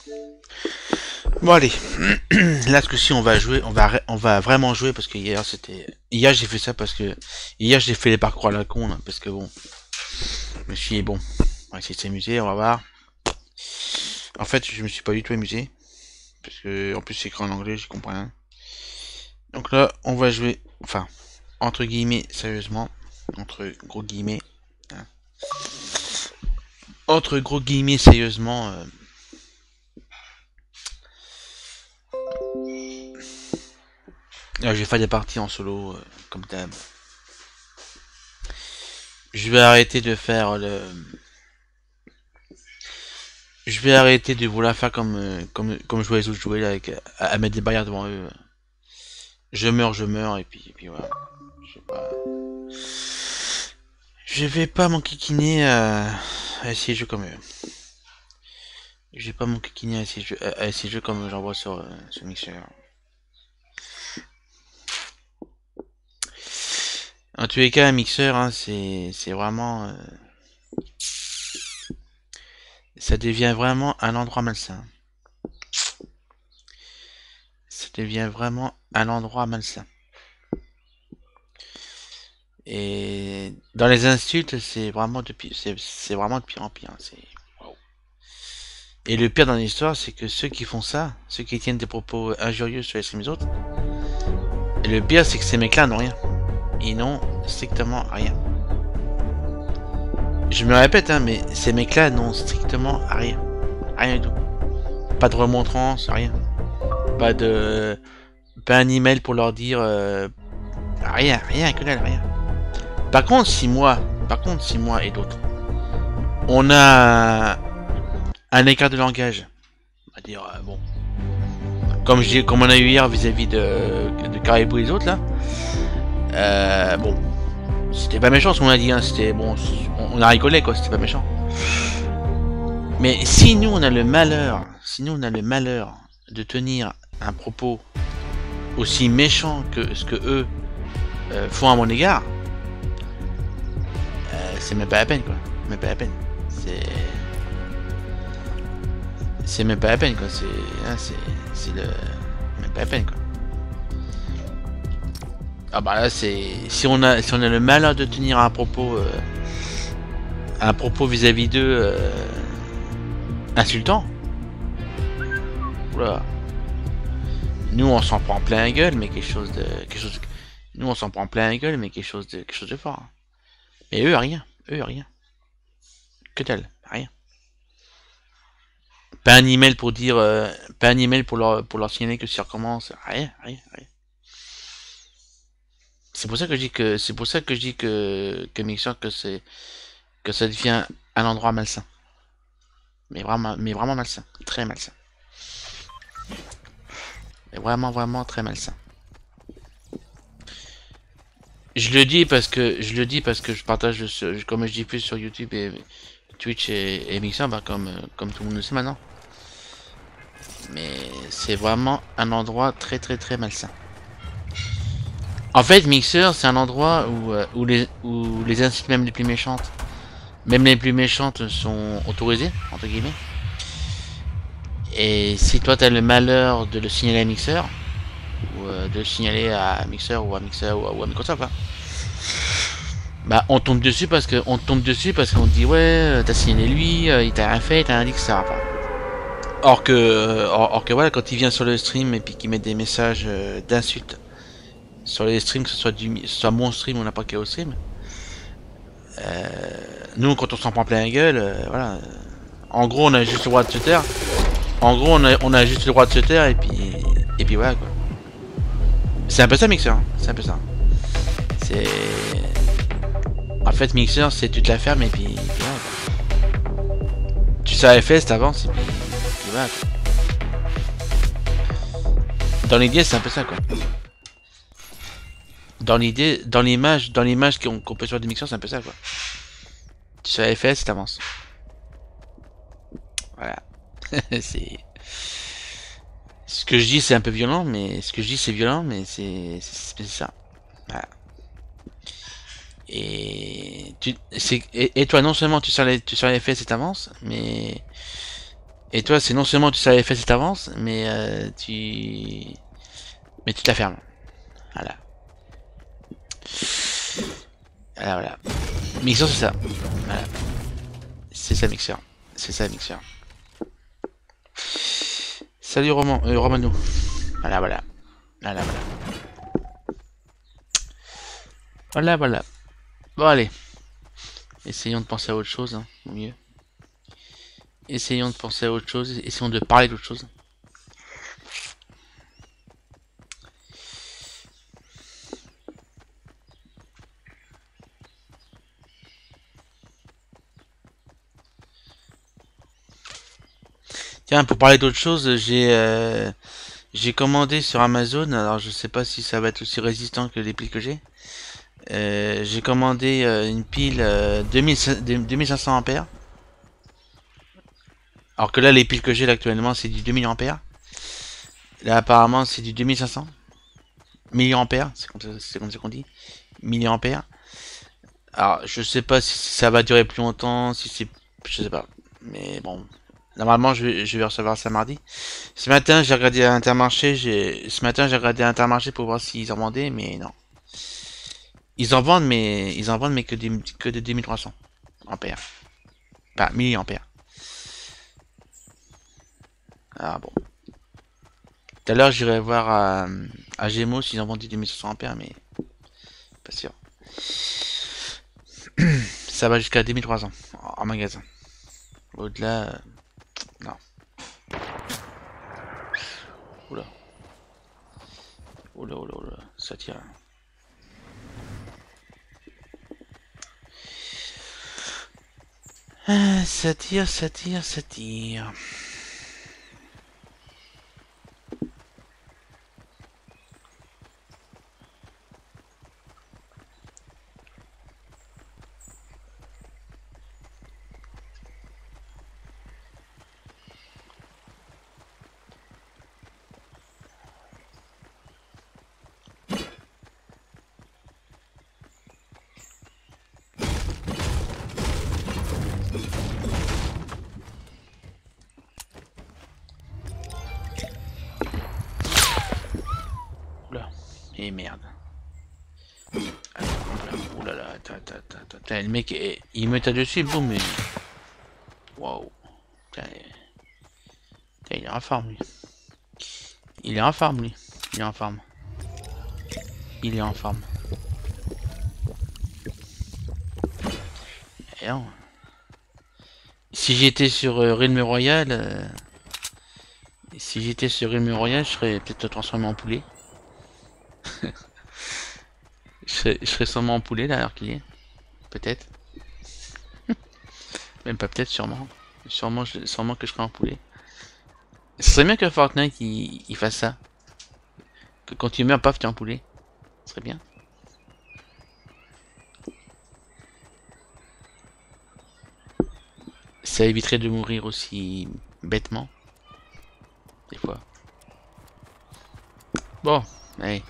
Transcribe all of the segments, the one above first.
Bon allez, là ce que-ci on va jouer, on va vraiment jouer parce que hier j'ai fait ça parce que hier j'ai fait les parcours à la con là, parce que bon, je me suis dit, bon, on va essayer de s'amuser, on va voir. En fait je me suis pas du tout amusé parce que en plus c'est écrit en anglais, j'y comprends rien. Donc là on va jouer, enfin entre guillemets sérieusement, entre gros guillemets, hein. Entre gros guillemets sérieusement. Je vais faire des parties en solo comme d'hab. Je vais arrêter de faire le. Je vais arrêter de vouloir faire comme je vois les autres jouer là, avec, à mettre des barrières devant eux. Je meurs, et puis voilà. Je sais pas. Je vais pas m'enquiquiner à essayer de jouer comme eux. Je vais pas m'enquiquiner à essayer de jouer comme j'en vois sur Mixer. En tous les cas, un mixeur, hein, c'est vraiment, ça devient vraiment un endroit malsain. Ça devient vraiment un endroit malsain. Et dans les insultes, c'est vraiment c'est vraiment de pire en pire. C'est waouh. Et le pire dans l'histoire, c'est que ceux qui font ça, ceux qui tiennent des propos injurieux sur les streams des autres, et le pire, c'est que ces mecs-là n'ont rien. Ils n'ont strictement rien. Je me répète, hein, mais ces mecs-là n'ont strictement rien. Rien du tout. Pas de remontrance, rien. Pas de... Pas un email pour leur dire... rien, rien, que dalle, rien. Par contre, si moi et d'autres, on a un écart de langage, on va dire, bon, comme on a eu hier vis-à-vis de Caribou et les autres, là, bon, c'était pas méchant ce qu'on a dit, hein, c'était, bon, on a rigolé, quoi, c'était pas méchant. Mais si nous, on a le malheur, de tenir un propos aussi méchant que ce que eux font à mon égard, c'est même pas la peine, quoi. Même pas la peine. C'est même pas la peine, quoi. C'est le même pas la peine, quoi. Ah bah là, c'est si on a le malheur de tenir un propos vis-à-vis d'eux insultant. Oula. Nous on s'en prend plein la gueule, mais nous on s'en prend plein la gueule, mais quelque chose de fort. Hein. Mais eux rien. Que dalle, rien. Pas un email pour dire, pas un email pour leur signaler que ça recommence, rien. C'est pour ça que je dis que Mixer que ça devient un endroit malsain. Mais vraiment malsain, très malsain. Mais vraiment très malsain. Je le dis parce que je partage comme je dis plus sur YouTube et Twitch et Mixer, bah comme tout le monde le sait maintenant. Mais c'est vraiment un endroit très malsain. En fait, Mixer, c'est un endroit où les insultes même les plus méchantes sont autorisées, entre guillemets. Et si toi t'as le malheur de le signaler à Mixer, ou de le signaler à Mixer ou à Microsoft, hein, bah on tombe dessus parce qu'on dit ouais t'as signalé lui, il t'a rien fait, il t'a rien dit que ça va pas. Or que voilà, quand il vient sur le stream et puis qu'il met des messages d'insultes sur les streams, que ce soit mon stream ou n'importe quel autre stream, nous quand on s'en prend plein la gueule, voilà. En gros on a juste le droit de se taire. En gros on a juste le droit de se taire et puis voilà quoi. C'est un peu ça Mixer, hein. C'est un peu ça. C'est en fait Mixer c'est tu te la fermes et puis voilà quoi. Tu sais la FS t'avances et puis voilà quoi. Dans l'idée c'est un peu ça quoi. Dans l'image qu'on peut sur des Mixer c'est un peu ça quoi. Tu sais la FS t'avances. Voilà. C'est ce que je dis c'est un peu violent mais c'est ça. Voilà. Et toi non seulement tu sors les fesses et t'avances, Et toi, c'est non seulement tu savais faire cette avance, mais mais tu te la fermes. Voilà. Voilà, voilà. Mixeur, c'est ça. Voilà. C'est ça, mixeur. C'est ça, mixeur. Salut Romano. Voilà, voilà. Voilà, voilà. Voilà, voilà. Bon, allez. Essayons de penser à autre chose, hein, au mieux. Essayons de penser à autre chose. Essayons de parler d'autre chose. Tiens, pour parler d'autre chose, j'ai commandé sur Amazon. Alors, je sais pas si ça va être aussi résistant que les piles que j'ai. J'ai commandé une pile 2500 ampères. Alors que là, les piles que j'ai là, actuellement, c'est du 2000 ampères. Là, apparemment, c'est du 2500 milliampères. C'est comme ça qu'on dit. Milliampères. Alors, je sais pas si ça va durer plus longtemps, si c'est, je sais pas. Mais bon, normalement, je vais recevoir ça mardi. Ce matin, j'ai regardé à Intermarché. Ce matin, j'ai regardé à Intermarché pour voir s'ils en vendaient, mais non. Ils en vendent, mais que de 2300 ampères. Pas milliampères. Ah bon. Tout à l'heure, j'irai voir à Gémeaux s'ils en vendent du 2500 ampères, mais pas sûr. Ça va jusqu'à 2300 en magasin. Au-delà, non. Oula, oula, oula, oula, ça tire. Ah, ça tire, ça tire, ça tire. Oula, et merde. Oula là, le mec, il me tape dessus, boum, mais... Waouh. Il est en forme, lui. Il est en forme, lui. Il est en forme. Il est en forme. Et non. Si j'étais sur Realm Royal, si j'étais sur Realm Royal, je serais peut-être transformé en poulet. Je serais sûrement en poulet là, alors qu'il est. Peut-être. Même pas peut-être, sûrement. Sûrement que je serais en poulet. Ce serait bien que Fortnite il fasse ça. Que quand tu meurs, paf, tu es en poulet. Ce serait bien. Ça éviterait de mourir aussi bêtement. Des fois. Bon, allez.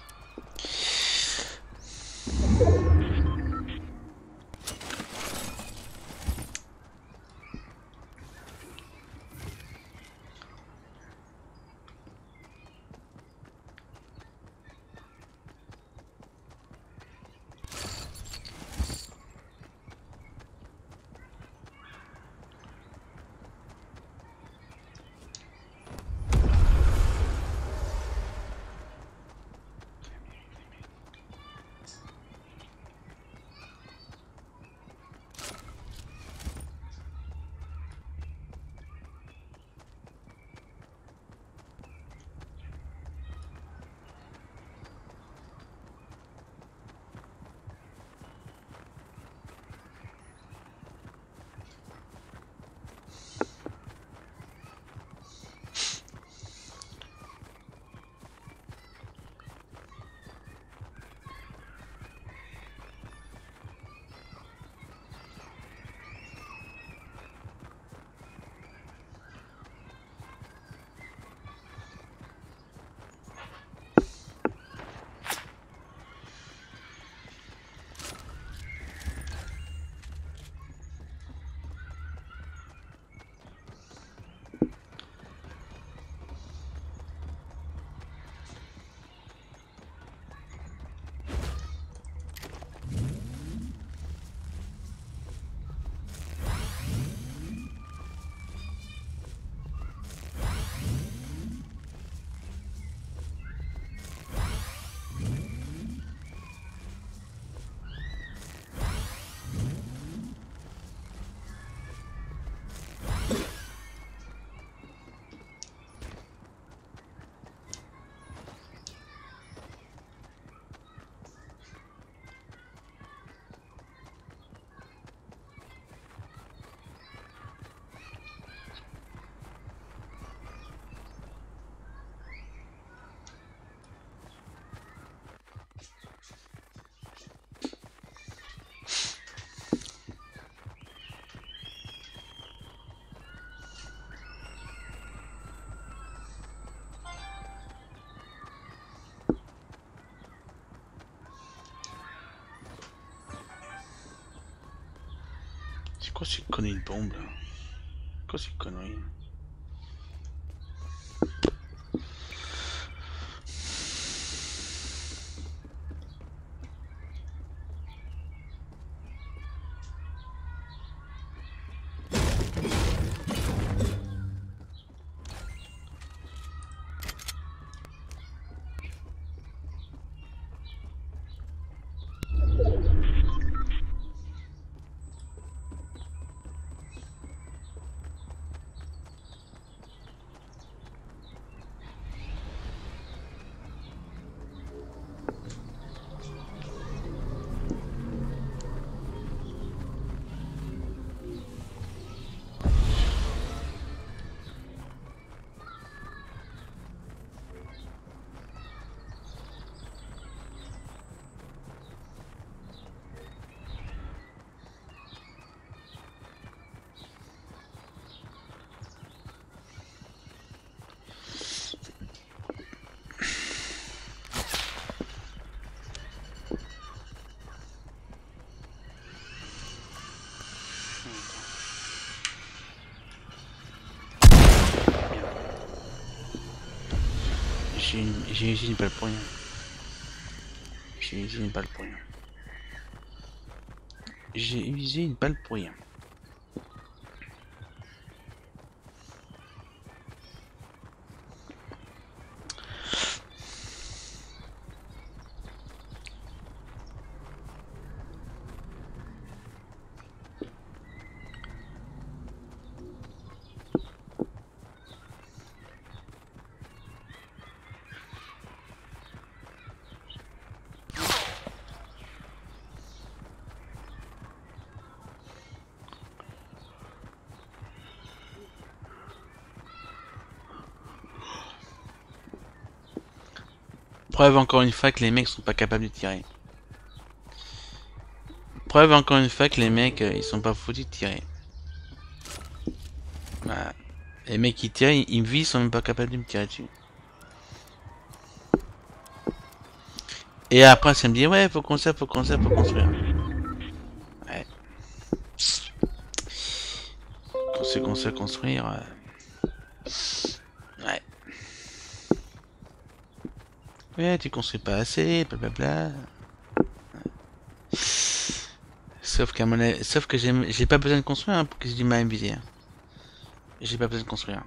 C'est quoi ces conneries de bombe là? Quoi ces conneries? J'ai usé une balle pour rien. J'ai usé une balle pour rien. J'ai usé une balle pour rien. Preuve encore une fois que les mecs sont pas capables de tirer. Preuve encore une fois que les mecs ils sont pas foutus de tirer. Bah, les mecs qui tirent, ils me visent, ils sont même pas capables de me tirer dessus. Et après ça me dit ouais faut construire, faut construire, faut construire. Ouais. Construire, construire. Ouais. Ouais, tu construis pas assez, blablabla. Sauf qu'à mon avis, sauf que j'ai pas besoin de construire hein, pour que je dise ma MVD. Hein. J'ai pas besoin de construire.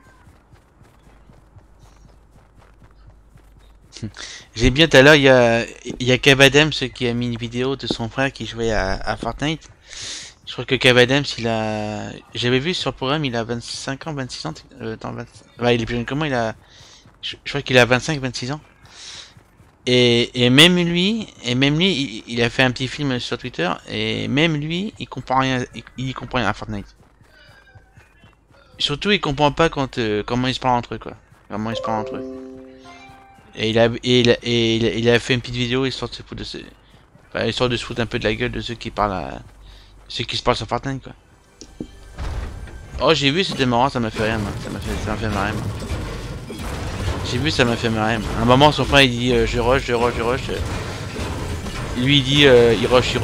J'ai bien tout à l'heure, il y a Cavadams qui a mis une vidéo de son frère qui jouait à Fortnite. Je crois que Cavadams, il a... J'avais vu sur le programme, il a 25 ans, 26 ans. Ouais, il est plus jeune que moi, il a... Je crois qu'il a 25-26 ans. Et même lui, il a fait un petit film sur Twitter, et même lui, il comprend rien, il comprend rien à Fortnite. Surtout, il comprend pas comment ils se parlent entre eux, quoi. Comment ils se parlent entre eux. Et il a fait une petite vidéo histoire de se foutre de enfin, histoire de se foutre un peu de la gueule de ceux qui parlent ceux qui se parlent sur Fortnite, quoi. Oh, j'ai vu, c'était marrant, ça m'a fait rire, moi. Ça m'a fait marrer, moi. J'ai vu, ça m'a fait marrer. À un moment, son frère il dit je rush. Lui il dit il rush.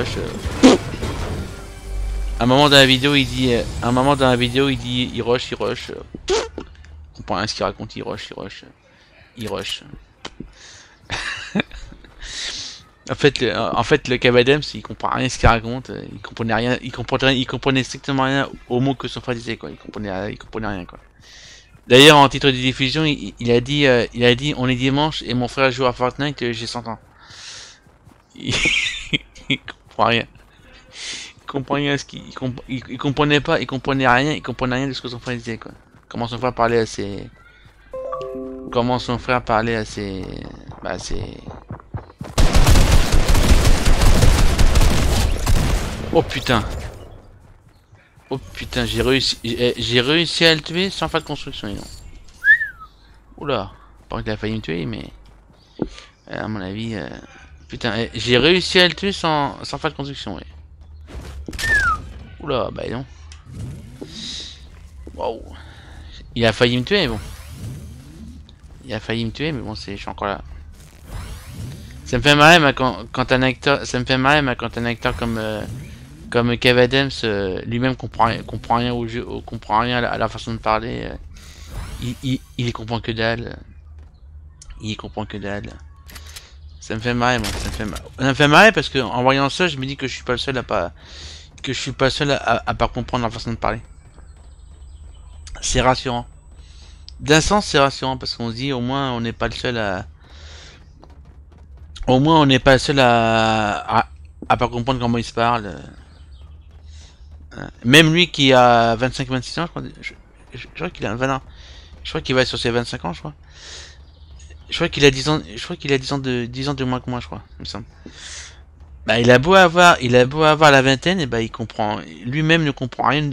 À un moment dans la vidéo, il dit il rush. On comprend rien ce qu'il raconte, il rush. En fait, le Cavadams, il comprend rien ce qu'il raconte, il comprenait rien, il comprenait strictement rien aux mots que son frère disait, quoi. Il comprenait rien, quoi. D'ailleurs, en titre de diffusion, il a dit, on est dimanche et mon frère joue à Fortnite, j'ai 100 ans. Il, il comprend rien. Il comprend rien à ce il comprenait pas, il comprenait rien de ce que son frère disait, quoi. Comment son frère parlait à ses, bah, à ses... Oh putain. Oh putain, j'ai réussi à le tuer sans faire de construction, non. Oula, pas qu'il a failli me tuer, mais à mon avis, putain, j'ai réussi à le tuer sans faire de construction, ouais. Oula, bah non. Waouh. Il a failli me tuer, mais bon. Je suis encore là. Ça me fait marrer, quand un acteur, comme Comme Kev Adams lui-même comprend rien au jeu, comprend rien à la façon de parler. Il y comprend que dalle. Il y comprend que dalle. Ça me fait marrer, moi. Ça me fait marrer parce que en voyant ça, je me dis que je suis pas le seul à pas, que je suis pas le seul à pas comprendre la façon de parler. C'est rassurant. D'un sens, c'est rassurant parce qu'on se dit au moins on n'est pas le seul à, au moins on n'est pas le seul à pas comprendre comment il se parle. Même lui qui a 25-26 ans, je crois, je crois qu'il a 20 ans. Je crois qu'il va sur ses 25 ans, je crois. Je crois qu'il a 10 ans, je crois qu'il a 10 ans de moins que moi, je crois, il me semble. Bah, il a beau avoir la vingtaine, et bah, il comprend, lui-même ne comprend rien,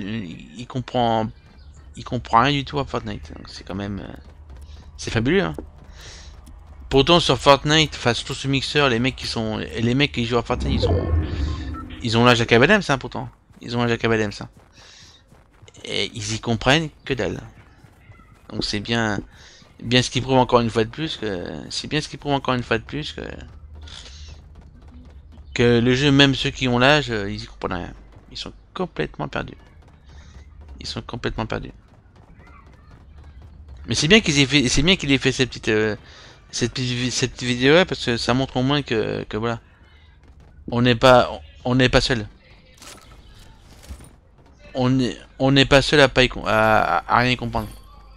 il comprend rien du tout à Fortnite. C'est quand même, c'est fabuleux, hein. Pourtant, sur Fortnite, enfin, surtout ce mixeur, les mecs qui jouent à Fortnite, ils ont l'âge à Kabadem, ça, pourtant. Ils ont l'âge à Kabadem, ça. Et ils y comprennent que dalle. Donc c'est bien ce qui prouve encore une fois de plus que le jeu, même ceux qui ont l'âge, ils y comprennent rien. Ils sont complètement perdus. Ils sont complètement perdus. Mais c'est bien qu'il ait fait cette petite vidéo là parce que ça montre au moins que voilà, on n'est pas seul. On n'est pas seul à rien comprendre.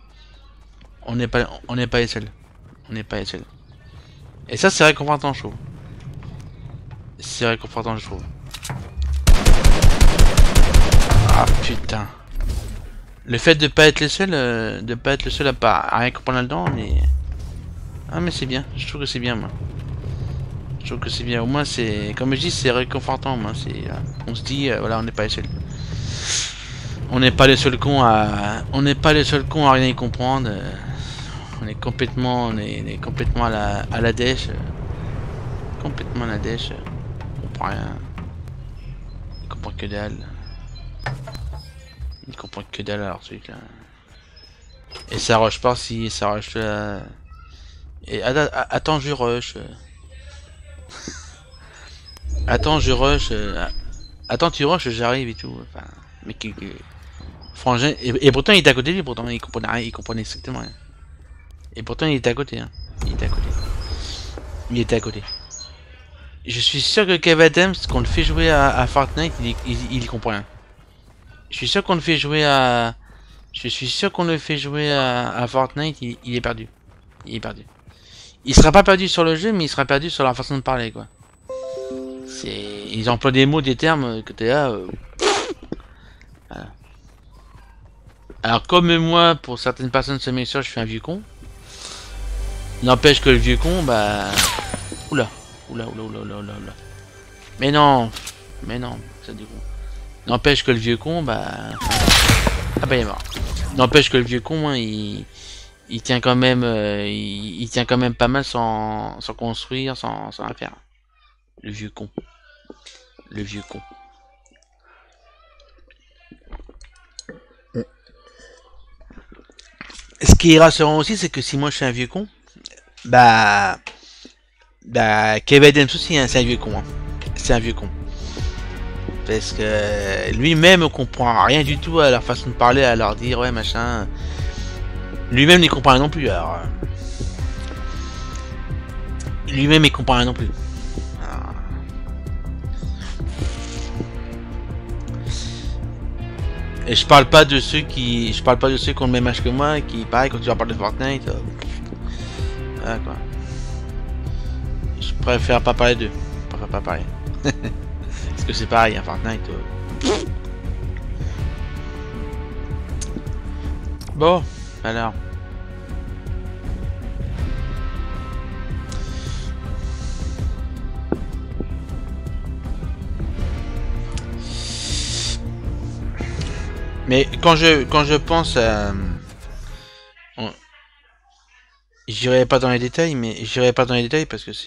On n'est pas les seuls. On n'est pas les seuls. Et ça, c'est réconfortant, je trouve. C'est réconfortant, je trouve. Ah putain. Le fait de pas être le seul, à rien comprendre là-dedans, mais... Ah mais c'est bien, je trouve que c'est bien, moi. Je trouve que c'est bien, au moins c'est... Comme je dis, c'est réconfortant, moi. On se dit, voilà, on n'est pas les seuls. On n'est pas les seuls cons à... On n'est pas les seuls cons à rien y comprendre. On est complètement à la dèche. Complètement à la dèche. On comprend rien. On comprend que dalle. Il comprend que dalle à leur truc là. Et ça rush par-ci, ça rush là. Et attends, je rush. Attends, je rush. Attends, tu rush, j'arrive et tout. Enfin, mais Frangin. Et pourtant, il était à côté de lui, pourtant, il comprenait rien, il comprenait strictement rien. Et pourtant, il était à côté, hein. Il était à côté. Il était à côté. Je suis sûr que Kev Adams, qu'on le fait jouer à Fortnite, il y comprend rien. Je suis sûr qu'on le fait jouer à... Je suis sûr qu'on le fait jouer à Fortnite, il est perdu. Il est perdu. Il sera pas perdu sur le jeu, mais il sera perdu sur leur façon de parler, quoi. Ils emploient des mots, des termes que t'es là... Voilà. Alors, comme moi, pour certaines personnes sur mes soeurs, je suis un vieux con. N'empêche que le vieux con, bah... Oula. Mais non, ça du coup. N'empêche que le vieux con, bah... Ah bah il est mort. N'empêche que le vieux con, hein, il tient quand même, il tient quand même pas mal sans construire, sans rien faire. Le vieux con. Le vieux con. Ce qui est rassurant aussi, c'est que si moi je suis un vieux con, bah Kevin Adams aussi, hein, c'est un vieux con. Hein. C'est un vieux con. Parce que lui-même comprend rien du tout à leur façon de parler, à leur dire ouais machin. Lui-même n'y comprend rien non plus. Alors, lui-même il comprend rien non plus. Alors... Et je parle pas de ceux qui ont le même âge que moi, qui pareil quand tu leur parles de Fortnite. Voilà quoi. Je préfère pas parler d'eux. Je préfère pas parler. Parce que c'est pareil, hein, Fortnite. Bon, alors. Mais quand je pense à... J'irai pas dans les détails, parce que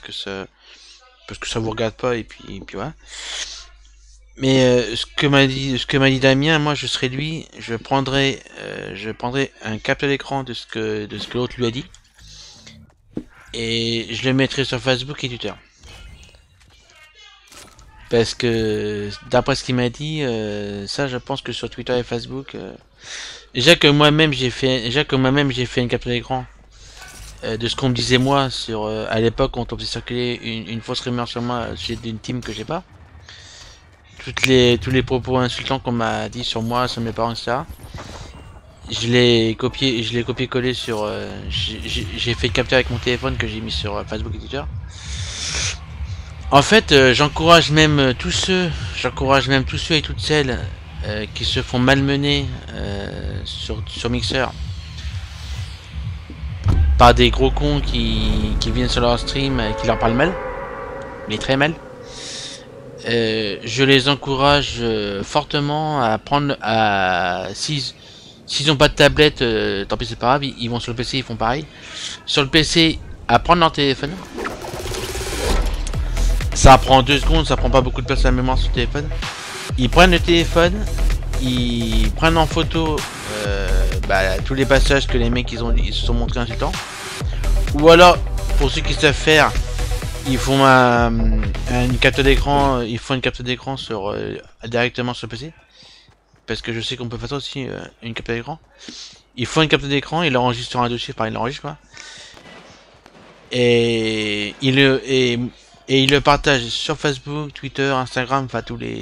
ça vous regarde pas et puis voilà. Mais ce que m'a dit Damien, moi je serais lui, je prendrais un capteur d'écran de ce que l'autre lui a dit et je le mettrais sur Facebook et Twitter. Parce que d'après ce qu'il m'a dit, ça je pense que sur Twitter et Facebook, déjà que moi-même j'ai fait une capture d'écran de ce qu'on me disait moi sur à l'époque quand on faisait circuler une fausse rumeur sur moi au sujet d'une team que j'ai pas. Tous les propos insultants qu'on m'a dit sur moi, sur mes parents, etc. Je l'ai copié-collé sur. J'ai fait capture avec mon téléphone que j'ai mis sur Facebook et Twitter. En fait, j'encourage même tous ceux et toutes celles qui se font malmener sur Mixer par des gros cons qui viennent sur leur stream et qui leur parlent mal, mais très mal. Je les encourage fortement à prendre s'ils ont pas de tablette, tant pis c'est pas grave, ils vont sur le PC, ils font pareil. Sur le PC, à prendre leur téléphone. Ça prend 2 secondes, ça prend pas beaucoup de place à la mémoire sur le téléphone. Ils prennent le téléphone, ils prennent en photo tous les passages que les mecs ils se sont montrés insultants. Ou alors, pour ceux qui savent faire, ils font une capture d'écran, sur directement sur le PC. Parce que je sais qu'on peut faire ça aussi, une capture d'écran. Ils font une capture d'écran, ils l'enregistrent sur un dossier, enfin ils l'enregistrent quoi. Et ils le partagent sur Facebook, Twitter, Instagram, enfin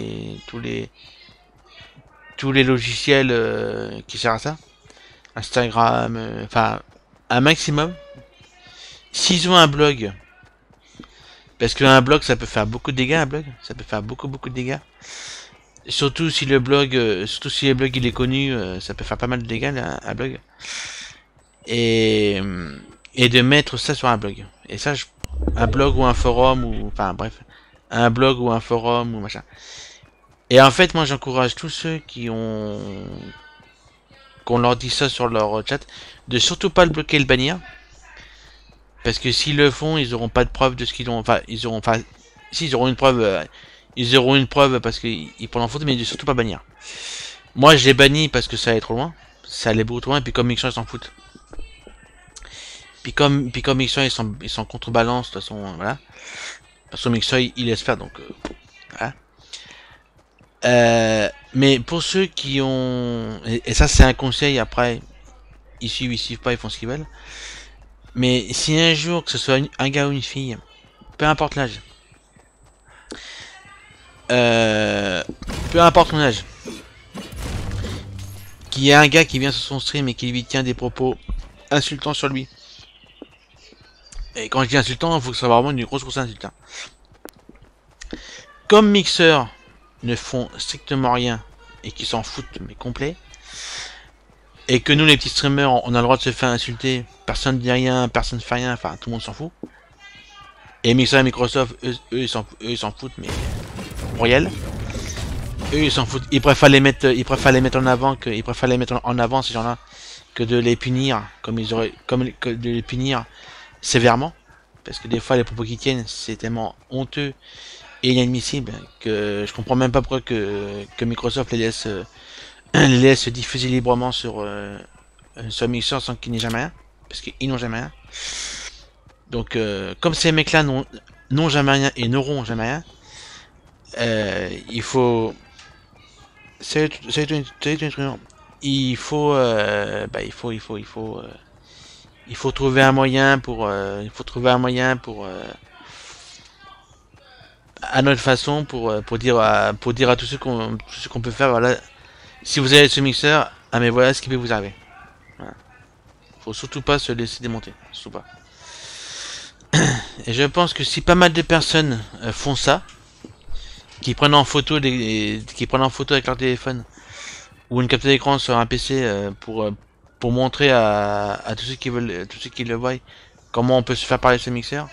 tous les logiciels qui servent à ça. Instagram, enfin un maximum. S'ils ont un blog, parce qu'un blog ça peut faire beaucoup de dégâts, un blog, ça peut faire beaucoup de dégâts. Surtout si le blog, il est connu, ça peut faire pas mal de dégâts un blog. Et de mettre ça sur un blog. Et ça, un blog ou un forum ou enfin bref, un blog ou un forum ou machin. Et en fait, moi j'encourage tous ceux qu'on leur dit ça sur leur chat de surtout pas le bloquer et le bannir. Parce que s'ils le font, ils auront pas de preuve de ce qu'ils ont. Enfin, si ils auront une preuve, parce qu'ils prennent en photo, mais de surtout pas bannir. Moi, je l'ai banni parce que ça allait trop loin. Ça allait beaucoup trop loin, et puis comme Mixon, ils s'en foutent. Puis comme Mixon, ils s'en contrebalance, de toute façon, voilà. Parce que Mixon, il laisse faire, donc voilà. Mais pour ceux qui ont... Et ça, c'est un conseil, après, ils suivent pas, ils font ce qu'ils veulent. Mais si un jour, que ce soit un gars ou une fille, peu importe l'âge, peu importe mon âge, qu'il y a un gars qui vient sur son stream et qui lui tient des propos insultants sur lui. Et quand je dis insultant, il faut que ça soit vraiment une grosse insulte. Comme Mixer ne font strictement rien et qui s'en foutent mais complet, et que nous les petits streamers on a le droit de se faire insulter, personne ne dit rien, personne ne fait rien, enfin tout le monde s'en fout. Et Mixer et Microsoft, eux ils s'en foutent mais royal. Eux ils s'en foutent, ils préfèrent les mettre en avant ces gens-là que de les punir que de les punir sévèrement, parce que des fois les propos qu'ils tiennent c'est tellement honteux et inadmissible que je comprends même pas pourquoi que Microsoft les laisse diffuser librement sur Mixer sans qu'ils n'aient jamais rien, parce qu'ils n'ont jamais rien. Donc comme ces mecs là n'ont jamais rien et n'auront jamais rien, il faut il faut trouver un moyen pour à notre façon pour dire à tous ceux qu'on peut faire, voilà, si vous avez ce mixeur, ah mais voilà ce qui peut vous arriver. Voilà. Faut surtout pas se laisser démonter, surtout pas. Et je pense que si pas mal de personnes font ça, qui prennent en photo avec leur téléphone ou une capture d'écran sur un PC pour montrer à tous ceux qui le voient comment on peut se faire parler de ce mixeur,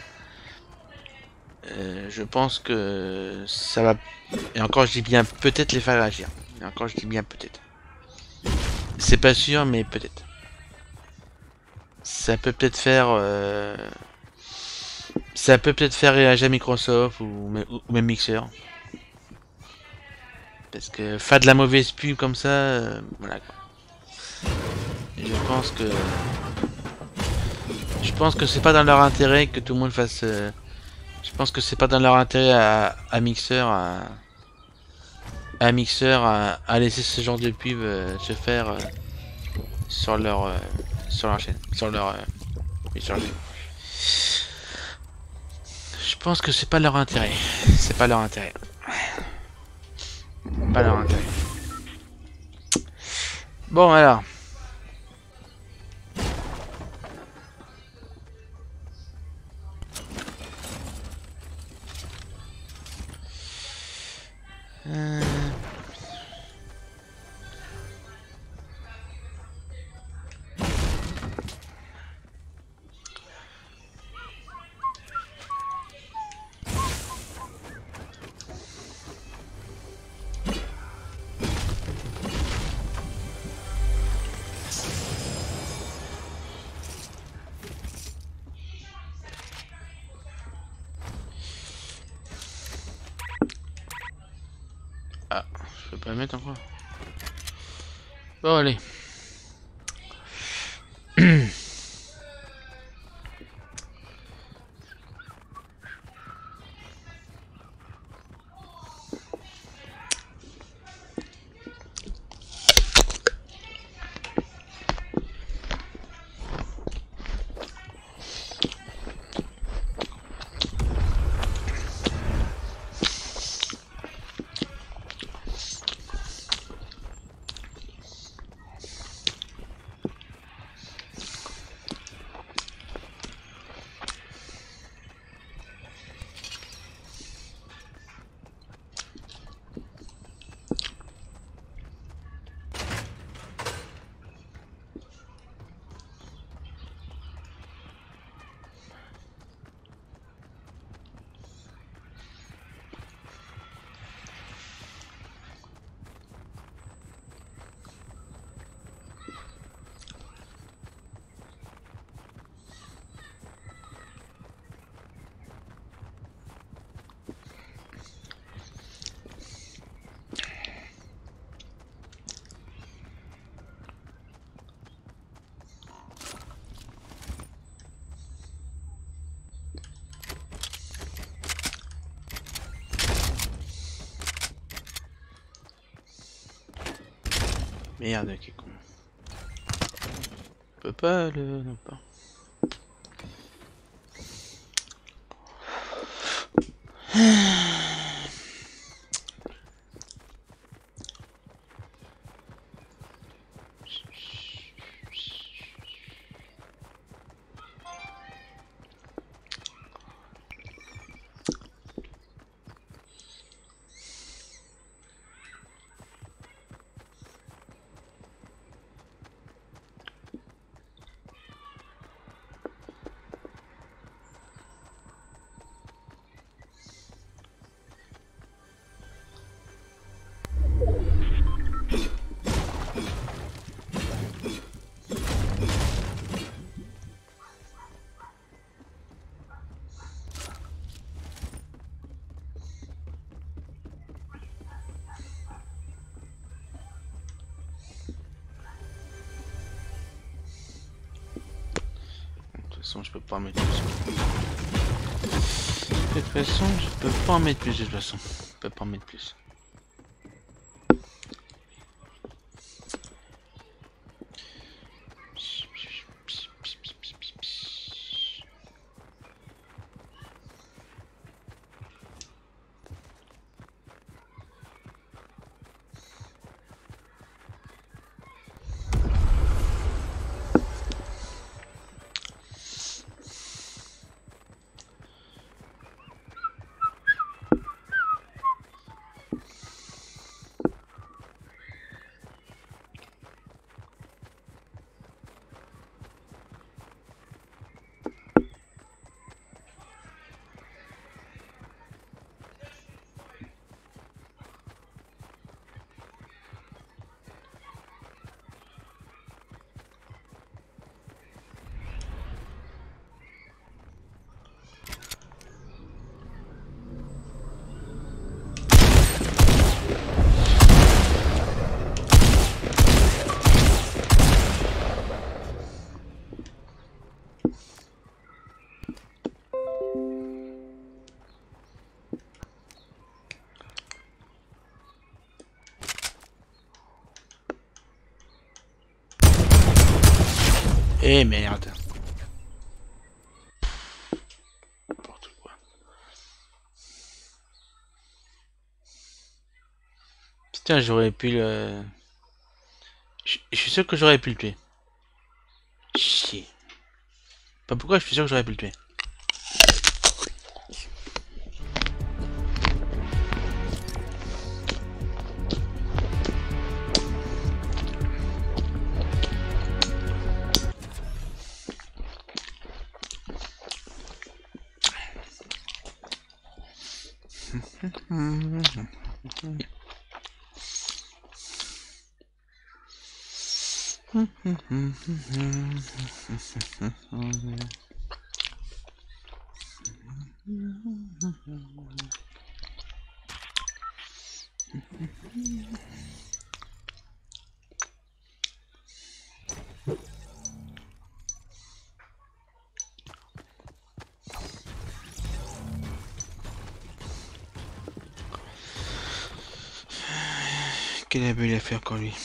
je pense que ça va, et encore je dis bien peut-être, les faire réagir. Et encore je dis bien peut-être. C'est pas sûr mais peut-être. Ça peut peut-être faire réagir Microsoft ou même Mixer. Parce que faire de la mauvaise pub comme ça, voilà quoi. Et je pense que c'est pas dans leur intérêt que tout le monde fasse Je pense que c'est pas dans leur intérêt à Mixer à laisser ce genre de pub se faire sur leur chaîne, oui, sur leur chaîne. Je pense que c'est pas leur intérêt. C'est pas leur intérêt. Pas leur intérêt. Bon alors. Ah, je peux pas le mettre encore. Bon allez. Merde, quel con. On peut pas le... Non, pas. De toute façon, je peux pas en mettre plus. De toute façon, je peux pas en mettre plus. De toute façon, je peux pas en mettre plus. Eh merde. N'importe quoi. Putain, j'aurais pu le... Je suis sûr que j'aurais pu le tuer. Chier. Pas pourquoi je suis sûr que j'aurais pu le tuer. Quel abus il a fait encore lui.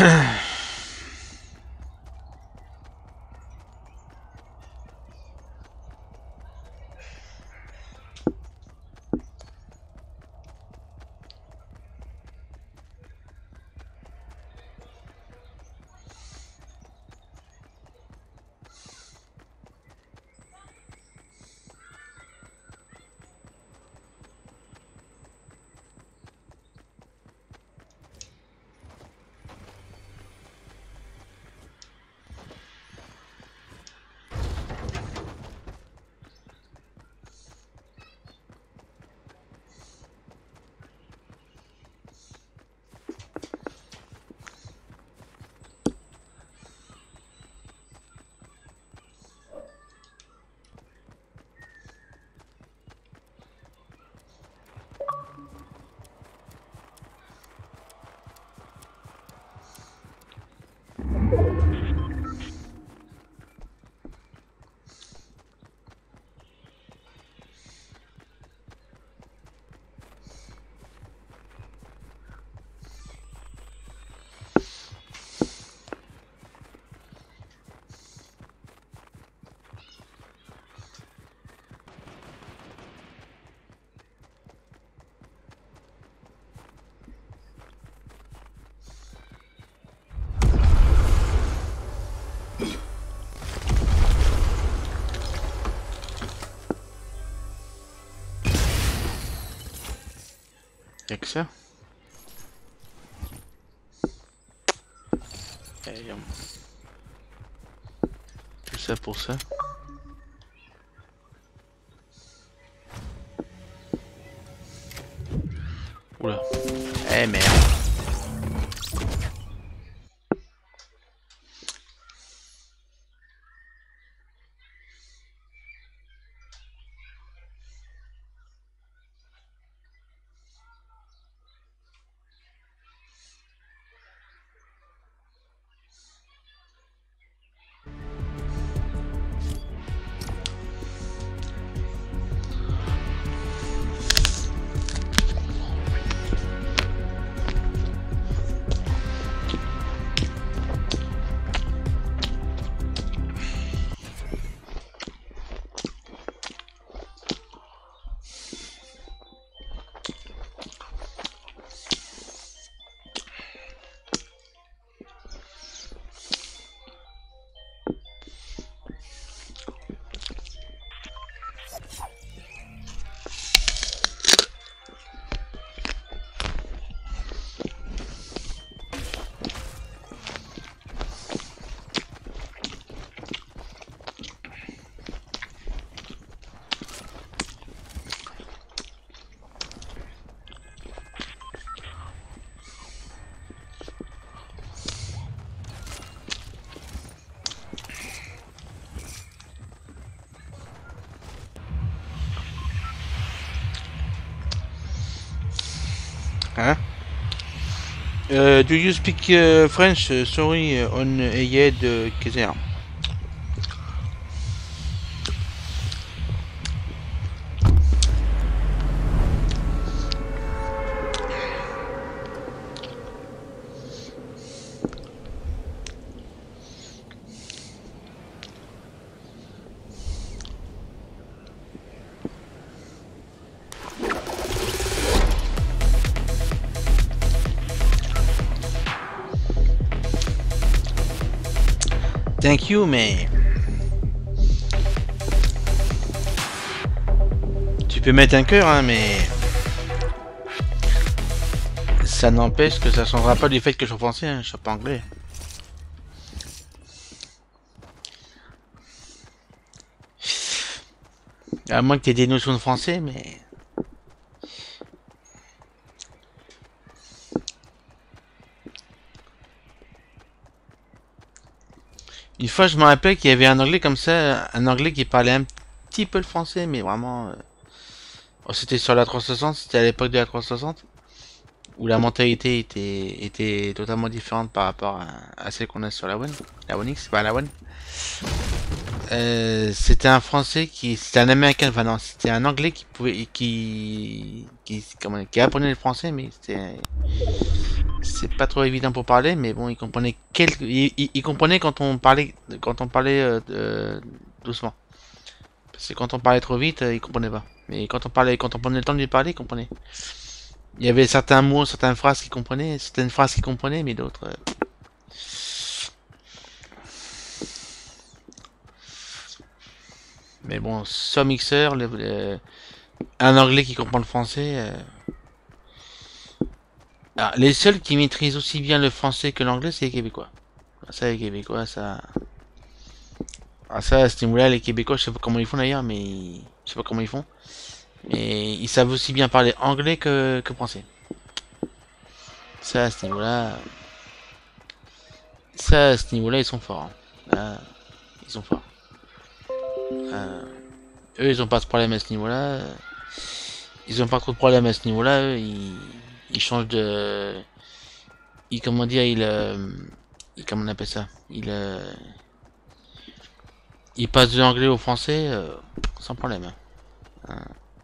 Y'a que ça. Tout ça pour ça. Oula. Eh merde. Hein? Do you speak French? Sorry, on Ayed Kezer. Thank you, mais tu peux mettre un cœur, hein, mais ça n'empêche que ça changera pas du fait que je suis français, hein, je suis pas anglais. À moins que tu aies des notions de français, mais une fois, je me rappelle qu'il y avait un anglais comme ça, un anglais qui parlait un petit peu le français, mais vraiment. Oh, c'était sur la 360, c'était à l'époque de la 360, où la mentalité était totalement différente par rapport à celle qu'on a sur la One. La One X, pas la One. C'était un français c'était un américain, enfin non, c'était un anglais qui apprenait le français, mais c'est pas trop évident pour parler, mais bon, il comprenait il comprenait quand on parlait doucement. Parce que quand on parlait trop vite, il comprenait pas. Mais quand on prenait le temps de lui parler, il comprenait. Il y avait certains mots, certaines phrases qu'il comprenait, certaines phrases qu'il comprenait, mais d'autres. Mais bon, sans mixeur, un anglais qui comprend le français. Alors, les seuls qui maîtrisent aussi bien le français que l'anglais, c'est les Québécois. Ça, les Québécois, ça. Ah, ça, à ce niveau-là, les Québécois, je sais pas comment ils font d'ailleurs, mais. Je sais pas comment ils font. Mais ils savent aussi bien parler anglais que français. Ça, à ce niveau-là. Ça, à ce niveau-là, ils sont forts, hein. Là, ils sont forts. Euh, eux, ils ont pas de problème à ce niveau-là. Ils ont pas trop de problème à ce niveau-là. Eux, ils changent de. Comment dire, comment on appelle ça? Ils passent de l'anglais au français sans problème, hein.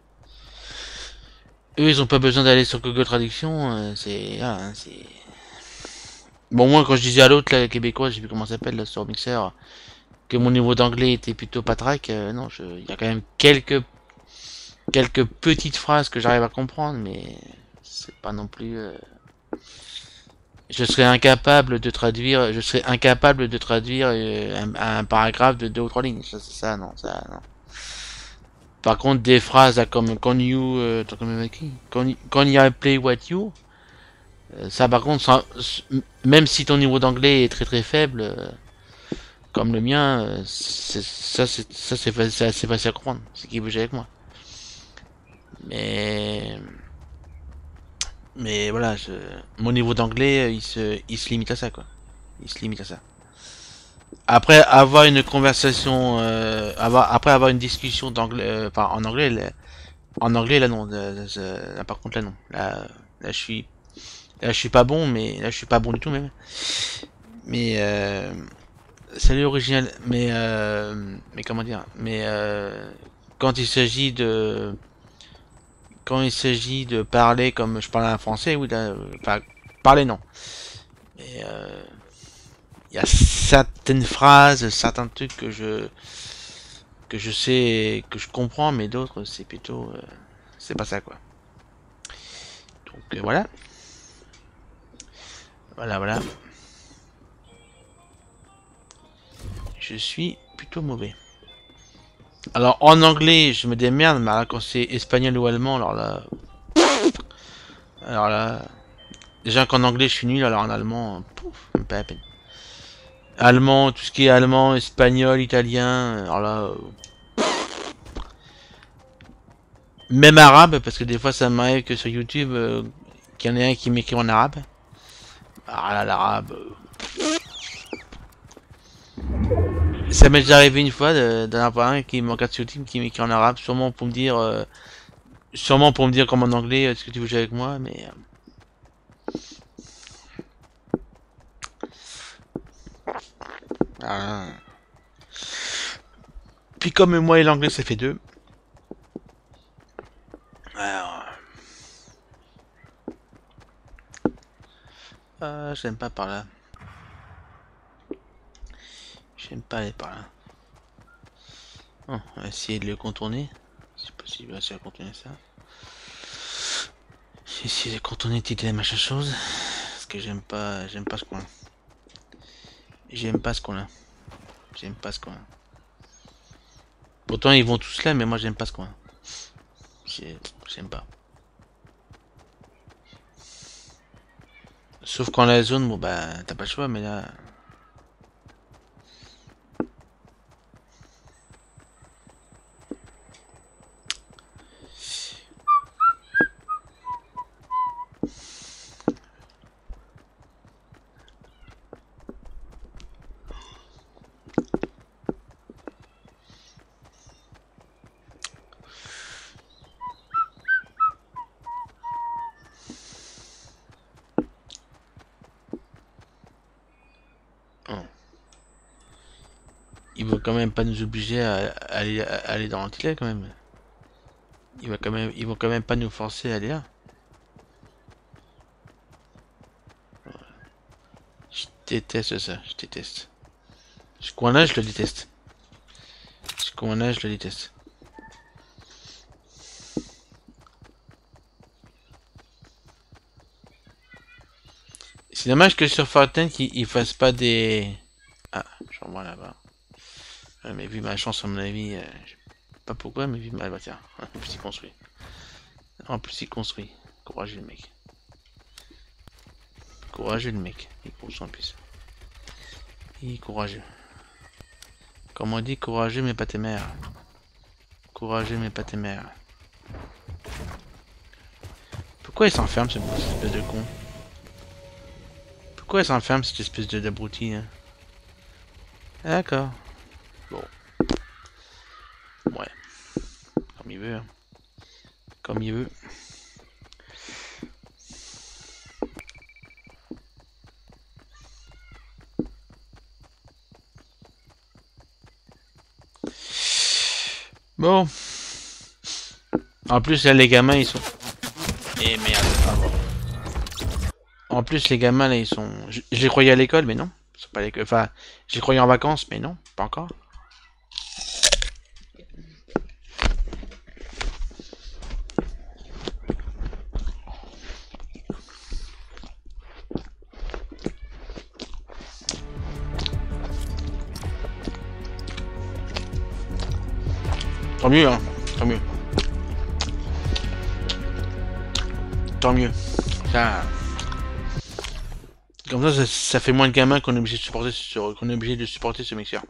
Eux, ils ont pas besoin d'aller sur Google Traduction. C'est. Bon, moi, quand je disais à l'autre, là, québécois, j'ai vu comment ça s'appelle, là, sur Mixer, que mon niveau d'anglais était plutôt patraque. Non, il y a quand même quelques petites phrases que j'arrive à comprendre, mais c'est pas non plus. Je serais incapable de traduire un paragraphe de 2 ou 3 lignes. Ça, c'est ça, non, ça, non. Par contre, des phrases là, comme quand you play what you, ça, par contre, même si ton niveau d'anglais est très très faible, comme le mien, c'est assez facile à comprendre. C'est qui bouge avec moi. Mais voilà, mon niveau d'anglais, il se limite à ça, quoi. Il se limite à ça. Après avoir une conversation, après avoir une discussion d'anglais, en anglais, là non, là, par contre là non, là je suis pas bon, mais là je suis pas bon du tout même. Mais salut original, mais comment dire, mais quand il s'agit de parler comme je parle un français, oui là, enfin, parler non. Mais il y a certaines phrases, certains trucs que je sais, que je comprends, mais d'autres c'est plutôt, c'est pas ça quoi. Donc voilà, voilà. Je suis plutôt mauvais. Alors en anglais, je me démerde, mais alors, quand c'est espagnol ou allemand, alors là, déjà qu'en anglais je suis nul, alors en allemand, pouf, même pas la peine. Allemand, tout ce qui est allemand, espagnol, italien, alors là, même arabe, parce que des fois ça m'arrive que sur YouTube, qu'il y en ait un qui m'écrit en arabe. Ah là, l'arabe. Ça m'est déjà arrivé une fois d'en avoir un qui me regarde sur YouTube qui m'écrit en arabe, sûrement pour me dire comme en anglais, est-ce que tu veux jouer avec moi, mais. Ah. Puis comme moi et l'anglais ça fait deux. Alors, j'aime pas par là. J'aime pas aller par là. Oh, on va essayer de le contourner. C'est possible, on va essayer de contourner ça. J'ai essayé de contourner titiller machin chose. Parce que j'aime pas ce coin. J'aime pas ce coin-là. J'aime pas ce coin. Pourtant ils vont tous là, mais moi j'aime pas ce coin. J'aime pas. Sauf quand la zone, bon bah t'as pas le choix, mais là. Oh. Ils vont quand même pas nous obliger à aller dans l'antilais quand même. Ils vont quand même pas nous forcer à aller là. déteste ça, je déteste. Ce coin-là, je le déteste. Ce coin-là, je le déteste. C'est dommage que sur Fortnite, il fasse pas des... Ah, j'en vois là-bas. Mais vu ma chance, à mon avis, je sais pas pourquoi, mais vu ma... Bah tiens, en plus il construit. En plus il construit. Courageux le mec. Courageux le mec. Il construit en plus. Il est courageux. Comme on dit, courageux mais pas téméraire. Courageux mais pas téméraire. Pourquoi il s'enferme cette espèce de con? Pourquoi il s'enferme cette espèce d'abruti hein? D'accord. Bon. Ouais. Comme il veut. Hein. Comme il veut. Bon. En plus, là, les gamins, ils sont... Eh merde, ah bon. En plus, les gamins, là, ils sont... Je les croyais à l'école, mais non. C'est pas l'école. Enfin, je les croyais en vacances, mais non. Pas encore. Tant mieux, hein. Tant mieux. Tant mieux. Ça... Comme ça fait moins de gamins qu'on est obligé de supporter ce mixeur.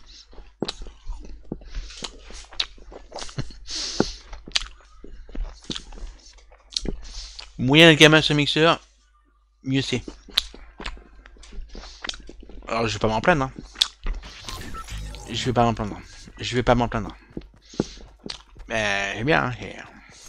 Moyen de gamin ce mixeur, mieux c'est. Alors je vais pas m'en plaindre. Hein. Je vais pas m'en plaindre. Je vais pas m'en plaindre. Mais c'est bien. Hein,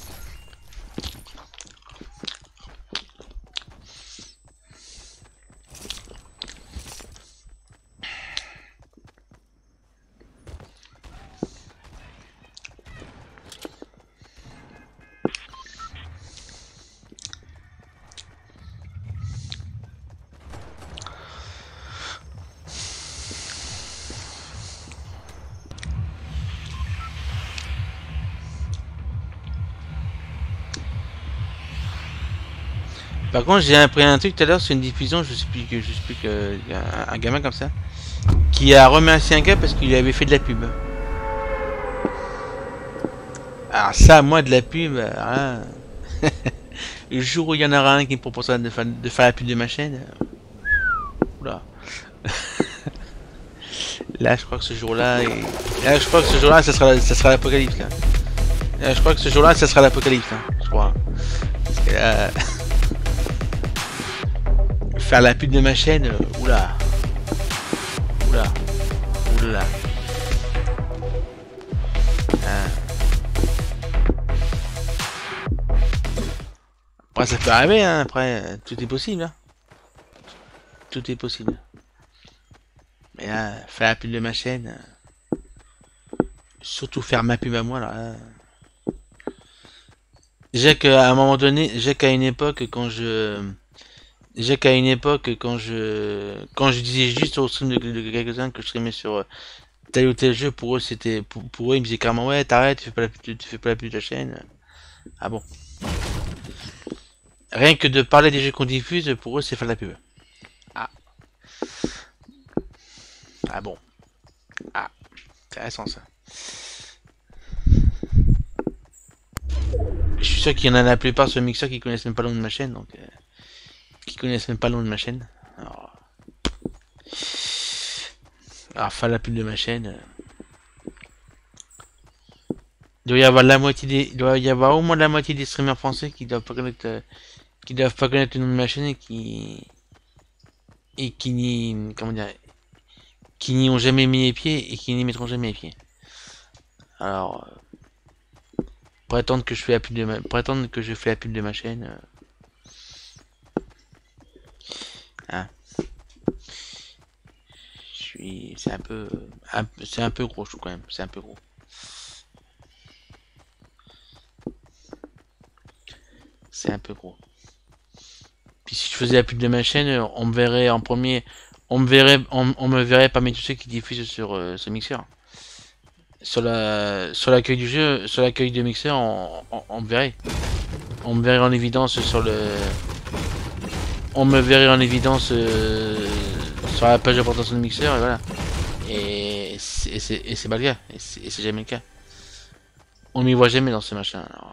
Par contre, j'ai appris un truc tout à l'heure sur une diffusion, je sais plus que un gamin comme ça, qui a remercié un gars parce qu'il lui avait fait de la pub. Alors ça, moi de la pub, hein, le jour où il y en aura un qui me proposera de faire la pub de ma chaîne, oula. Là, je crois que ce jour-là, là, je crois que ce jour-là, ça sera l'apocalypse. Là, je crois que ce jour-là, ça sera l'apocalypse, hein, je crois. Parce que là... faire la pub de ma chaîne, oula. Oula. Oula. Hein. Après, ça peut arriver, hein. Après, tout est possible. Hein. Tout est possible. Mais là, faire la pub de ma chaîne, surtout faire ma pub à moi, là. Déjà qu'à un moment donné, déjà qu'à une époque, quand je disais juste au stream de quelques-uns que je streamais sur tel ou tel jeu, pour eux c'était pour eux ils me disaient carrément ouais t'arrêtes, tu fais pas la pub de ta chaîne. Ah bon. Rien que de parler des jeux qu'on diffuse, pour eux c'est faire la pub. Ah. Ah bon. Ah. Intéressant ça. Je suis sûr qu'il y en a la plupart sur Mixer qui connaissent même pas le nom de ma chaîne, donc qui connaissent même pas le nom de ma chaîne. Alors faire la pub de ma chaîne. Il doit y avoir il doit y avoir au moins la moitié des streamers français qui doivent pas connaître, le nom de ma chaîne et qui n'y, comment dire, qui n'y ont jamais mis les pieds et qui n'y mettront jamais les pieds. Alors, prétendre que je fais la pub de ma chaîne. Hein. C'est un peu gros, je trouve quand même. C'est un peu gros. C'est un peu gros. Puis si je faisais la pub de ma chaîne, on me verrait en premier on me verrait parmi tous ceux qui diffusent sur ce mixeur. Sur l'accueil du jeu, sur l'accueil du mixeur, on me verrait. On me verrait en évidence sur le. On me verrait en évidence sur la page de présentation du mixeur et voilà. Et c'est pas le cas. Et c'est jamais le cas. On m'y voit jamais dans ce machin. Alors,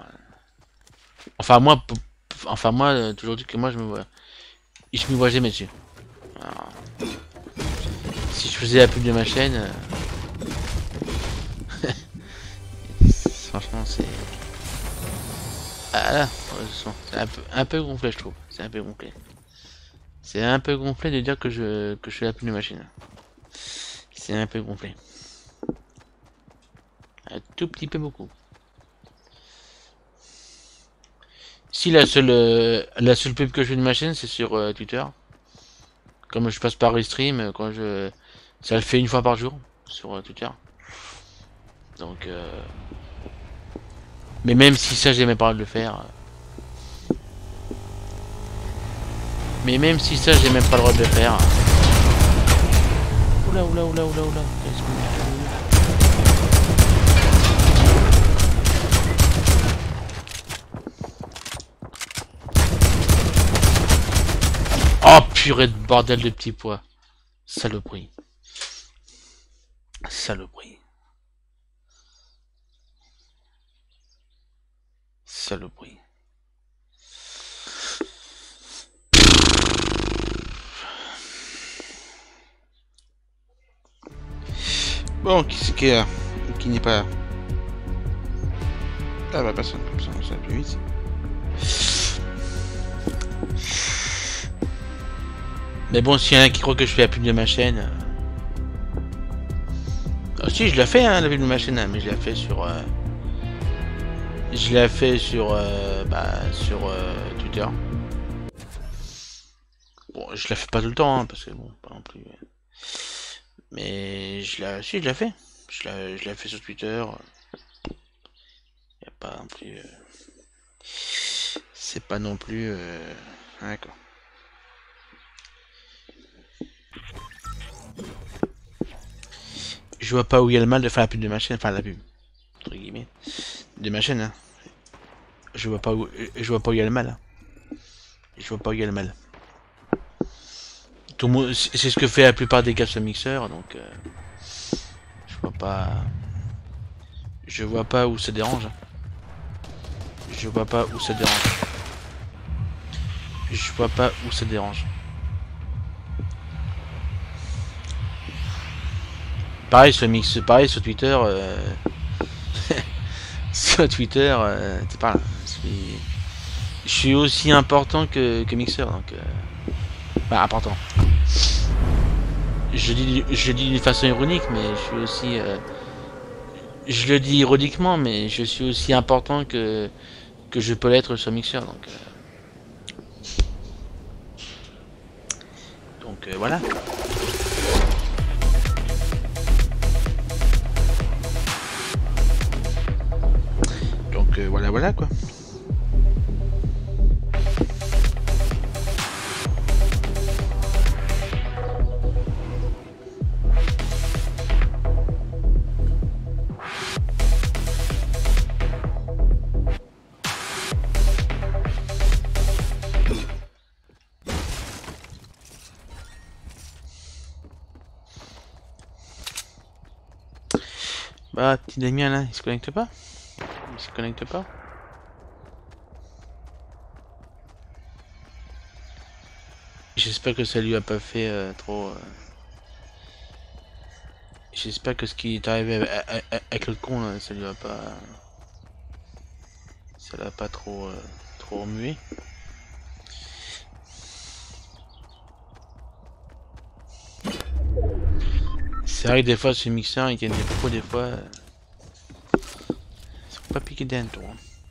enfin moi, toujours dit que moi je me vois. Je m'y vois jamais dessus. Alors, si je faisais la pub de ma chaîne, franchement c'est. Ah là, c'est un peu gonflé je trouve. C'est un peu gonflé. C'est un peu gonflé de dire que je fais la pub de ma chaîne. C'est un peu gonflé. Un tout petit peu beaucoup. Si la seule pub que je fais de ma chaîne c'est sur Twitter. Comme je passe par Restream, ça le fait une fois par jour sur Twitter. Donc mais même si ça j'ai même pas le faire. Mais même si ça j'ai même pas le droit de le faire. Oula oula oula oula oula. Oh purée de bordel de petits pois. Saloperie. Saloperie. Saloperie. Bon, qui c'est qui est là? Qui n'est pas là? Ah bah personne, comme ça on sait plus vite. Mais bon, s'il y en a qui croient que je fais la pub de ma chaîne... Ah si, je l'ai fait, hein, la pub de ma chaîne, hein, mais je l'ai fait sur... Je l'ai fait sur... Twitter. Bon, je la fais pas tout le temps, hein, parce que bon, pas non plus... Mais si, je l'ai fait. Je l'ai fait sur Twitter. Y a pas non plus... C'est pas non plus... D'accord. Je vois pas où il y a le mal de faire la pub de ma chaîne, enfin la pub, entre guillemets, de ma chaîne. Hein. Je vois pas où il y a le mal. Hein. Je vois pas où il y a le mal. Tout le monde, c'est ce que fait la plupart des gars sur mixeur, donc je vois pas où ça dérange. Je vois pas où ça dérange. Je vois pas où ça dérange. Pareil sur Twitter. Sur Twitter, c'est pas. Je suis aussi important que Mixer, donc. Bah, important. Je dis d'une façon ironique, mais je suis aussi. Je le dis ironiquement, mais je suis aussi important que je peux l'être sur Mixer, donc voilà. Donc voilà quoi. Bah, petit Damien là, il se connecte pas? Il se connecte pas? J'espère que ça lui a pas fait trop. J'espère que ce qui est arrivé avec le con là, ça lui a pas. Ça l'a pas trop remué. C'est vrai que des fois ce mixeur il gagne des propos des fois. Ils sont pas piqués d'un tour.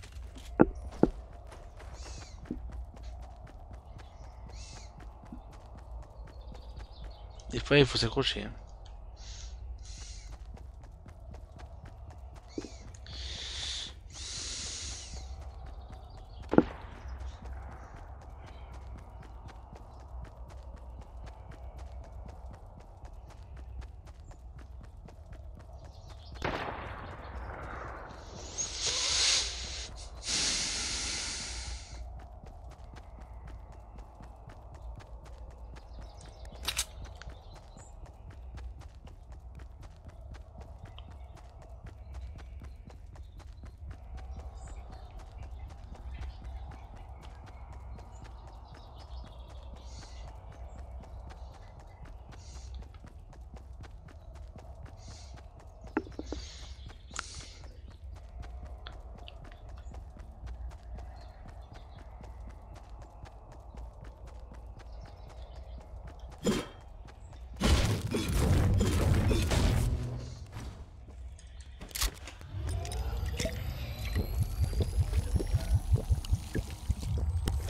Des fois il faut s'accrocher. Hein.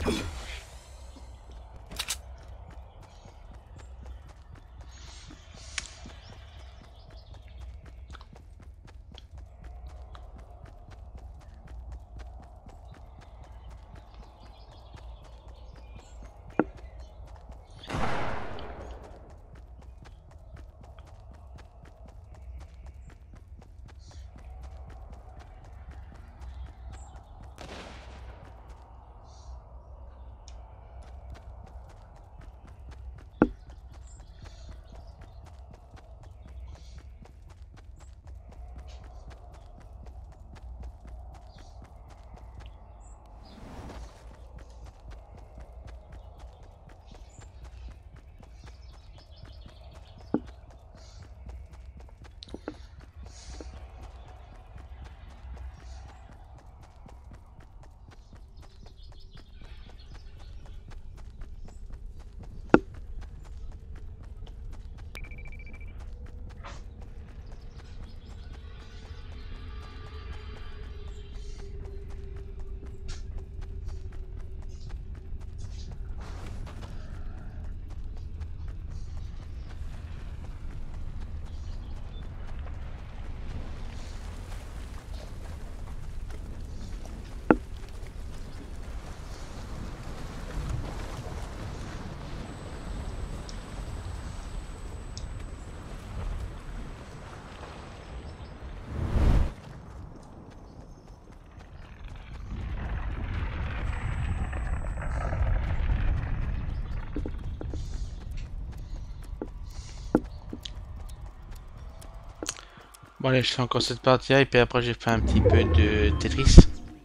Bon allez, je fais encore cette partie-là et puis après j'ai fait un petit peu de Tetris.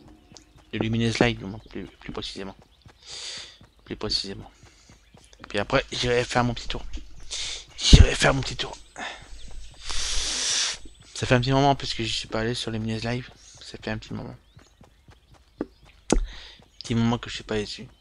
De Luminous Light, plus précisément. Plus précisément. Et puis après, j'irai faire mon petit tour. J'irai faire mon petit tour. Ça fait un petit moment parce que je suis pas allé sur Luminous Live. Ça fait un petit moment. Petit moment que je suis pas allé dessus.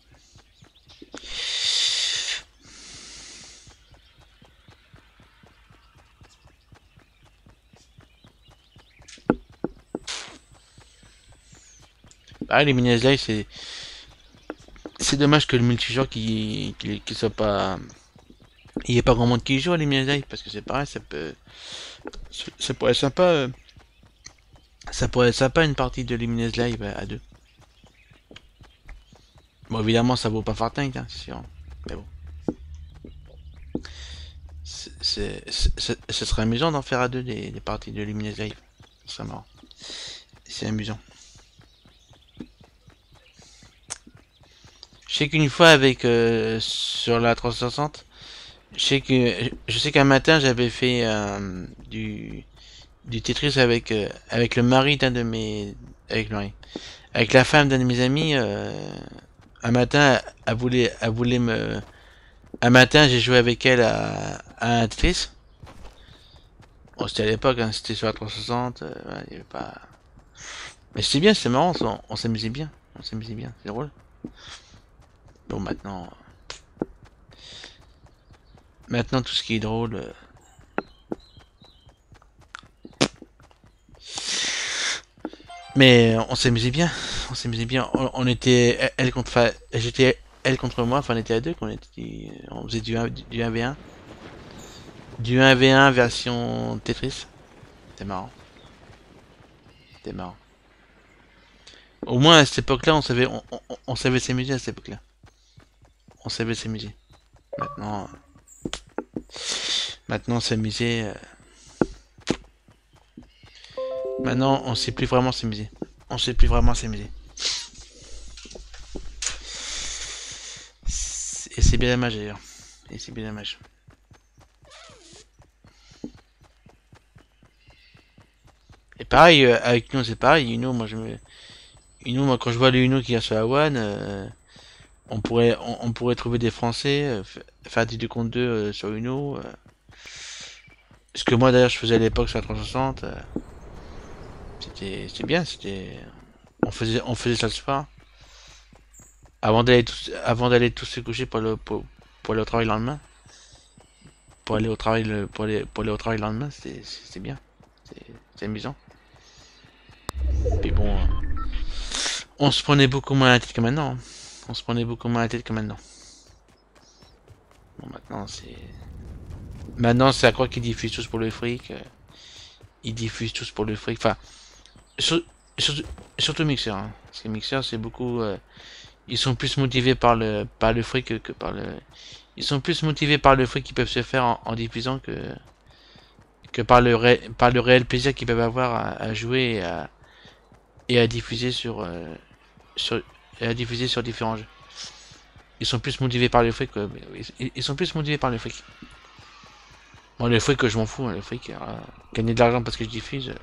Ah, les mini live, c'est dommage que le multijoueur qui soit pas, il y ait pas grand monde qui joue à les mini live parce que c'est pareil, ça pourrait être sympa, ça pourrait être sympa une partie de Luminous Live à deux. Bon, évidemment, ça vaut pas Fortnite, hein, c'est sûr, mais bon, ce serait amusant d'en faire à deux des parties de Luminous Live, ce serait marrant, c'est amusant. Je sais qu'une fois avec sur la 360, je sais qu'un matin j'avais fait du Tetris avec le mari d'un de mes avec la femme d'un de mes amis. Un matin, elle voulait me un matin j'ai joué avec elle à un Tetris. Bon, c'était à l'époque, hein, c'était sur la 360. Ouais, il y avait pas. Mais c'était bien, c'était marrant, on s'amusait bien, c'est drôle. Bon, maintenant tout ce qui est drôle. Mais on s'amusait bien, on était elle contre, j'étais elle contre moi, enfin on était à deux, on faisait du 1v1, du 1v1 version Tetris. C'était marrant, c'était marrant. Au moins à cette époque-là, on savait s'amuser à cette époque-là. On savait s'amuser. Maintenant, maintenant s'amuser. Maintenant, on sait plus vraiment s'amuser. On sait plus vraiment s'amuser. Et c'est bien dommage d'ailleurs. Et c'est bien dommage. Et pareil, avec Uno, c'est pareil. Uno, moi, quand je vois les Uno qu'il y a sur la One, on pourrait trouver des Français, faire des 2 contre 2 sur Uno. Ce que moi, d'ailleurs, je faisais à l'époque sur la 360. C'était bien, on faisait ça le soir. Avant d'aller tous se coucher pour aller au travail le lendemain. Pour aller au travail le lendemain, c'était bien. C'est amusant. Puis bon, on se prenait beaucoup moins la tête que maintenant, hein. On se prenait beaucoup moins la tête que maintenant. Bon, maintenant c'est... Maintenant c'est à croire qu'ils diffusent tous pour le fric. Ils diffusent tous pour le fric. Enfin, sur- surtout, surtout Mixer. Hein. Parce que Mixer c'est beaucoup... ils sont plus motivés par le fric que par le... Ils sont plus motivés par le fric qu'ils peuvent se faire en diffusant que par par le réel plaisir qu'ils peuvent avoir à jouer et à diffuser sur, et à diffuser sur différents jeux. Ils sont plus motivés par le fric. Ils sont plus motivés par le fric. Bon, le fric, je m'en fous. Hein, le fric, gagner de l'argent parce que je diffuse.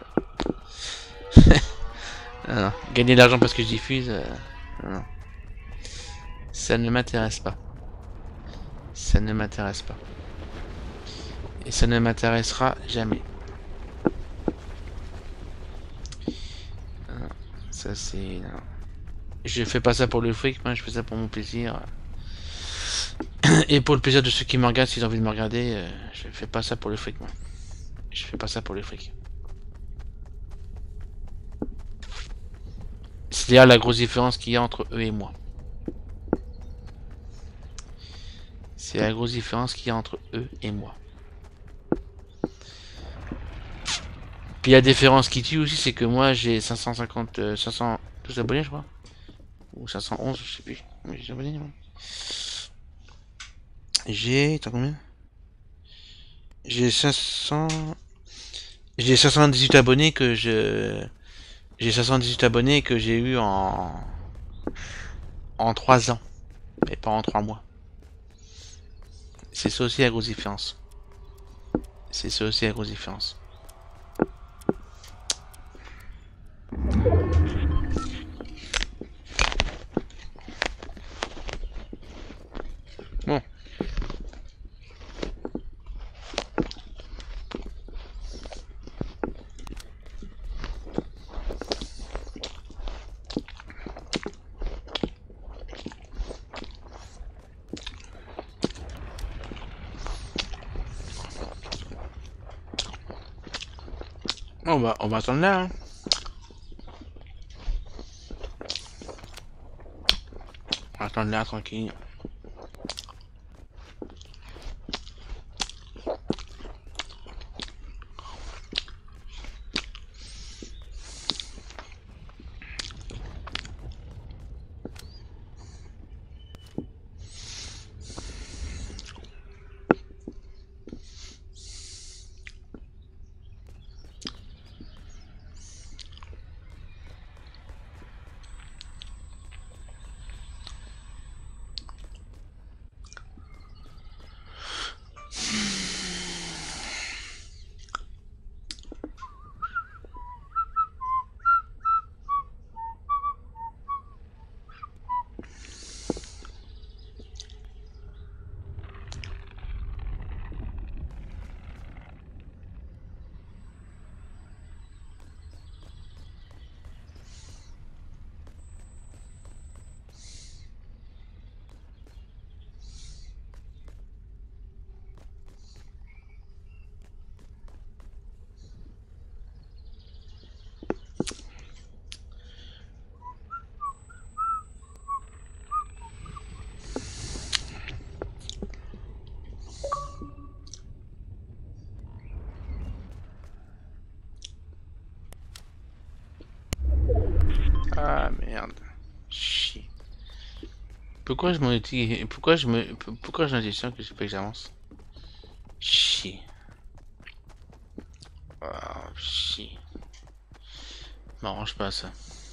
Non. Gagner de l'argent parce que je diffuse. Non. Ça ne m'intéresse pas. Ça ne m'intéresse pas. Et ça ne m'intéressera jamais. Non. Ça c'est... Non. Je fais pas ça pour le fric, moi je fais ça pour mon plaisir. Et pour le plaisir de ceux qui me regardent, s'ils ont envie de me regarder, je fais pas ça pour le fric, moi. Je fais pas ça pour le fric. C'est là la grosse différence qu'il y a entre eux et moi. C'est la grosse différence qu'il y a entre eux et moi. Puis la différence qui tue aussi, c'est que moi j'ai 512 abonnés, je crois. Ou 511, je sais plus. Mais j'ai abonnés, moi. J'ai... Attends, combien? J'ai 500... J'ai 518 abonnés que je... J'ai 518 abonnés que j'ai eu en 3 ans. Mais pas en 3 mois. C'est ça aussi la grosse différence. C'est ça aussi la grosse différence. Bon. On va attendre là. Hein. On va attendre là, tranquille. Ah merde. Chier. Pourquoi je me dis... Pourquoi j'ai l'impression que je peux que j'avance? Chier. Ah, chier. M'arrange pas ça.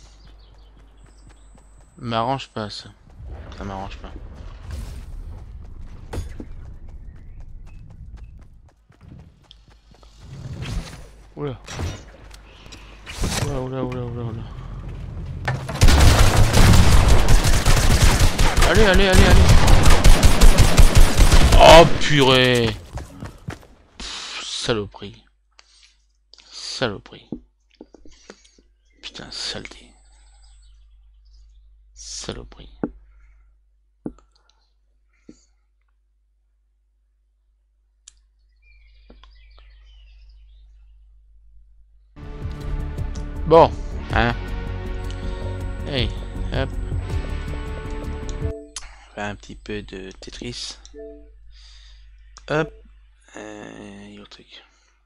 M'arrange pas ça. Ça m'arrange pas. Oula. Oula, oula, oula, oula, oula. Allez, allez, allez, allez. Oh purée. Pff, saloperie. Saloperie. Putain, saleté. Saloperie. Bon, hein. Hey, hop. faire un petit peu de Tetris. Hop. Et autre truc.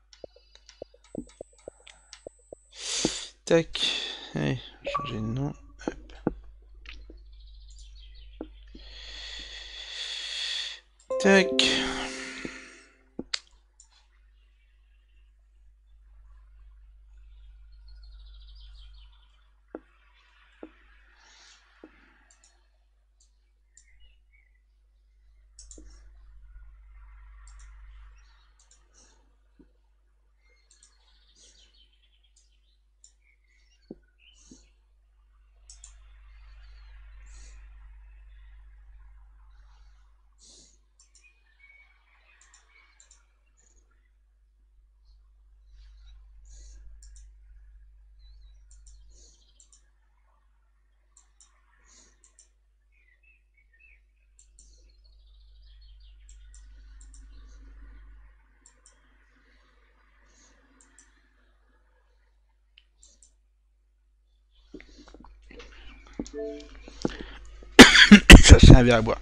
Tac. Allez, changer de nom. Hop. Tac. Ça c'est un verre à boire.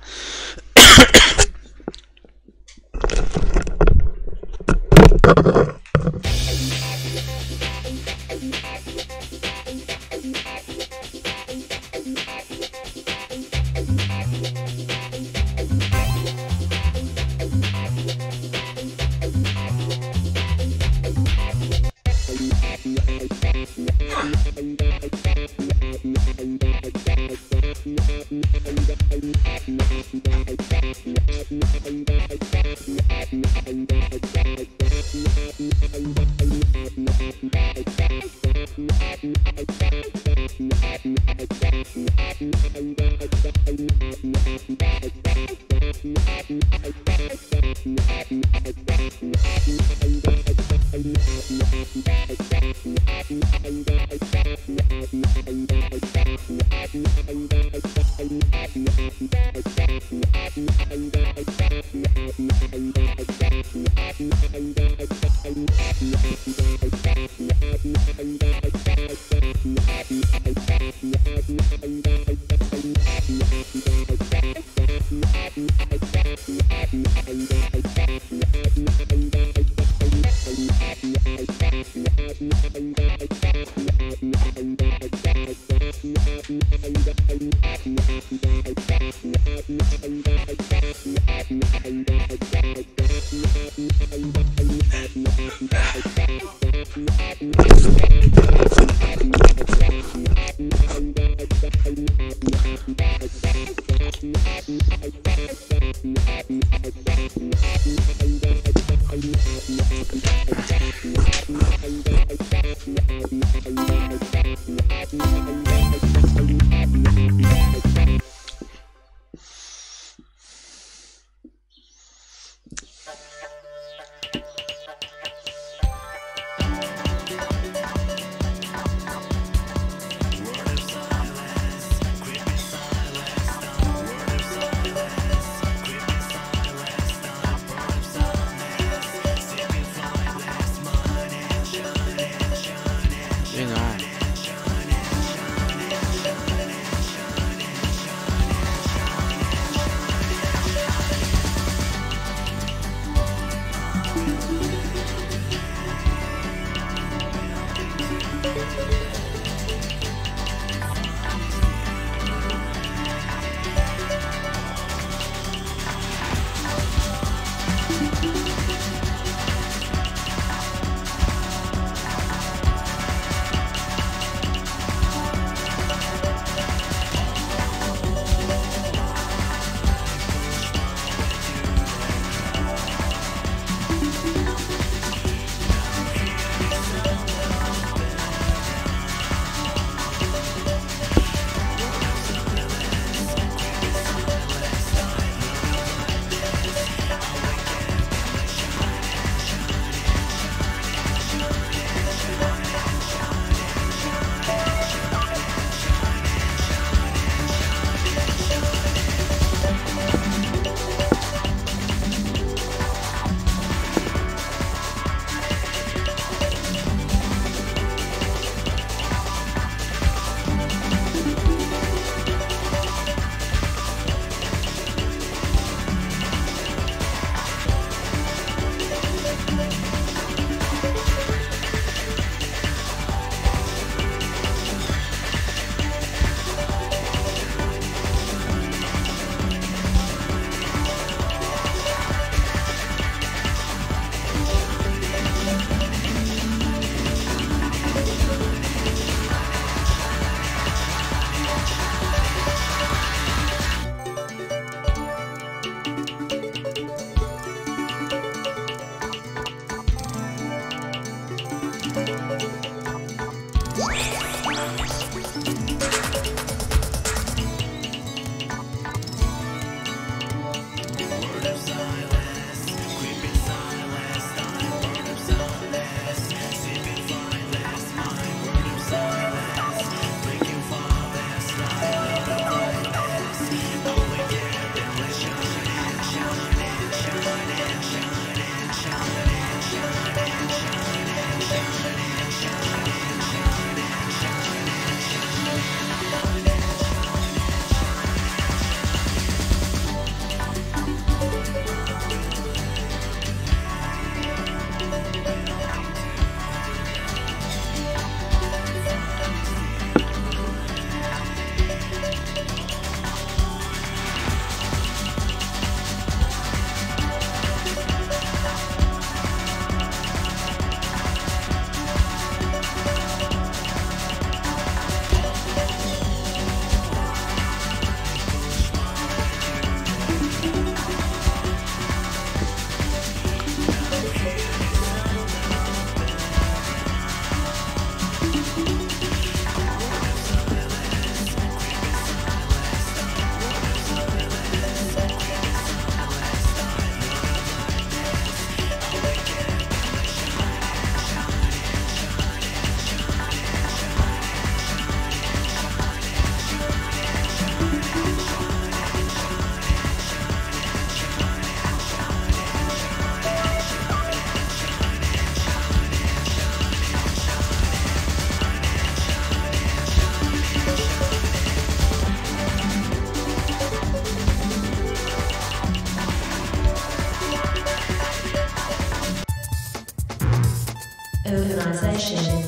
Organization.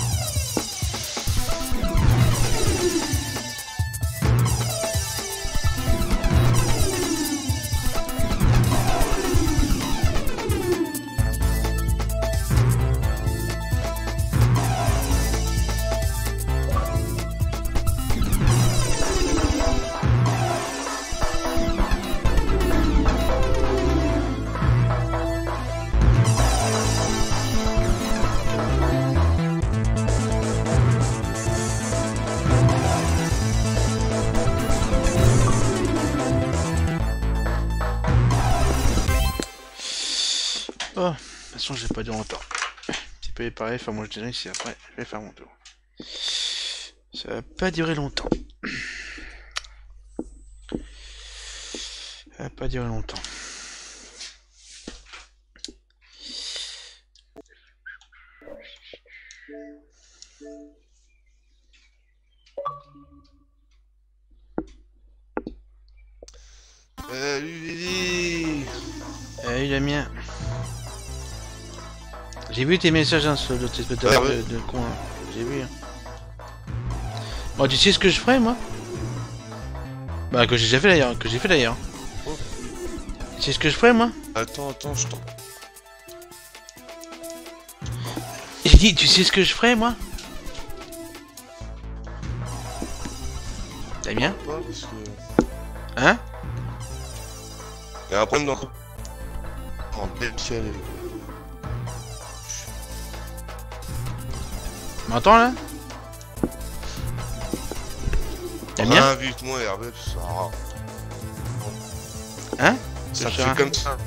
Oh, de toute façon, j'ai pas duré longtemps. C'est pas pareil, enfin, moi je dirais ici après, je vais faire mon tour. Ça va pas durer longtemps. Ça va pas durer longtemps. Salut Lily. Salut Damien. J'ai vu tes messages hein, sur l'autre espèce de con. Hein. J'ai vu. Hein. Bon, tu sais ce que je ferais moi? Bah, que j'ai déjà fait d'ailleurs. Oh. Tu sais ce que je ferais moi? Attends, je t'en... J'ai dit, tu sais ce que je ferais moi? Damien? pas parce que... Hein? Il y a un problème dans... En ciel. M'entends là? Damien? Invite-moi Hervé, ça sera... Hein? Ça Je te sais fait comme ça.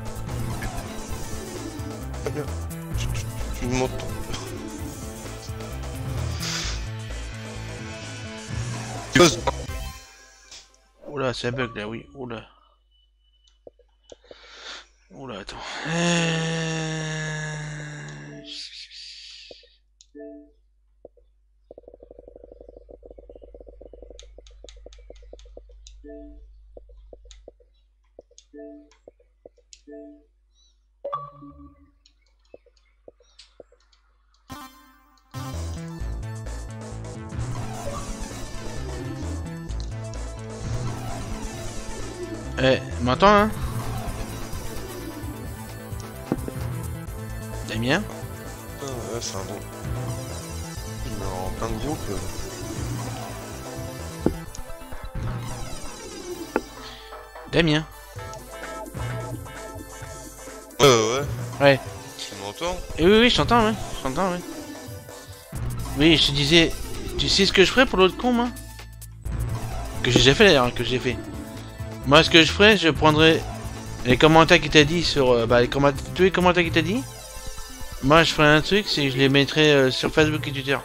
Très bien. Tu m'entends. Oula, ça bug là, oui. Oula. Oula, attends. M'entends hein? Damien? Ah ouais, c'est un bon. Il est en plein de groupe. Damien? Ouais. Ouais. Tu m'entends? Oui, je t'entends, ouais. Je t'entends, ouais. Oui, je te disais, tu sais ce que je ferais pour l'autre con, moi? Que j'ai déjà fait d'ailleurs, que j'ai fait. Moi, ce que je ferais, je prendrais les commentaires qu'il t'a dit sur... tous les commentaires qu'il t'a dit. Moi, je ferais un truc, c'est que je les mettrais sur Facebook et Twitter.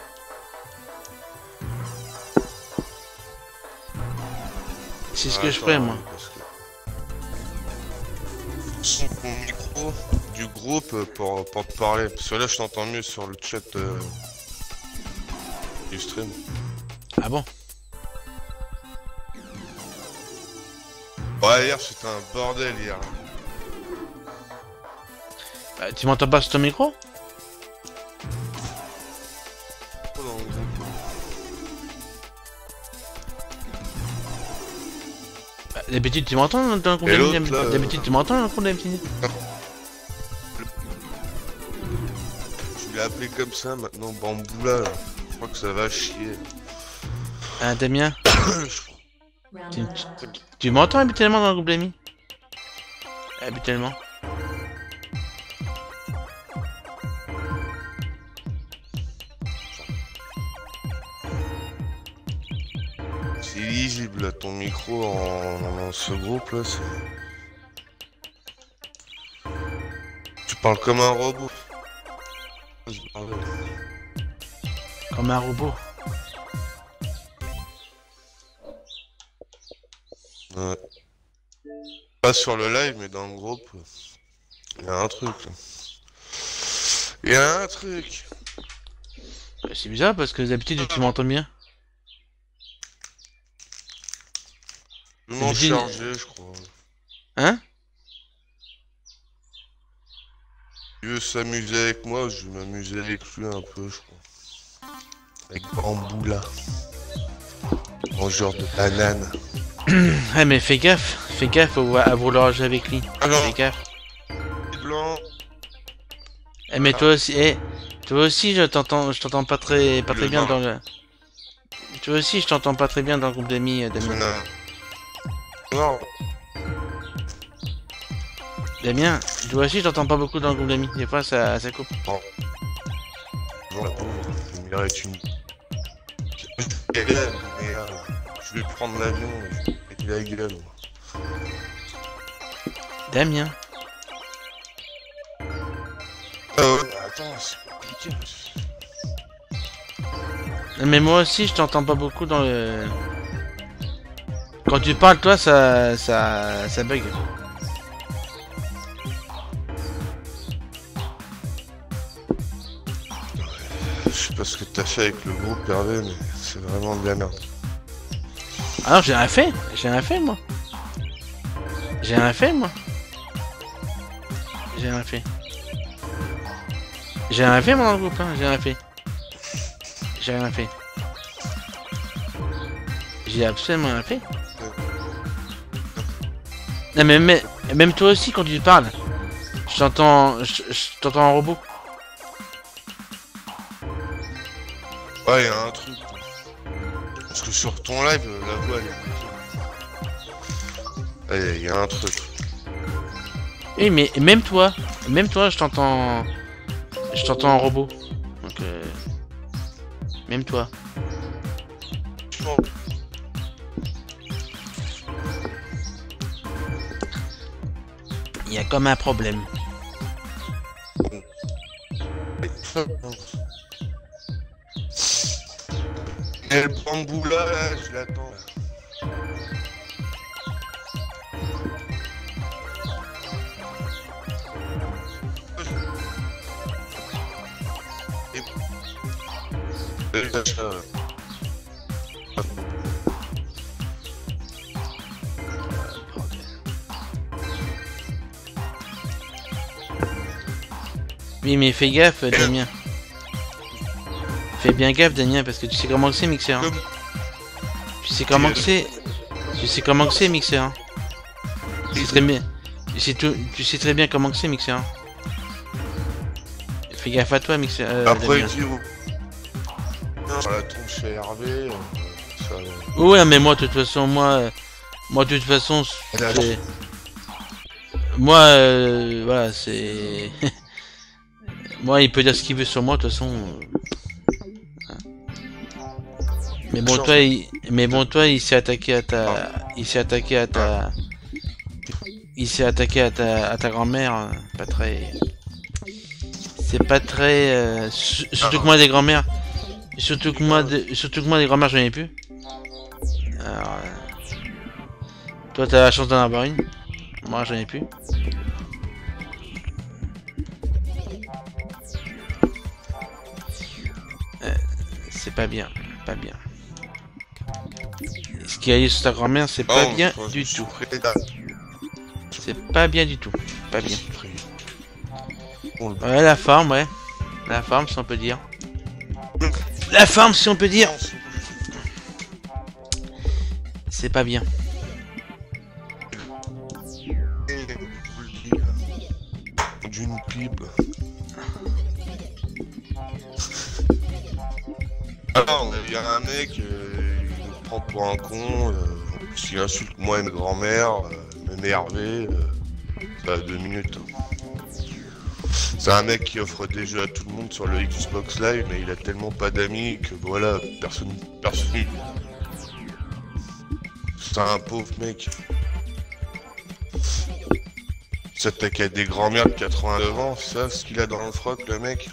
C'est ce que je ferais, moi. Son micro du groupe pour te parler. Parce que là, je t'entends mieux sur le chat du stream. Ah bon? Ouais, hier, c'était un bordel, hier. Bah, tu m'entends pas sur ton micro? Trop dans le groupe. Bah, d'habitude, tu m'entends dans le compte d'habitude, tu m'entends dans le compte d'habitude. Tu l'as appelé comme ça, maintenant, Bamboula, là. Je crois que ça va chier. Ah, Damien? Tu m'entends habituellement dans le groupe d'amis? Habituellement. C'est lisible là, ton micro dans ce groupe là, c'est... Tu parles comme un robot. Comme un robot. Ouais. Pas sur le live, mais dans le groupe, il y a un truc là. Il y a un truc. C'est bizarre parce que d'habitude tu m'entends bien. Je m'en chargé, je crois. Hein? Il veut s'amuser avec moi, je vais m'amuser avec lui un peu, je crois. Avec Bambou là. Mangeur de banane. Ouais, mais fais gaffe à vouloir jouer avec lui. Alors, Fais gaffe. blanc. Eh, mais toi aussi, je t'entends pas très bien dans le. Toi aussi, je t'entends pas très bien dans le groupe d'amis, Damien. Non. Damien, toi aussi, je t'entends pas beaucoup dans le groupe d'amis. Des fois, ça coupe. Non, la pauvre, il mérite une. Mais, je vais prendre l'avion et péter la gueule. Moi. Damien. Ah ouais, bah attends, c'est compliqué. Mais moi aussi, je t'entends pas beaucoup dans le. Quand tu parles, toi, ça bug. Je sais pas ce que t'as fait avec le groupe Hervé, mais c'est vraiment de la merde. Ah non, j'ai rien fait, moi. J'ai rien fait, moi. J'ai rien fait. J'ai rien fait, moi, dans le groupe, hein. J'ai rien fait. J'ai absolument rien fait. Non, mais même toi aussi, quand tu parles, je t'entends en robot. Ouais, y a un truc. Parce que sur ton live, la voix elle est. Ouais, y a un truc. Oui, mais même toi, je t'entends en robot. Donc, même toi. Il y a comme un problème. Et le bambou là, je l'attends. Oui, mais fais gaffe, Damien. Fais bien gaffe, Damien, parce que tu sais comment que c'est, Mixer. Hein. Tu sais comment que c'est, Mixer. Hein. Tu sais très bien. Tu sais très bien comment que c'est, Mixer. Hein. Fais gaffe à toi, Mixer. Après, Damien. sur la tronche chez Hervé. Ça... Ouais, mais moi, de toute façon, c'est... Moi, voilà, c'est... Moi, il peut dire ce qu'il veut sur moi, de toute façon. Mais bon, toi, il s'est attaqué à ta... Il s'est attaqué à ta grand-mère. Pas très... C'est pas très... Surtout que moi, des grand-mères... Surtout que moi, des grand-mères, j'en ai plus. Alors... Toi, t'as la chance d'en avoir une. Moi, j'en ai plus. C'est pas bien. Ce qui a eu sur ta grand-mère, c'est pas bien du tout. C'est pas bien du tout. Pas bien. Ouais, la forme, ouais. La forme, si on peut dire. La forme, si on peut dire. C'est pas bien. D'une pipe. Alors, il y a un mec, il nous prend pour un con, s'il insulte moi et ma grand-mère, m'énerver, ça a 2 minutes. C'est un mec qui offre des jeux à tout le monde sur le Xbox Live, mais il a tellement pas d'amis que voilà, personne. C'est un pauvre mec. Il s'attaque à des grands-mères de 89 ans, c'est ça ce qu'il a dans le froc, le mec.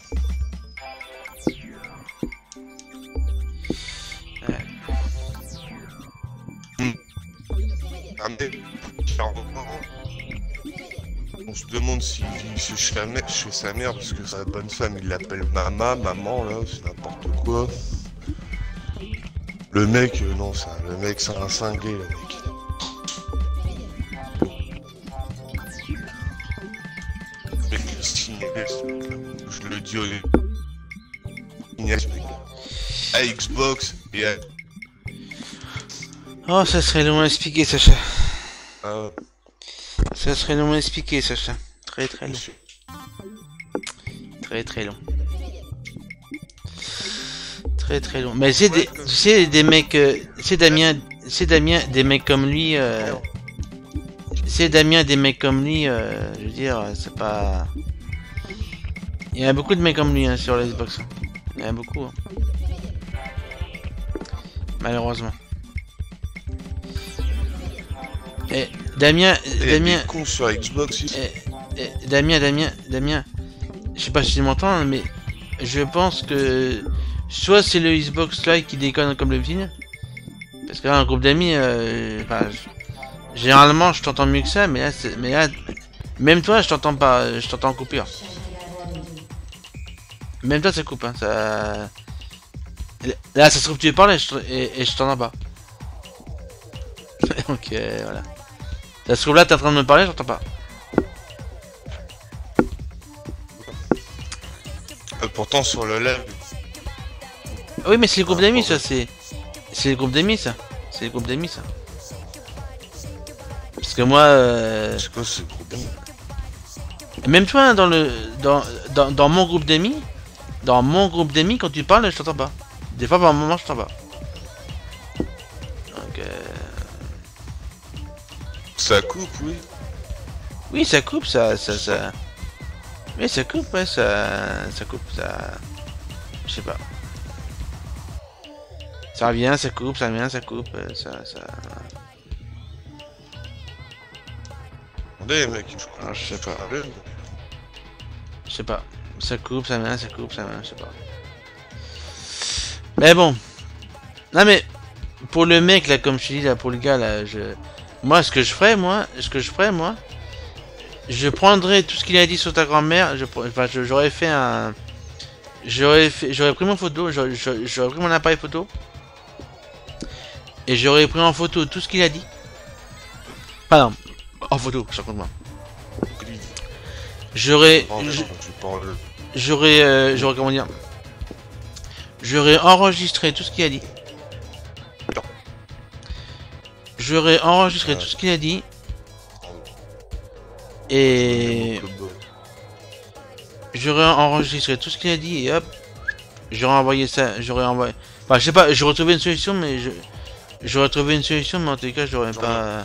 Un mec, 40 ans. On se demande s'il vit chez sa mère parce que sa bonne femme il l'appelle maman là, c'est n'importe quoi. Le mec, non, le mec c'est un cinglé le mec. Le mec le signe Je le dis au Ignace, mec. À Xbox et à... Oh, ça serait long à expliquer, Sacha. Ah, Ça serait long à expliquer, Sacha. Très très long. monsieur. Très très long. Très très long. Mais c'est des, tu sais, des mecs... c'est Damien, des mecs comme lui... c'est Damien, des mecs comme lui, je veux dire, c'est pas... Il y a beaucoup de mecs comme lui hein, sur la Xbox. Il y en a beaucoup. Hein. Malheureusement. Et Damien, Il y a des cons sur Xbox ici. Damien, je sais pas si tu m'entends, hein, mais je pense que soit c'est le Xbox Live qui déconne comme le film, parce que là, un groupe d'amis, généralement je t'entends mieux que ça, mais là, même toi je t'entends pas, je t'entends en coupure. Même toi ça coupe, hein, ça... Là ça se trouve que tu parles et je t'entends pas. Donc voilà. Ça se trouve là t'es en train de me parler, j'entends pas. Pourtant sur le live. Oui mais c'est le groupe d'amis ça, c'est le groupe d'amis ça. C'est le groupe d'amis ça. Parce que moi... C'est quoi ce groupe d'amis? Même toi hein, dans mon groupe d'amis, quand tu parles je t'entends pas. Des fois par un moment je t'entends pas. Donc Ça coupe, oui. oui ça coupe ça. Oui ça coupe ouais ça coupe ça. Je sais pas. Ça revient, ça coupe, ça revient, ça coupe, ça. Attendez mec, je crois. Ah, je sais pas. Je sais pas. Ça coupe, ça vient, ça coupe, ça vient, je sais pas. Mais bon. Non mais pour le mec là, comme je te dis là, pour le gars là, moi ce que je ferais, je prendrais tout ce qu'il a dit sur ta grand-mère, j'aurais fait un. J'aurais pris mon photo, j'aurais pris mon appareil photo. Et j'aurais pris en photo tout ce qu'il a dit. Pardon, en photo, je raconte moi. J'aurais comment dire, j'aurais enregistré tout ce qu'il a dit. J'aurais enregistré tout ce qu'il a dit. Et j'aurais enregistré tout ce qu'il a dit et hop, j'aurais envoyé ça, enfin je sais pas, j'aurais trouvé une solution mais j'aurais trouvé une solution mais en tout cas j'aurais pas...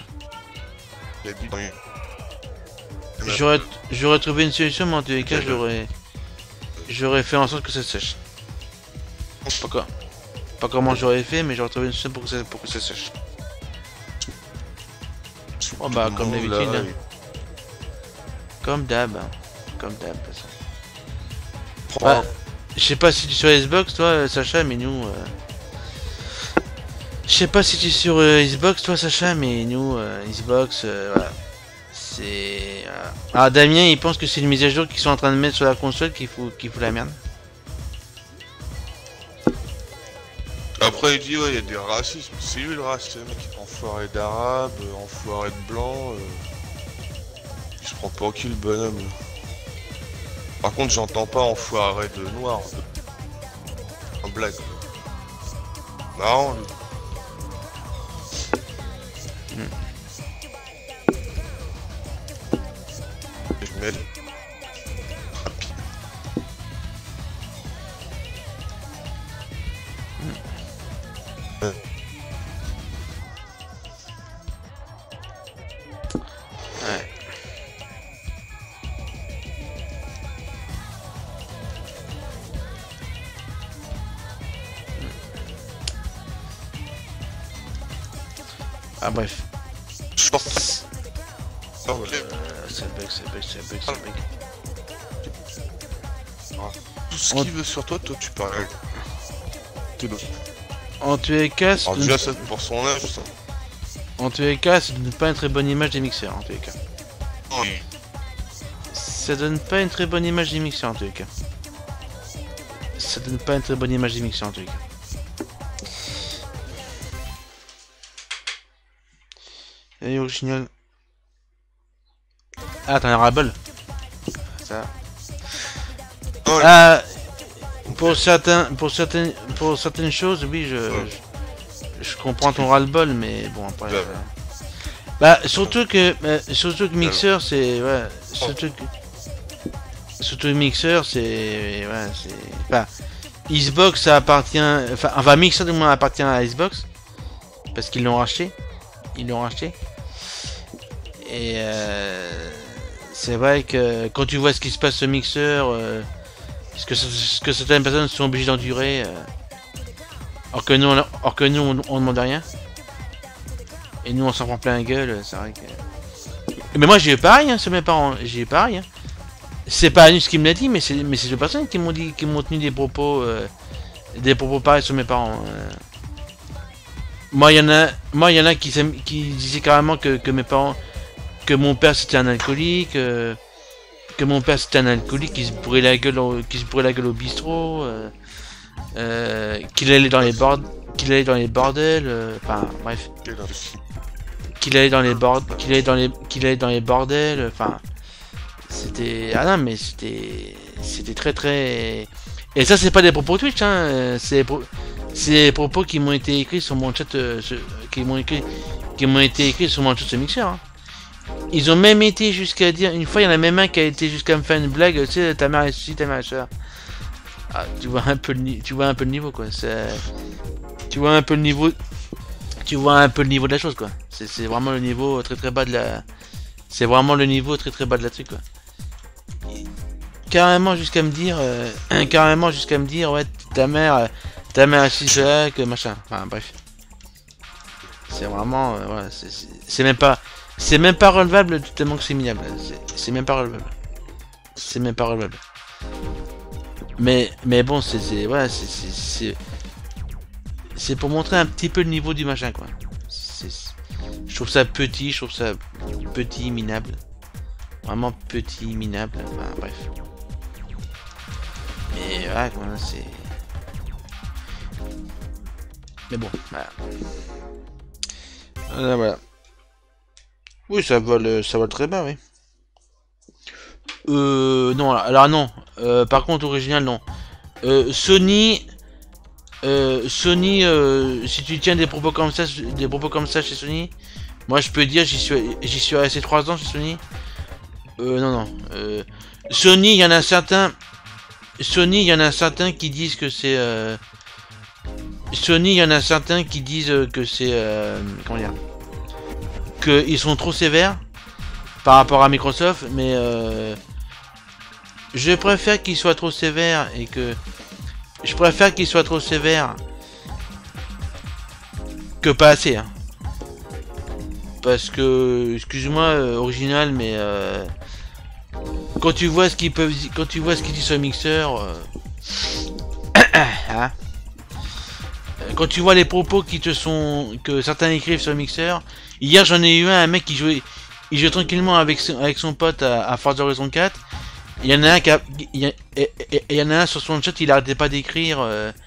J'aurais trouvé une solution mais en tous les cas j'aurais fait en sorte que ça sèche. Pas comment j'aurais fait mais j'aurais trouvé une solution pour que ça sèche. Oh bah comme d'habitude hein. Comme d'hab. Bah, je sais pas si tu es sur Xbox toi Sacha mais nous je sais pas si tu es sur Xbox toi Sacha mais nous Xbox voilà. C'est alors Damien il pense que c'est une mise à jour qu'ils sont en train de mettre sur la console qui fout la merde. Après il dit ouais il y a des racismes, c'est lui le raciste, mec, enfoiré d'arabe, enfoiré de blanc, il se prend pas au cul le bonhomme. Par contre j'entends pas enfoiré de noir. En blague. Marrant lui. Je mets rapide. Ouais. Ah bref. Short. Ok. Ça bug. Tout ce qu'il veut sur toi, tu parles. T'es bon. En tous les cas, Alors déjà ça pour son âge ça. En tous les cas, ça donne pas une très bonne image des mixeurs en tous les cas. Oui. Ça donne pas une très bonne image des mixeurs en tous les cas. Et original. Ah, t'en as ras-le-bol. Ça. Non, Ah, pour certaines choses, oui, je comprends ton ras-le-bol, mais bon après. Bah surtout que Mixer, c'est ouais, surtout que Mixer, c'est ouais, c'est. Enfin, Xbox, ça appartient, enfin Mixer du moins appartient à Xbox parce qu'ils l'ont racheté, et c'est vrai que quand tu vois ce qui se passe sur Mixer, ce que certaines personnes sont obligées d'endurer, alors que nous on demande rien, et nous on s'en prend plein la gueule, c'est vrai que. Mais moi j'ai eu pareil hein, sur mes parents, j'ai eu pareil. Hein. C'est pas Anus qui me l'a dit, mais c'est deux personnes qui m'ont dit, qui m'ont tenu des propos pareils sur mes parents. Moi il y en a qui disaient carrément que mes parents, que mon père c'était un alcoolique, que mon père c'était un alcoolique qui se brûlait la gueule au bistrot, qu'il allait dans les bordels, enfin bref, qu'il allait dans les bordels, enfin c'était mais c'était très, et ça c'est pas des propos Twitch hein, c'est des propos qui m'ont été écrits sur mon chat, qui m'ont été écrits sur mon chat de Mixer. Hein. Ils ont même été jusqu'à dire, une fois il y en a même un qui a été jusqu'à me faire une blague, tu sais, ta mère est ici, ta mère est soeur. Ah, tu vois un peu le niveau quoi, tu vois un peu le niveau de la chose quoi. C'est vraiment le niveau très bas de la, c'est vraiment le niveau très bas de la truc quoi. Carrément jusqu'à me dire ouais ta mère est si que machin, enfin bref. C'est vraiment ouais, c'est même pas relevable tellement que c'est minable. C'est même pas relevable. Mais bon ouais, c'est pour montrer un petit peu le niveau du machin quoi. Je trouve ça petit, minable. Vraiment petit, minable, enfin bref. Mais voilà quoi, c'est. Mais bon, voilà. Voilà. Oui, ça vole très bas, oui. Non, alors non. Par contre, original, non. Sony, si tu tiens des propos comme ça chez Sony, moi je peux dire, j'y suis resté 3 ans chez Sony. Non. Sony, il y en a certains qui disent que c'est. Sony, il y en a certains qui disent que c'est. Comment dire, qu'ils sont trop sévères par rapport à Microsoft, mais je préfère qu'ils soient trop sévères que pas assez. Hein. Parce que, excuse-moi, original, mais quand tu vois ce qu'ils disent sur Mixer, hein, quand tu vois les propos que certains écrivent sur Mixer, hier j'en ai eu un mec qui jouait tranquillement avec son pote à Forza Horizon 4. Il y en a un sur son chat, il arrêtait pas d'écrire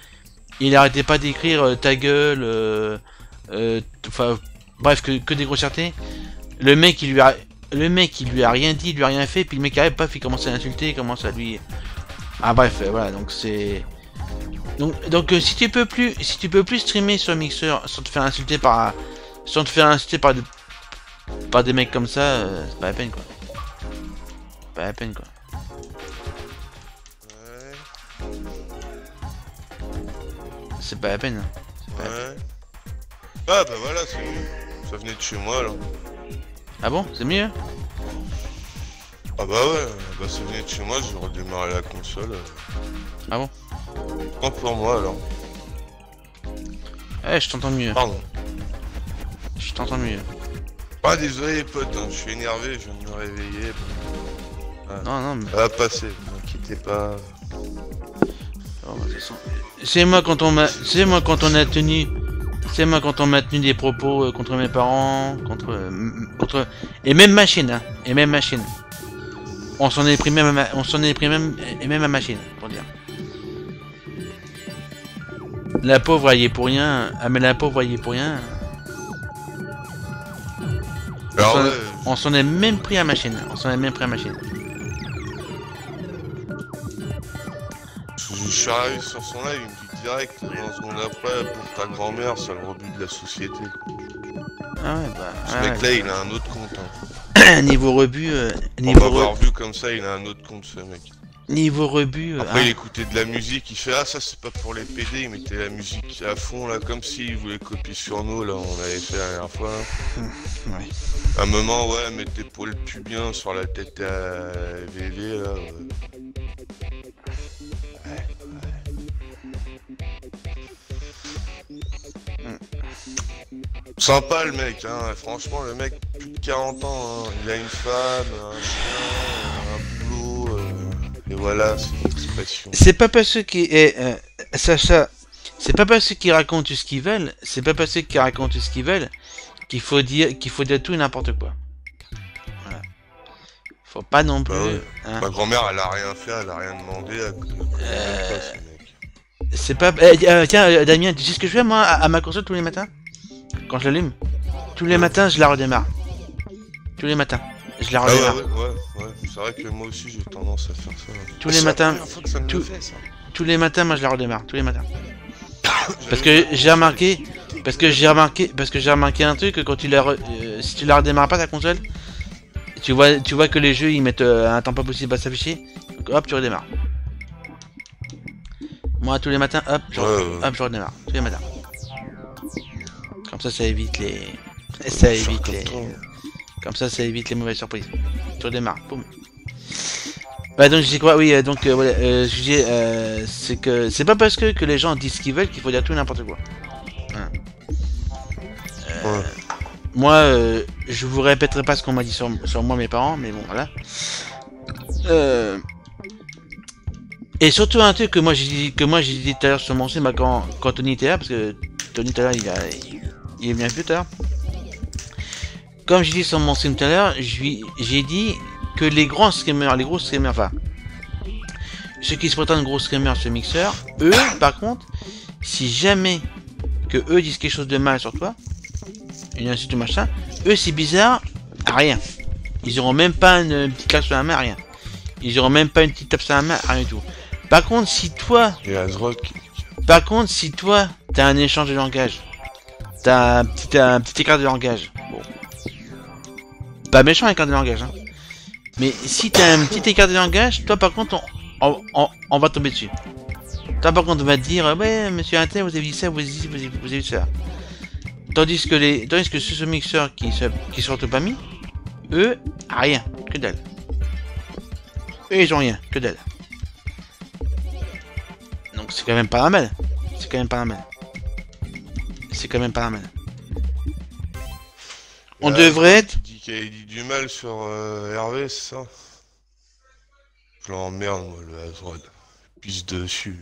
ta gueule, enfin bref, que des grossièretés. Le mec il lui a rien dit, il lui a rien fait, puis le mec arrive, paf, il commence à l'insulter, il commence à lui. Ah bref, voilà, donc c'est. Donc si tu peux plus streamer sur Mixer sans te faire insulter par des mecs comme ça, c'est pas la peine quoi. C'est pas la peine. Hein. Ouais. Ah bah voilà, c'est mieux. Ça venait de chez moi là. Ah bon, c'est mieux hein. Ah bah ouais, bah ça venait de chez moi, j'ai redémarré la console. Ah bon. Pas pour moi alors. Ouais, je t'entends mieux. Pardon. Je t'entends mieux. Ah désolé pote, hein, je suis énervé, je viens de me réveiller. Ouais. Non mais. Ça va passer, ne vous inquiétez pas. Oh, bah, c'est moi quand on m'a tenu des propos contre mes parents, contre et même machine hein, On s'en est pris même à machine pour dire. La pauvre elle y est pour rien. Ah mais la pauvre elle y est pour rien. Alors, on s'en est même pris à machine. je suis arrivé sur son live, il me dit direct, 20 secondes après, pour ta grand-mère, c'est le rebut de la société. Ah ouais, bah... Ce ouais, mec-là, ouais. il a un autre compte. Hein. Niveau rebut... Pour niveau, m'avoir vu comme ça, il a un autre compte, ce mec. niveau rebut... Après, il écoutait de la musique, il fait « Ah, ça, c'est pas pour les PD », il mettait la musique à fond, là, comme s'il voulait copier sur nous, là, on avait fait la dernière fois. Ouais. À un moment, ouais, mettre des poils pubiens sur la tête à VV, là. Sympa le mec, hein. Franchement, le mec, plus de 40 ans, hein. Il a une femme, un chien, un boulot, et voilà, c'est une expression. C'est pas parce qu'ils... Sacha, c'est pas parce qu'ils racontent ce qu'ils veulent, c'est pas parce qu'ils racontent ce qu'ils veulent qu'il faut dire tout et n'importe quoi. Voilà. Faut pas non plus... Bah ouais. Hein. Ma grand-mère, elle a rien fait, elle a rien demandé, elle connaît pas ce mec. C'est pas... tiens, Damien, tu sais ce que je fais, moi, à ma console tous les matins? Quand je l'allume, tous les matins, je la redémarre. Tous les matins, je la redémarre. Ouais. C'est vrai que moi aussi, j'ai tendance à faire ça. Tous les matins, tous les matins, moi, je la redémarre. Tous les matins. Parce que j'ai remarqué... Parce que j'ai remarqué un truc, que quand tu si tu la redémarres pas ta console, tu vois que les jeux ils mettent un temps pas possible à s'afficher, donc hop tu redémarres. Moi tous les matins, hop je redémarre, tous les matins. Comme ça évite les... Comme ça évite les mauvaises surprises. Tu redémarres, boum. Bah donc je dis quoi, oui, donc voilà, je disais, c'est que c'est pas parce que les gens disent ce qu'ils veulent qu'il faut dire tout et n'importe quoi. Hein. Moi, je vous répéterai pas ce qu'on m'a dit sur moi, mes parents, mais bon, voilà. Et surtout un truc que moi j'ai dit tout à l'heure sur mon stream, bah, quand Tony était là, parce que Tony tout à l'heure il est bien vu tout à l'heure. Comme j'ai dit sur mon stream tout à l'heure, j'ai dit que les gros streamers, enfin, ceux qui se prétendent gros streamers sur Mixer, eux, par contre, si jamais que eux disent quelque chose de mal sur toi, une insulte machin, eux c'est bizarre, rien. Ils auront même pas une petite claque sur la main, rien. Ils auront même pas une petite tape sur la main, rien du tout. Par contre, si toi, t'as un échange de langage, t'as un petit écart de langage, bon, pas méchant écart de langage, hein. Mais si t'as un petit écart de langage, toi par contre, on va tomber dessus. Toi par contre, on va te dire, ouais, monsieur Intel, vous avez dit ça, vous avez dit ça. Tandis que ceux mixeurs qui sortent pas mis, eux, rien, que dalle. Eux, ils ont rien, que dalle. Donc c'est quand même pas mal. C'est quand même pas mal. On devrait être... Tu dis qu'il a dit du mal sur Hervé, c'est ça? Je l'emmerde, moi, le Azrod. Pisse dessus.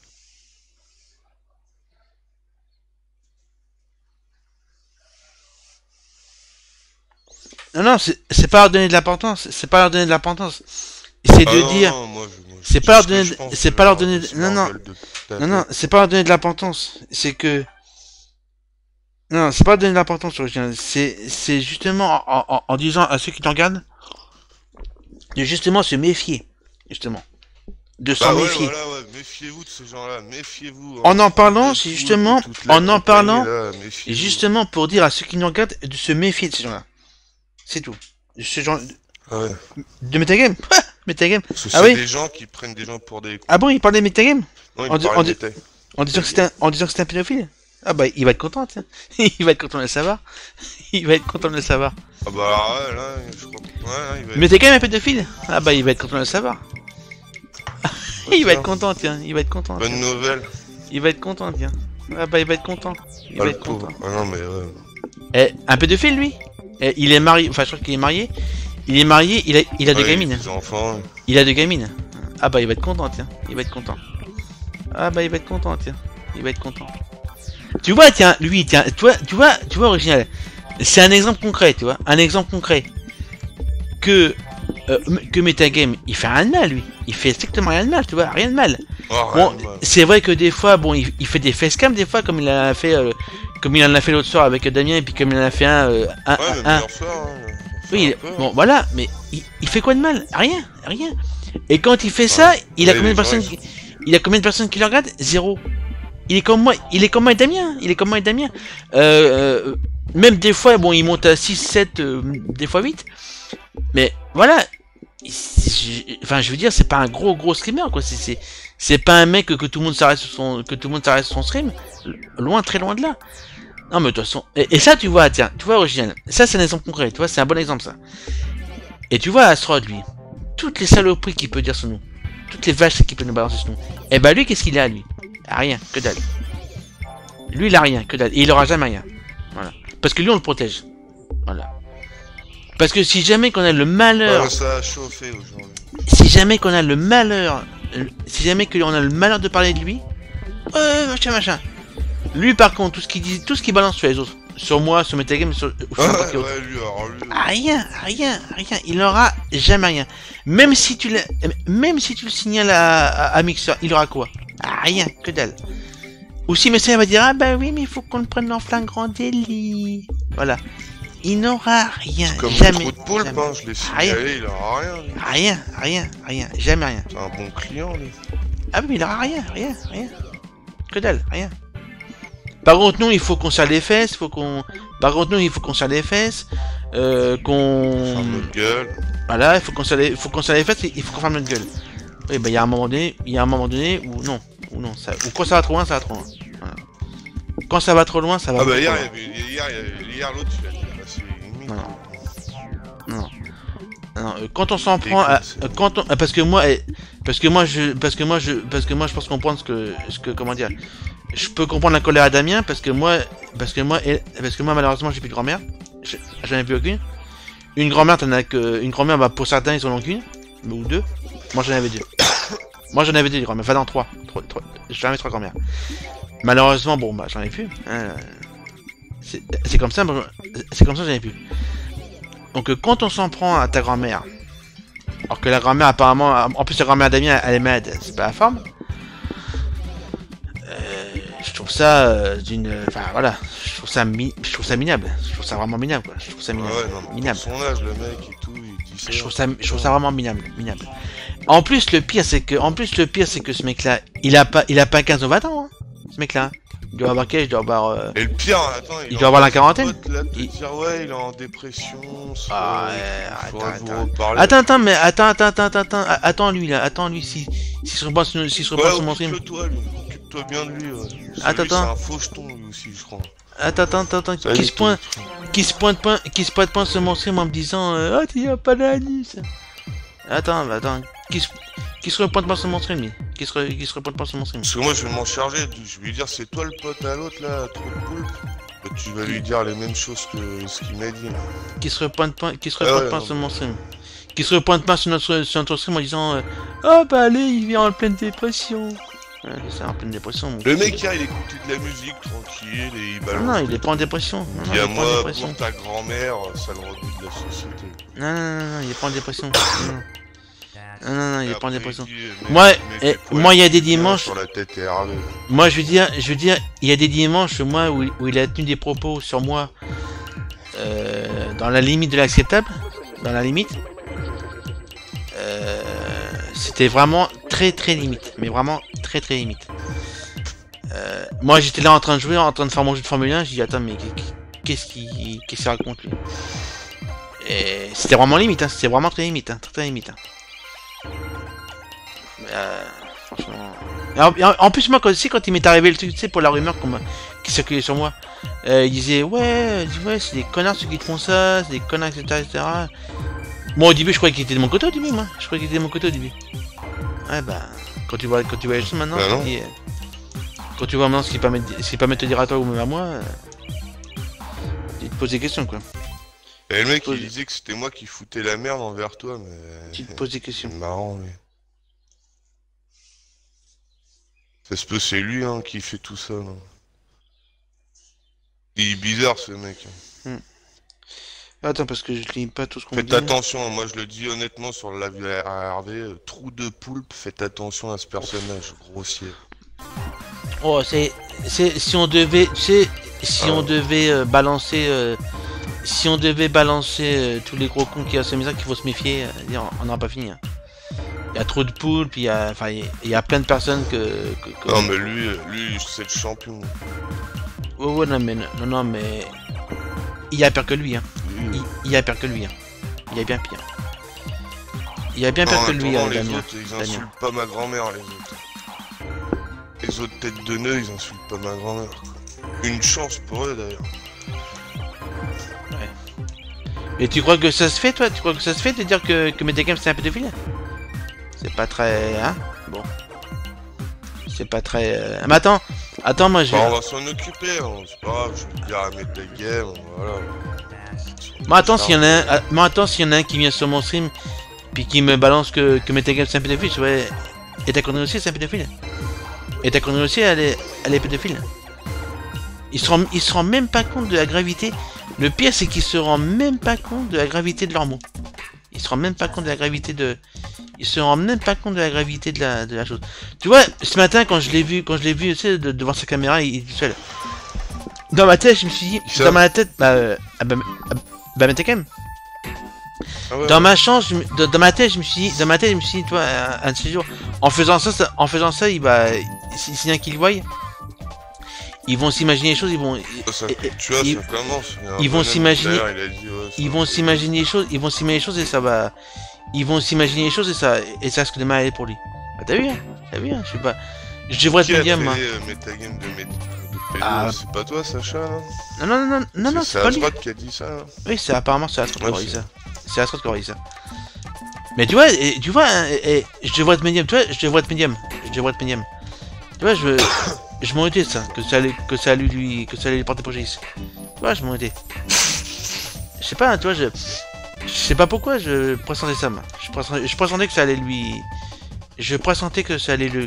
Non, c'est pas leur donner de l'importance. C'est pas leur donner de l'importance. C'est de dire... C'est pas leur donner... C'est pas leur donner... Non, c'est pas leur donner de l'importance. C'est que... Non, c'est pas leur donner de l'importance, c'est justement en disant à ceux qui t'en regardent de justement se méfier. Justement. De s'en méfier. Voilà, ouais, méfiez-vous de ces gens-là, méfiez-vous. En parlant, c'est justement... justement pour dire à ceux qui nous regardent de se méfier de ces gens-là. C'est tout. Ce genre... Ouais. De Metagame. Metagame. Ah oui. Des gens qui prennent des gens pour des... Ah bon, il parlait de Metagame? Non, en disant que c'était un pédophile? Ah bah, il va être content, tiens. Il va être content de le savoir. Ah bah, ouais, là, je crois... Ouais, il va être... Metagame un pédophile? Ah bah, il va être content de le savoir. Il va être content, tiens. Bonne nouvelle. Il va être content, tiens. Ah bah, il va être content. Ah non, mais ouais. Eh, un pédophile, lui? Eh, il est marié, enfin je crois qu'il est marié. Il a deux gamines. Des enfants. Il a deux gamines. Ah bah il va être content, tiens. Tu vois, tiens, lui, tiens, tu vois, Original. C'est un exemple concret, tu vois. Que Metagame, il fait rien de mal, lui. Il fait strictement rien de mal, tu vois, rien de mal. Oh, bon, c'est vrai que des fois, bon, il fait des facecam, des fois, comme il en a fait l'autre soir avec Damien, et puis comme il en a fait un soir, oui, bon, voilà, mais il fait quoi de mal? Rien. Et quand il fait ça, il a combien de personnes Il y a combien de personnes qui le regardent? Zéro. Il est comme moi, et Damien. Même des fois, bon, il monte à 6, 7, des fois 8. Mais voilà. Enfin, je veux dire, c'est pas un gros streamer, quoi. C'est pas un mec que tout le monde s'arrête sur son stream. Loin, très loin de là. Non, mais de toute façon. Et ça, tu vois, tiens, tu vois, Original. Ça, c'est un exemple concret. Tu vois, c'est un bon exemple, ça. Et tu vois, Astrod, lui. Toutes les saloperies qu'il peut dire sur nous. Toutes les vaches qu'il peut nous balancer sur nous. Et bah, lui, qu'est-ce qu'il a, lui? Rien, que dalle. Lui, il a rien, que dalle. Et il aura jamais rien. Voilà. Parce que lui, on le protège. Voilà. Parce que si jamais qu'on a le malheur... ça a chauffé aujourd'hui. Si jamais qu'on a le malheur... Si jamais qu'on a le malheur de parler de lui... machin. Lui, par contre, tout ce qu'il balance sur les autres. Sur moi, sur Metagame, sur... Rien. Il aura jamais rien. Même si tu le signales à Mixer, il aura quoi? Rien, que dalle. Ou si Messia va dire, ah bah oui, mais il faut qu'on le prenne en flagrant délit. Voilà. Il n'aura rien. Comme jamais. Trop de poulpe, jamais. Hein, je l'ai signalé, il aura rien. Rien. Jamais rien. C'est un bon client, lui. Ah oui, mais il aura rien. Que dalle, rien. Par contre, nous, il faut qu'on serre les fesses, qu'on serre les fesses, qu'on... Ferme notre gueule. Voilà, il faut qu'on serre les fesses et il faut qu'on ferme notre gueule. Oui, bah, il y a un moment donné où non, ça... Ou quand ça va trop loin, ça va trop loin. Voilà. Quand ça va trop loin, ça va trop loin. Hier, l'autre, il a dépassé une minute. Non. Quand on s'en prend à... parce que moi, je pense comprendre ce que, comment dire... Je peux comprendre la colère à Damien parce que moi malheureusement j'ai plus de grand-mère. J'en ai plus aucune. Une grand-mère bah, pour certains ils en ont qu'une ou deux. Moi j'en avais deux. Des grand-mères. Enfin non, trois. J'en avais 3 grand-mères. Malheureusement bon bah j'en ai plus. C'est comme ça j'en ai plus. Donc quand on s'en prend à ta grand-mère, alors que la grand-mère apparemment, en plus la grand-mère Damien elle est malade, c'est pas la forme. Je trouve ça enfin voilà, je trouve ça minable. Je trouve ça vraiment minable quoi. Je trouve ça minable. Ouais, non, minable. Son âge le mec et tout, il dit ça. Je trouve ça vraiment minable. En plus le pire c'est que ce mec là, il a pas 15 ou 20 ans hein, ce mec là. Il doit avoir quel, Et le pire, attends, il doit avoir la quarantaine. Dire ouais, il est en dépression. Attends lui s'il se reprend sur mon stream. Occupe-toi bien de lui. Attends. C'est un faux jeton lui aussi, je crois. Attends, qui se pointe point sur mon stream en me disant ah tu as pas d'anis. Attends, qui se repointe pas sur mon stream lui. Qui se repointe pas sur mon stream. Parce que moi je vais m'en charger, je vais lui dire c'est toi le pote à l'autre là, trop de poulpe. Bah, tu vas lui dire les mêmes choses que ce qu'il m'a dit. Là. Qui se repointe pas sur mon stream. Qui se repointe pas sur notre stream en disant oh bah allez il vient en pleine dépression. Ouais, c'est en pleine dépression. Le mec il écoutait de la musique tranquille et il balance. Non, il est pas en dépression. Il y a moi pour ta grand-mère, ça le rebut de la société. Non, il est pas en dépression. Non, il est pas en dépression. Moi, il y a des dimanches. Sur la tête et Hervé. Moi, je veux dire, il y a des dimanches, moi, où il a tenu des propos sur moi, dans la limite de l'acceptable, dans la limite. C'était vraiment très limite, mais vraiment très limite. Moi, j'étais là en train de jouer, en train de faire mon jeu de Formule 1. Je dis attends, mais qu'est-ce qu'il raconte lui? Et c'était vraiment limite, hein, c'était vraiment très limite, hein, très limite. Hein. Franchement. En plus, moi, quand il m'est arrivé le truc, tu sais, pour la rumeur qui circulait sur moi, il disait ouais, c'est des connards ceux qui te font ça, c'est des connards, etc. Moi, au début, je croyais qu'il était de mon côté au début, moi. Ouais, bah, quand tu vois les choses maintenant, quand tu vois maintenant ce qui permet de te dire à toi ou même à moi, tu te poses des questions, quoi. Et le mec, il disait que c'était moi qui foutais la merde envers toi, mais... Tu te poses des questions. C'est marrant, lui. Ça se peut, c'est lui, hein, qui fait tout ça, non? Il est bizarre, ce mec. Attends, parce que je lis pas tout ce qu'on dit. Faites attention, moi je le dis honnêtement sur le live RV, trou de poulpe, faites attention à ce personnage grossier. Oh, si on devait balancer tous les gros cons qu'il y a sur Misa qu'il faut se méfier, on n'aura pas fini. Hein. Il y a trop de poules, puis enfin, il y a plein de personnes que... Non mais lui c'est le champion. Ouais, non, mais... Il y a pire que lui, hein. Il y a pire que lui, hein. Il y a bien pire. Il y a bien pire que lui, les Damien. autres, ils insultent pas ma grand-mère, les autres. Les autres têtes de nœud, ils insultent pas ma grand-mère. Une chance pour eux, d'ailleurs. Ouais. Et tu crois que ça se fait, toi? Tu crois que ça se fait de dire que Metagame c'est un pédophile? C'est pas très... Hein? Bon. C'est pas très... Mais attends, moi je... Bah, on va s'en occuper, hein. C'est pas grave, je vais le dire à Metagame, voilà. Moi attends, s'il y en a un... Moi attends, s'il y en a un qui vient sur mon stream, puis qui me balance que Metagame c'est un pédophile, je vais... Et ta connerie aussi c'est un pédophile. Et ta connerie aussi elle est pédophile. Ils se rendent même pas compte de la gravité. Le pire c'est qu'ils se rendent même pas compte de la gravité de leurs mots. Ils se rendent même pas compte de la gravité de... Ils se rendent même pas compte de la gravité de la chose. Tu vois, ce matin quand je l'ai vu, tu sais, devant sa caméra, il est tout seul. Dans ma tête, je me suis dit, dans ma tête, bah Metagame. Ah ouais, Dans ma chance, dans ma tête, je me suis dit, toi, un de ces jours, en faisant ça, il va, s'il y en a qui le voient, ils vont s'imaginer les choses, ils vont, tu vois, ça commence. Ils vont s'imaginer, ils vont s'imaginer les choses, et ça va, ils vont s'imaginer les choses et ça risque de mal aller pour lui. Bah t'as vu, hein, je sais pas, je devrais être médium, moi. Metagame de pédo, c'est pas toi, Sacha, là? Non, c'est pas lui. Astrod qui a dit ça, là. Oui, c'est apparemment c'est Astrod qui aurait dit ça. C'est Astrod qui aurait dit ça. Mais tu vois, hein, je devrais être médium, tu vois, je devrais être médium. Tu vois, je m'en étais de ça, que ça allait lui porter préjudice. Tu vois, je m'en étais. Je sais pas, hein, tu vois, je sais pas pourquoi je pressentais ça, moi. Je pressentais que ça allait lui... Je pressentais que ça allait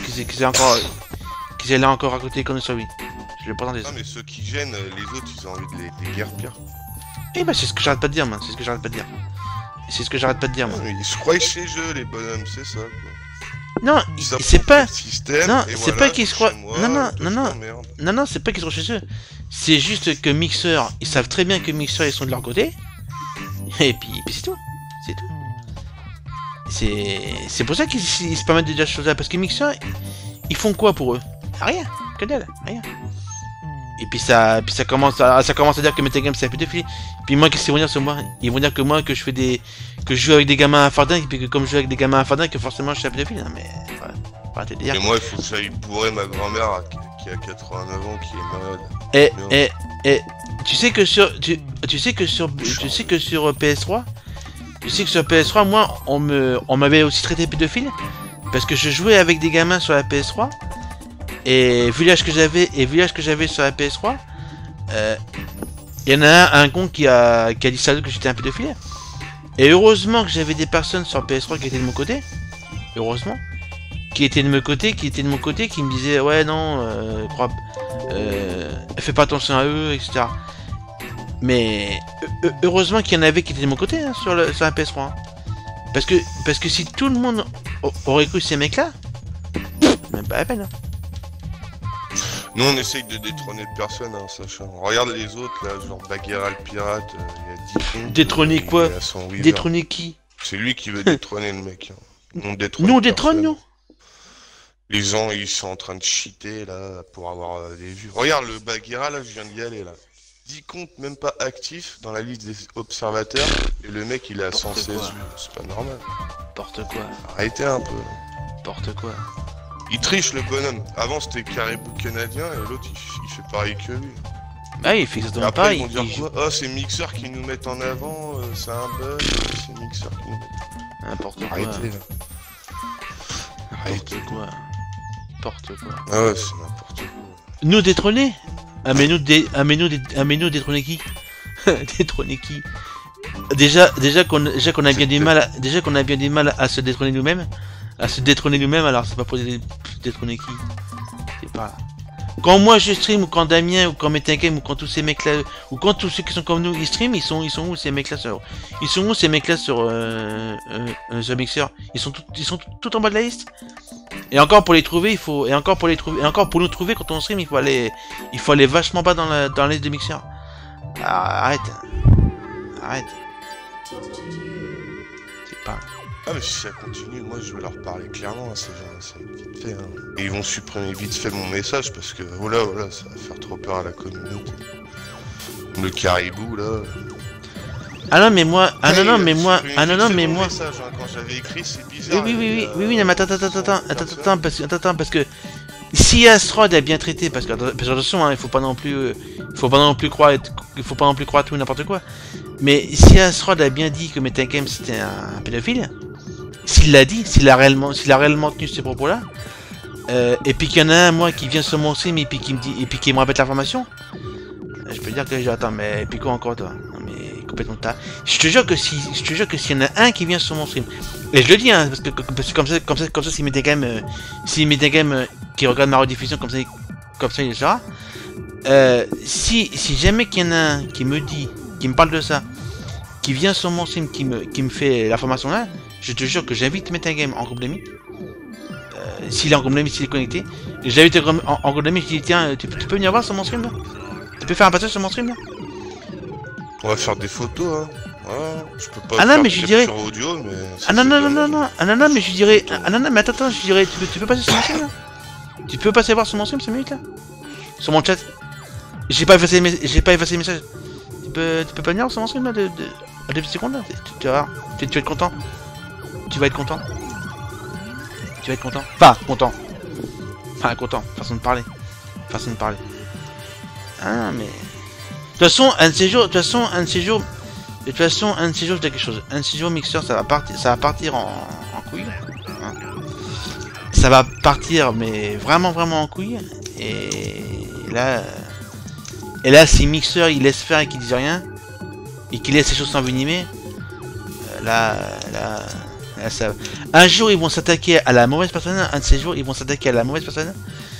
qu'ils allaient encore raconter qu'on est sur lui. Je le pressentais ça. Non mais ceux qui gênent, les autres, ils ont envie de les guerpir. Eh bah c'est ce que j'arrête pas de dire, moi. C'est ce que j'arrête pas de dire, moi. Ils se croient chez eux, les bonhommes, c'est ça, quoi. Non, c'est pas... Non, c'est voilà, pas qu'ils se croient... moi, Non, c'est pas qu'ils se croient chez eux. C'est juste que Mixer, ils savent très bien que Mixer, ils sont de leur côté. Et puis c'est tout. C'est tout. C'est pour ça qu'ils se permettent de dire ces choses-là. Parce que Mixer, ils font quoi pour eux? Rien. Que dalle. Rien. Et puis ça commence à dire que Metagame c'est un pédophile. Puis moi, qu'est-ce qu'ils vont dire sur moi? Ils vont dire que moi, que je joue avec des gamins à Fardin, et puis que comme je joue avec des gamins à Fardin, que forcément je suis un pédophile. Non mais... Ouais. Arrêtez de dire. Et moi, il faut que j'aille bourrer ma grand-mère qui a 89 ans, qui est malade. Et tu sais que sur PS3, moi on m'avait aussi traité de pédophile parce que je jouais avec des gamins sur la PS3 et vu l'âge que j'avais sur la PS3, il y en a un con qui a dit ça que j'étais un pédophile. Et heureusement que j'avais des personnes sur PS3 qui étaient de mon côté. Heureusement. Qui étaient de mon côté, qui me disaient ouais non, fais pas attention à eux, etc. Mais heureusement qu'il y en avait qui étaient de mon côté, hein, sur la PS3. Hein. Parce que si tout le monde aurait cru ces mecs-là, même pas la peine. Hein. Nous on essaye de détrôner personne, hein, Sacha. Regarde les autres là, genre Bagheera le pirate, il y a 10 comptes. Détrôner quoi? Détrôner qui? C'est lui qui veut détrôner le mec. Hein. Nous on détrône, nous. Les gens ils sont en train de cheater là pour avoir des vues. Regarde le Bagheera là, je viens d'y aller là. 10 comptes même pas actifs dans la liste des observateurs et le mec il a 116 vues. C'est pas normal. N'importe quoi. Arrêtez un peu. N'importe quoi. Il triche le bonhomme. Avant c'était Caribou canadien et l'autre il fait pareil que lui. Ah il fait exactement pareil. Ils vont dire quoi? Oh c'est Mixer qui nous met en avant, c'est un bug, c'est Mixer qui nous met. N'importe quoi. Arrêtez là. N'importe quoi. N'importe quoi. Ah ouais c'est n'importe quoi. Nous détrôner? Ah mais nous détrôner qui? Détrôner qui? Déjà qu'on a bien du mal à se détrôner nous-mêmes. Alors c'est pas pour détrôner qui? C'est pas... Quand moi je stream, ou quand Damien, ou quand Metagame, ou quand tous ces mecs là, ou quand tous ceux qui sont comme nous ils stream, ils sont où ces mecs là sur... Ils sont où ces mecs là sur The Mixer? Ils sont tout en bas de la liste. Et encore pour les trouver, encore pour nous trouver quand on stream, il faut aller vachement bas dans la liste de Mixer. Ah, arrête. C'est pas... Ah mais si ça continue, moi je vais leur parler clairement à ces gens-là, ça va être vite fait. Hein. Et ils vont supprimer vite fait mon message parce que voilà, ça va faire trop peur à la communauté. Le caribou là. Ah non mais moi, ah non Hey, non mais moi, supprimer ah non vite non fait mais mon moi. message, hein. Quand j'avais écrit, c'est bizarre. Oui, non mais attends, parce que si Astrod a bien traité, parce que attention, hein, il faut pas non plus croire, il faut pas non plus croire tout n'importe quoi. Mais si Astrod a bien dit que Metagame c'était un pédophile, s'il l'a dit, s'il a réellement tenu ces propos-là, et puis qu'il y en a un moi qui vient sur mon stream et puis qui me dit, et puis qui me répète l'information, je peux dire que attends mais et puis quoi encore toi? Non mais complètement tas. Je te jure que s'il y en a un qui vient sur mon stream, et je le dis hein, parce que comme ça s'il m'était quand même qui regarde ma rediffusion comme ça il le saura. Si jamais qu'il y en a un qui me dit, qui me parle de ça, qui vient sur mon stream, qui me fait l'information là, je te jure que j'invite Metagame en groupe d'amis. S'il est en groupe d'amis, s'il est connecté, j'invite en groupe d'amis, je dis tiens, tu peux venir voir sur mon stream là? Tu peux faire un passage sur mon stream là? On va faire des photos, hein. Voilà. Je peux pas Ah non, faire mais de je dirais. capture audio, mais Ah non, mais je dirais. Ah non, mais attends, je dirais. Tu peux passer sur mon stream là? Tu peux passer voir sur mon stream 5 minutes là? Sur mon chat? J'ai pas effacé les messages. Tu peux pas venir sur mon stream là à 2 secondes là? Tu vas voir. Tu vas être content. Tu vas être content. Tu vas être content. Content. Content. Façon de parler. Ah mais. De toute façon, un de ces jours, je dis quelque chose. Un de ces jours, Mixer, ça va partir en couille. Hein. Ça va partir, mais vraiment en couille. Et là, si Mixer il laisse faire et qu'il dise rien, et qu'il laisse les choses s'envenimer, là, ça. Un jour, ils vont s'attaquer à la mauvaise personne. Un de ces jours, ils vont s'attaquer à la mauvaise personne.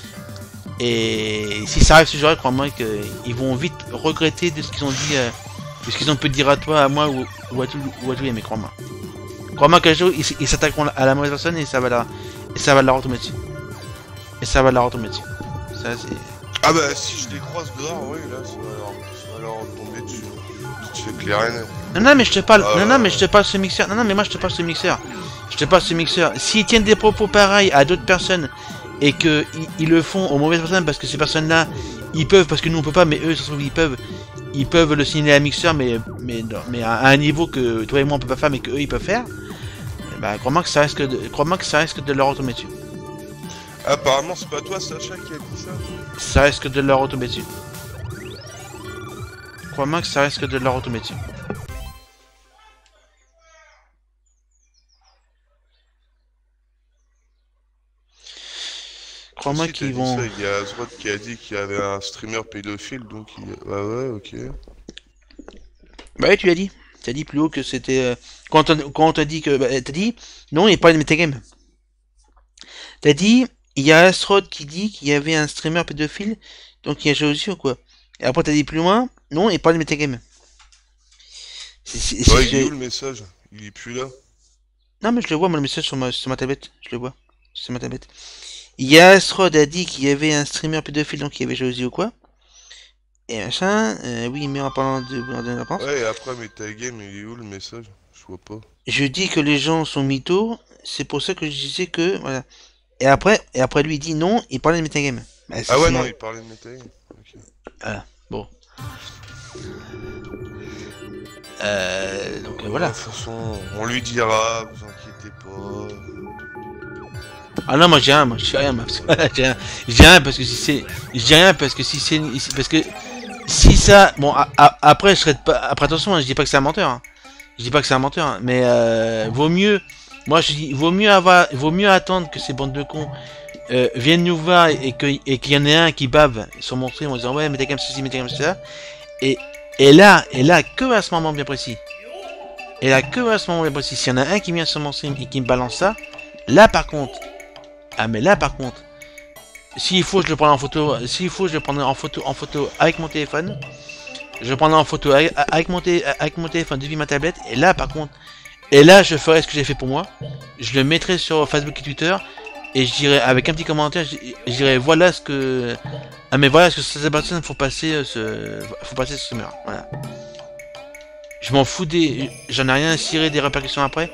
Et si ça arrive ce jour-là, crois-moi qu'ils vont vite regretter de ce qu'ils ont dit, de ce qu'ils ont pu dire à toi, à moi ou à tous les mecs, crois-moi. Crois-moi qu'un jour ils s'attaqueront à la mauvaise personne et ça va la retomber dessus. Ça c'est. Ah bah si je les croise dehors, oui là ça va leur tomber dessus. Tu fais clair et net. Non mais je te parle, mais je te parle ce mixeur. Non mais moi je te parle ce mixeur. S'ils tiennent des propos pareils à d'autres personnes et que ils le font aux mauvaises personnes parce que ces personnes-là ils peuvent, parce que nous on peut pas, mais eux ça se trouve ils peuvent le signer à Mixer mais à un niveau que toi et moi on peut pas faire mais que eux ils peuvent faire. Bah crois-moi que ça risque de leur retomber dessus. Apparemment c'est pas toi Sacha qui a dit ça. Ça risque de leur retomber dessus. Crois-moi que ça risque de leur retomber dessus. Crois-moi Si, qu'ils vont. Ça, il y a Azrod qui a dit qu'il y avait un streamer pédophile donc il. Ouais ok. Bah ouais tu l'as dit. T'as dit plus haut que c'était. Quand on t'a dit que. Bah, t'as dit. Non, il parlait de Metagame. T'as dit. Il y a Astrod qui dit qu'il y avait un streamer pédophile. Donc il y a joué aussi ou quoi? Et après t'as dit plus loin. Non, il parlait de Metagame. Ouais, il est où le message? Il est plus là. Non mais je le vois moi le message sur ma tablette. Je le vois. C'est ma tablette. Il y a Astrod a dit qu'il y avait un streamer pédophile donc il y avait Josie ou quoi. Et machin, oui mais en parlant de la pense. Ouais et après Metagame il est où le message? Je vois pas. Je dis que les gens sont mythos, c'est pour ça que je disais que voilà. Et après lui il dit non, il parlait de Metagame. Bah, ah ouais non il parlait de Metagame. Ok. Voilà, bon. Donc voilà. De toute façon, on lui dira, vous inquiétez pas. Ah non, moi j'ai rien, j'ai rien parce que si c'est, je dis rien parce que si c'est, parce que si ça, bon après je serais pas, après attention, hein, je dis pas que c'est un menteur, hein. Je dis pas que c'est un menteur, hein, mais vaut mieux, moi je dis, vaut mieux attendre que ces bandes de cons viennent nous voir et qu'il y en ait un qui bave sur mon stream en disant ouais mais t'as quand même ceci, mais t'as quand même ça, et là que à ce moment bien précis, s'il y en a un qui vient sur mon stream et qui me balance ça, là par contre. Ah mais là par contre, s'il faut je le prends en photo, je le prendrai en photo avec mon téléphone. Je le prendrai en photo avec mon téléphone depuis ma tablette. Et là par contre, je ferai ce que j'ai fait pour moi. Je le mettrai sur Facebook et Twitter. Et je dirai avec un petit commentaire, je dirai voilà ce que... Ah mais voilà ce que cette personne faut passer ce mur. Voilà. Je m'en fous j'en ai rien à cirer des répercussions après.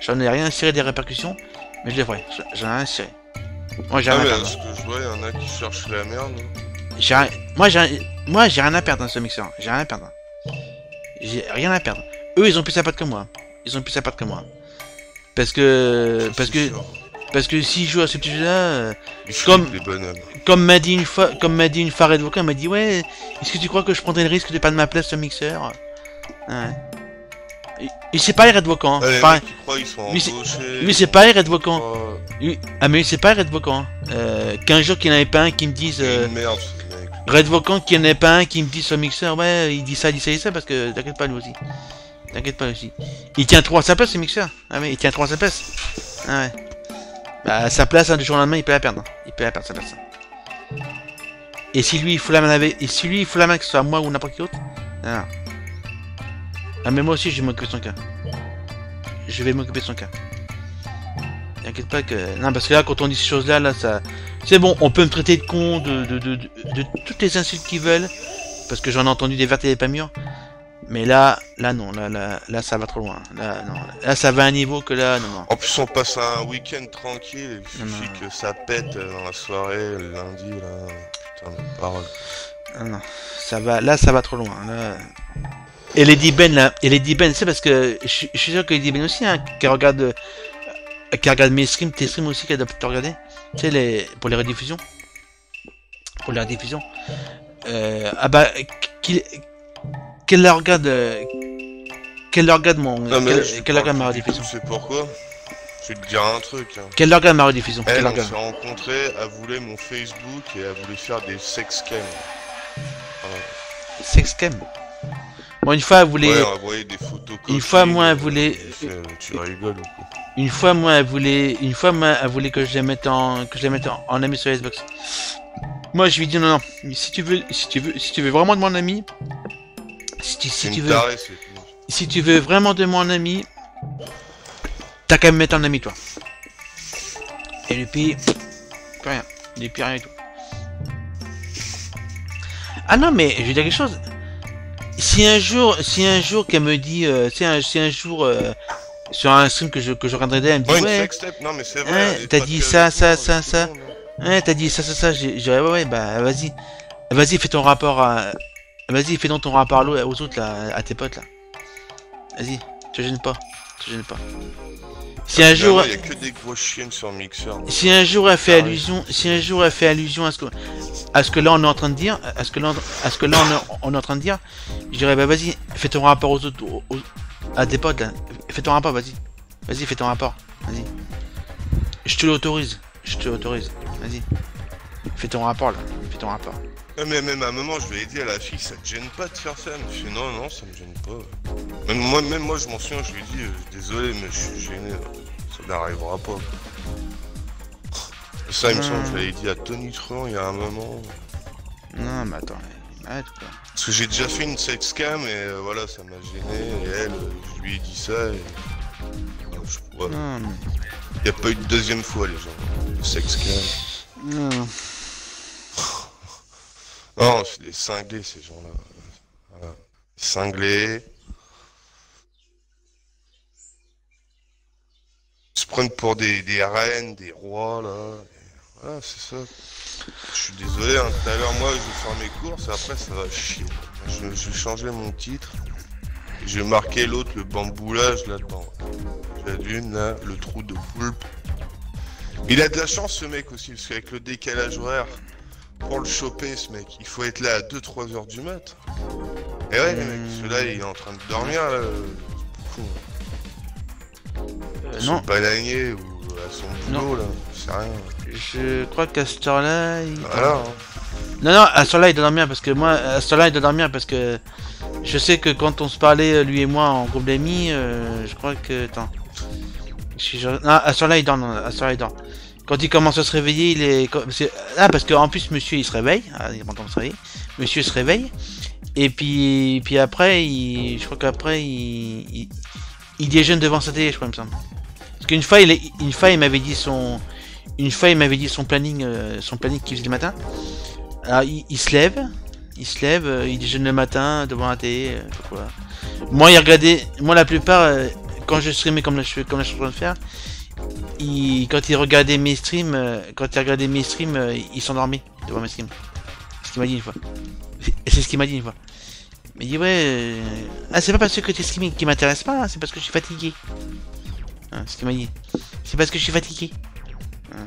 J'en ai rien tiré des répercussions, mais je devrais. J'en ai rien tiré. Moi j'ai Ah, rien mais à à perdre. ce que je vois, il y en a qui cherchent la merde. J'ai rien... Moi j'ai rien à perdre dans ce mixeur. J'ai rien à perdre. J'ai rien à perdre. Eux ils ont plus à perdre que moi. Ils ont plus à perdre que moi. Parce que s'ils jouent à ce petit jeu là, Ils comme- flippent, les bonhommes. comme m'a dit une fois Red Walker, elle m'a dit ouais, est-ce que tu crois que je prendrais le risque de perdre ma place sur le mixeur? Ouais. Et c'est pareil Red Walker. Hein. Ah, les Pareil. mecs, ils croient ils sont Lui, c'est- embauchés. Lui c'est pareil Red Walker. Oh, Ah mais c'est pas Red Volcan. Qu'un jour qu'il n'y en avait pas un qui me dise c'est une merde, ce mec. Red Volcan, qu'il n'y en avait pas un qui me dise sur Mixer, ouais, il dit ça, parce que t'inquiète pas lui aussi. T'inquiète pas lui aussi. Il tient 3 à sa place ce Mixer. Ah mais il tient 3 à sa place. Ah ouais. Bah sa place, du jour au lendemain, il peut la perdre. Il peut la perdre sa place. Et si lui il fout la main avec, et si lui il fout la main que ce soit moi ou n'importe qui d'autre, ah. Ah mais moi aussi je vais m'occuper de son cas. Je vais m'occuper de son cas. T'inquiète pas que... Non, parce que là, quand on dit ces choses-là, là, ça... C'est bon, on peut me traiter de con, de toutes les insultes qu'ils veulent, parce que j'en ai entendu des vertes et des pas mûres. Mais là, non, là, ça va trop loin. Là, non, là, ça va à un niveau que là, non. En plus, on passe un week-end tranquille, il suffit Non. que ça pète dans la soirée, le lundi, là. Putain, de parole. Non, ça va, là, ça va trop loin. Là... Et Lady Ben, là, c'est parce que je suis sûr que Lady Ben aussi, hein, qui regarde mes streams, tes streams aussi, qu'elle doit te regarder. Tu sais, pour les rediffusions. Ah bah, qu'elle la regarde. Qu'elle regarde mon. Non, mais Qu'elle regarde ma rediffusion. Tu sais pourquoi? Je vais te dire un truc. Hein. Qu'elle regarde ma rediffusion. Elle, Qu'elle on regarde. s'est rencontrés, elle voulait mon Facebook et elle voulait faire des sexcams. Voilà. Sexcam. Bon, une fois, elle voulait. Ouais, on voyait des photos. Une fois, moi, elle voulait. Tu rigoles ou quoi? Une fois, moi, elle voulait que je les mette en ami sur Xbox. Moi, je lui dis non, si tu veux vraiment de mon ami, si tu veux vraiment de mon ami, t'as qu'à me mettre en ami, toi. Et depuis, plus rien, rien du tout. Ah non, mais je vais dire quelque chose. Si un jour qu'elle me dit, si un jour sur un stream que je regarderai d'elle, elle me dit une ouais, sextape, non mais c'est vrai. t'as dit ça, ouais, t'as dit ça, j'ai ouais, bah vas-y, fais ton rapport vas-y, fais donc ton rapport aux autres là, à tes potes là. Vas-y, te gêne pas. Si un jour, il y a que des grosses chiennes sur Mixer. si un jour elle fait allusion, à ce que là on est en train de dire, on est en train de dire, je dirais bah vas-y, fais ton rapport aux autres, à tes potes là. Fais ton rapport, vas-y, fais ton rapport, vas-y. Je te l'autorise, vas-y. Fais ton rapport là, Mais même à un moment, je lui ai dit à la fille, ça te gêne pas de faire ça? Elle me fait non, ça me gêne pas. Même moi, je m'en souviens, je lui ai dit, désolé, mais je suis gêné, ça n'arrivera pas. Ça, il me semble que je l'avais dit à Tony Truant il y a un moment. Non, mais attends, arrête quoi. Parce que j'ai déjà fait une sexcam et voilà, ça m'a gêné. Et elle, je lui ai dit ça et. Voilà. Non, mais... Il n'y a pas eu de deuxième fois, les gens. Le sexcam. Non. Non, c'est des cinglés, ces gens-là. Voilà. Cinglés. Ils se prennent pour des reines, des rois, là. Et voilà, c'est ça. Je suis désolé, hein, tout à l'heure, moi, je vais faire mes courses, après, ça va chier. Je vais changer mon titre. Et je vais marquer l'autre, le bamboulage, là-dedans. J'ai d'une, là, le trou de poulpe. Il a de la chance, ce mec, aussi, parce qu'avec le décalage horaire, pour le choper, ce mec, il faut être là à 2-3 heures du mat. Et ouais, les mecs, celui-là, il est en train de dormir, là. Non. Son bananier ou à son boulot, là, c'est rien. Je crois qu'à cette heure-là, Voilà. Hein. Non, à ce heure-là, il doit dormir parce que moi, à ce heure-là, il doit dormir parce que je sais que quand on se parlait, lui et moi, en groupe d'amis, je crois que... Attends. Non, à ce heure-là, il dort, non, à ce heure-là, il dort. Quand il commence à se réveiller, il est... Ah, parce qu'en plus, monsieur, il se réveille. Ah, il est content de se réveiller. Monsieur se réveille. Et puis après, je crois qu'après, il déjeune devant sa télé, je crois, il me semble. Parce qu'une fois, il m'avait dit son planning qu'il faisait le matin. Alors, il se lève, il déjeune le matin devant la télé. Voilà. Moi, la plupart, quand je streamais comme je suis en train de faire, quand il regardait mes streams, il s'endormait devant mes streams. C'est ce qu'il m'a dit une fois. C'est ce qu'il m'a dit une fois. Il m'a dit ouais, ah c'est pas parce que tes streaming qui m'intéresse pas, hein, c'est parce que je suis fatigué. Hein, c'est ce qu'il m'a dit. C'est parce que je suis fatigué. Hein.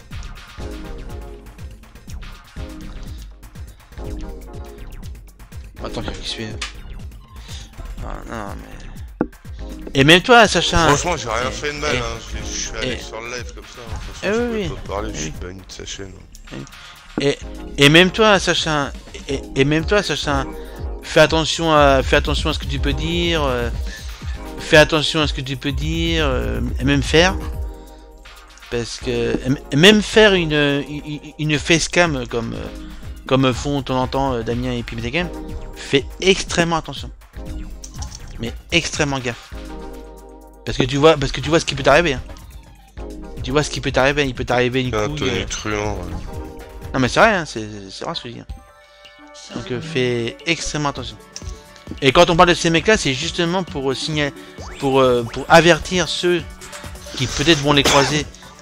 Attends, qu'est-ce que je fais? Non, mais... Et même toi, Sacha... Franchement, j'ai rien fait de mal, hein. Je suis allé sur le live comme ça. De toute façon, je peux pas parler, je suis banni de sa chaîne. Et même toi, Sacha... Et même toi, Sacha... Fais attention à ce que tu peux dire... Fais attention à ce que tu peux dire... Et même faire... Parce que... Même faire une facecam comme font de temps en temps Damien et puis Metagame, fais extrêmement attention. Mais extrêmement gaffe. Parce que tu vois ce qui peut t'arriver. Hein. Tu vois ce qui peut t'arriver, il peut t'arriver une couille. Truand, ouais. Non mais c'est vrai, hein, c'est vrai ce que je dis. Donc fais extrêmement attention. Et quand on parle de ces mecs-là, c'est justement pour signaler, pour avertir ceux qui peut-être vont les croiser,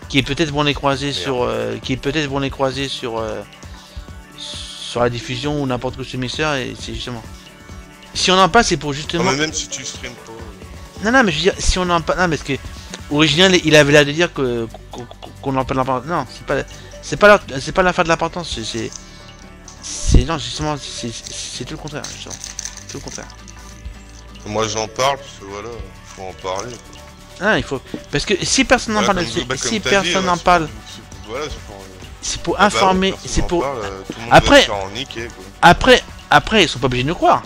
sur la diffusion ou n'importe où sur Mixer, et c'est justement. Si on en parle, c'est pour justement. Non, mais même si tu stream pas. Non, mais je veux dire, si on en parle. Non, parce que. Original, il avait l'air de dire qu'on en parle l'importance. Non, c'est pas l'affaire de l'importance, non, justement, c'est tout le contraire, justement. Tout le contraire. Moi j'en parle, parce que voilà, faut en parler. Quoi. Ah, il faut. Parce que si personne n'en parle, si personne n'en parle. Voilà, c'est pour informer, bah ouais, c'est pour. Parle, après, niquer, après, ils sont pas obligés de nous croire.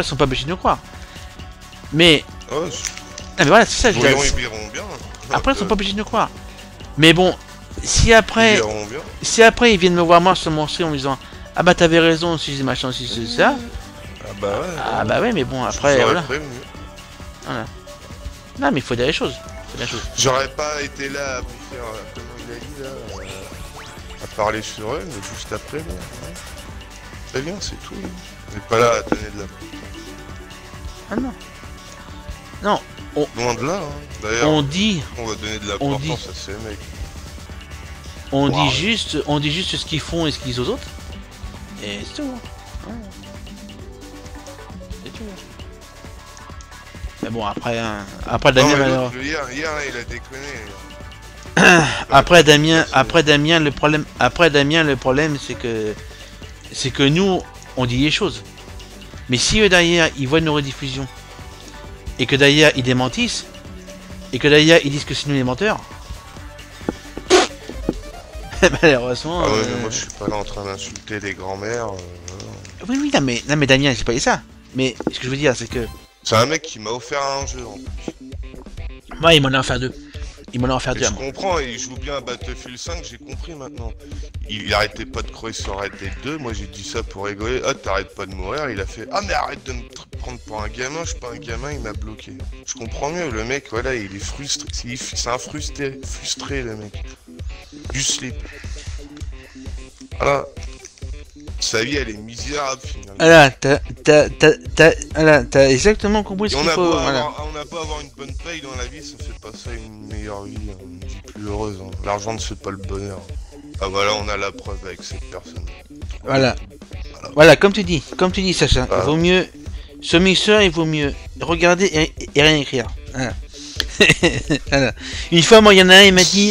Mais. Ouais, ah, mais voilà, c'est ça, je veux dire. Ils verront bien. Après, ils sont pas obligés de nous croire. Mais bon, si après ils viennent me voir moi sur mon stream en me disant ah bah t'avais raison si c'est machin, si c'est ça. Ah bah ouais. Ah bah ouais, mais bon, après voilà. Prévenu. Voilà. Non, mais il faut dire les choses. J'aurais pas été là pour faire, comment il a dit là, à parler sur eux, mais juste après, bon, ouais. Très bien, c'est tout. On n'est pas là à donner de la... Ah non. Non. Loin de là, hein. D'ailleurs, on dit... On va donner de l'importance à ces mecs. On dit juste ce qu'ils font et ce qu'ils disent aux autres. Et c'est tout. Ouais. C'est tout. Mais bon, après Damien... Hier, il a déconné. Après Damien, le problème, c'est que nous, on dit les choses. Mais si eux derrière, ils voient nos rediffusions, et que derrière, ils démentissent, et que derrière, ils disent que c'est nous les menteurs, malheureusement... Ah ouais, mais moi je suis pas là en train d'insulter les grands-mères. Oui, non mais Damien, j'ai pas dit ça. Mais ce que je veux dire, c'est que... C'est un mec qui m'a offert un jeu en plus. Moi, il m'en a offert deux. Je comprends, il joue bien à Battlefield 5, j'ai compris maintenant. Il arrêtait pas de crever sur Red Dead 2, moi j'ai dit ça pour rigoler. Ah, t'arrêtes pas de mourir, il a fait ah mais arrête de me prendre pour un gamin, je suis pas un gamin, il m'a bloqué. Je comprends mieux, le mec, voilà, il est frustré, c'est un frustré le mec. Du slip. Voilà. Sa vie elle est misérable finalement. Voilà, t'as exactement compris ce qu'il faut. Voilà. On n'a pas avoir une bonne paye dans la vie, ça fait pas ça une meilleure vie, une vie plus heureuse. Hein. L'argent ne fait pas le bonheur. Ah voilà, on a la preuve avec cette personne. Voilà, comme tu dis Sacha, il vaut mieux, ce mixeur il vaut mieux regarder et rien écrire. Voilà. Voilà. Une fois moi il y en a un, il m'a dit...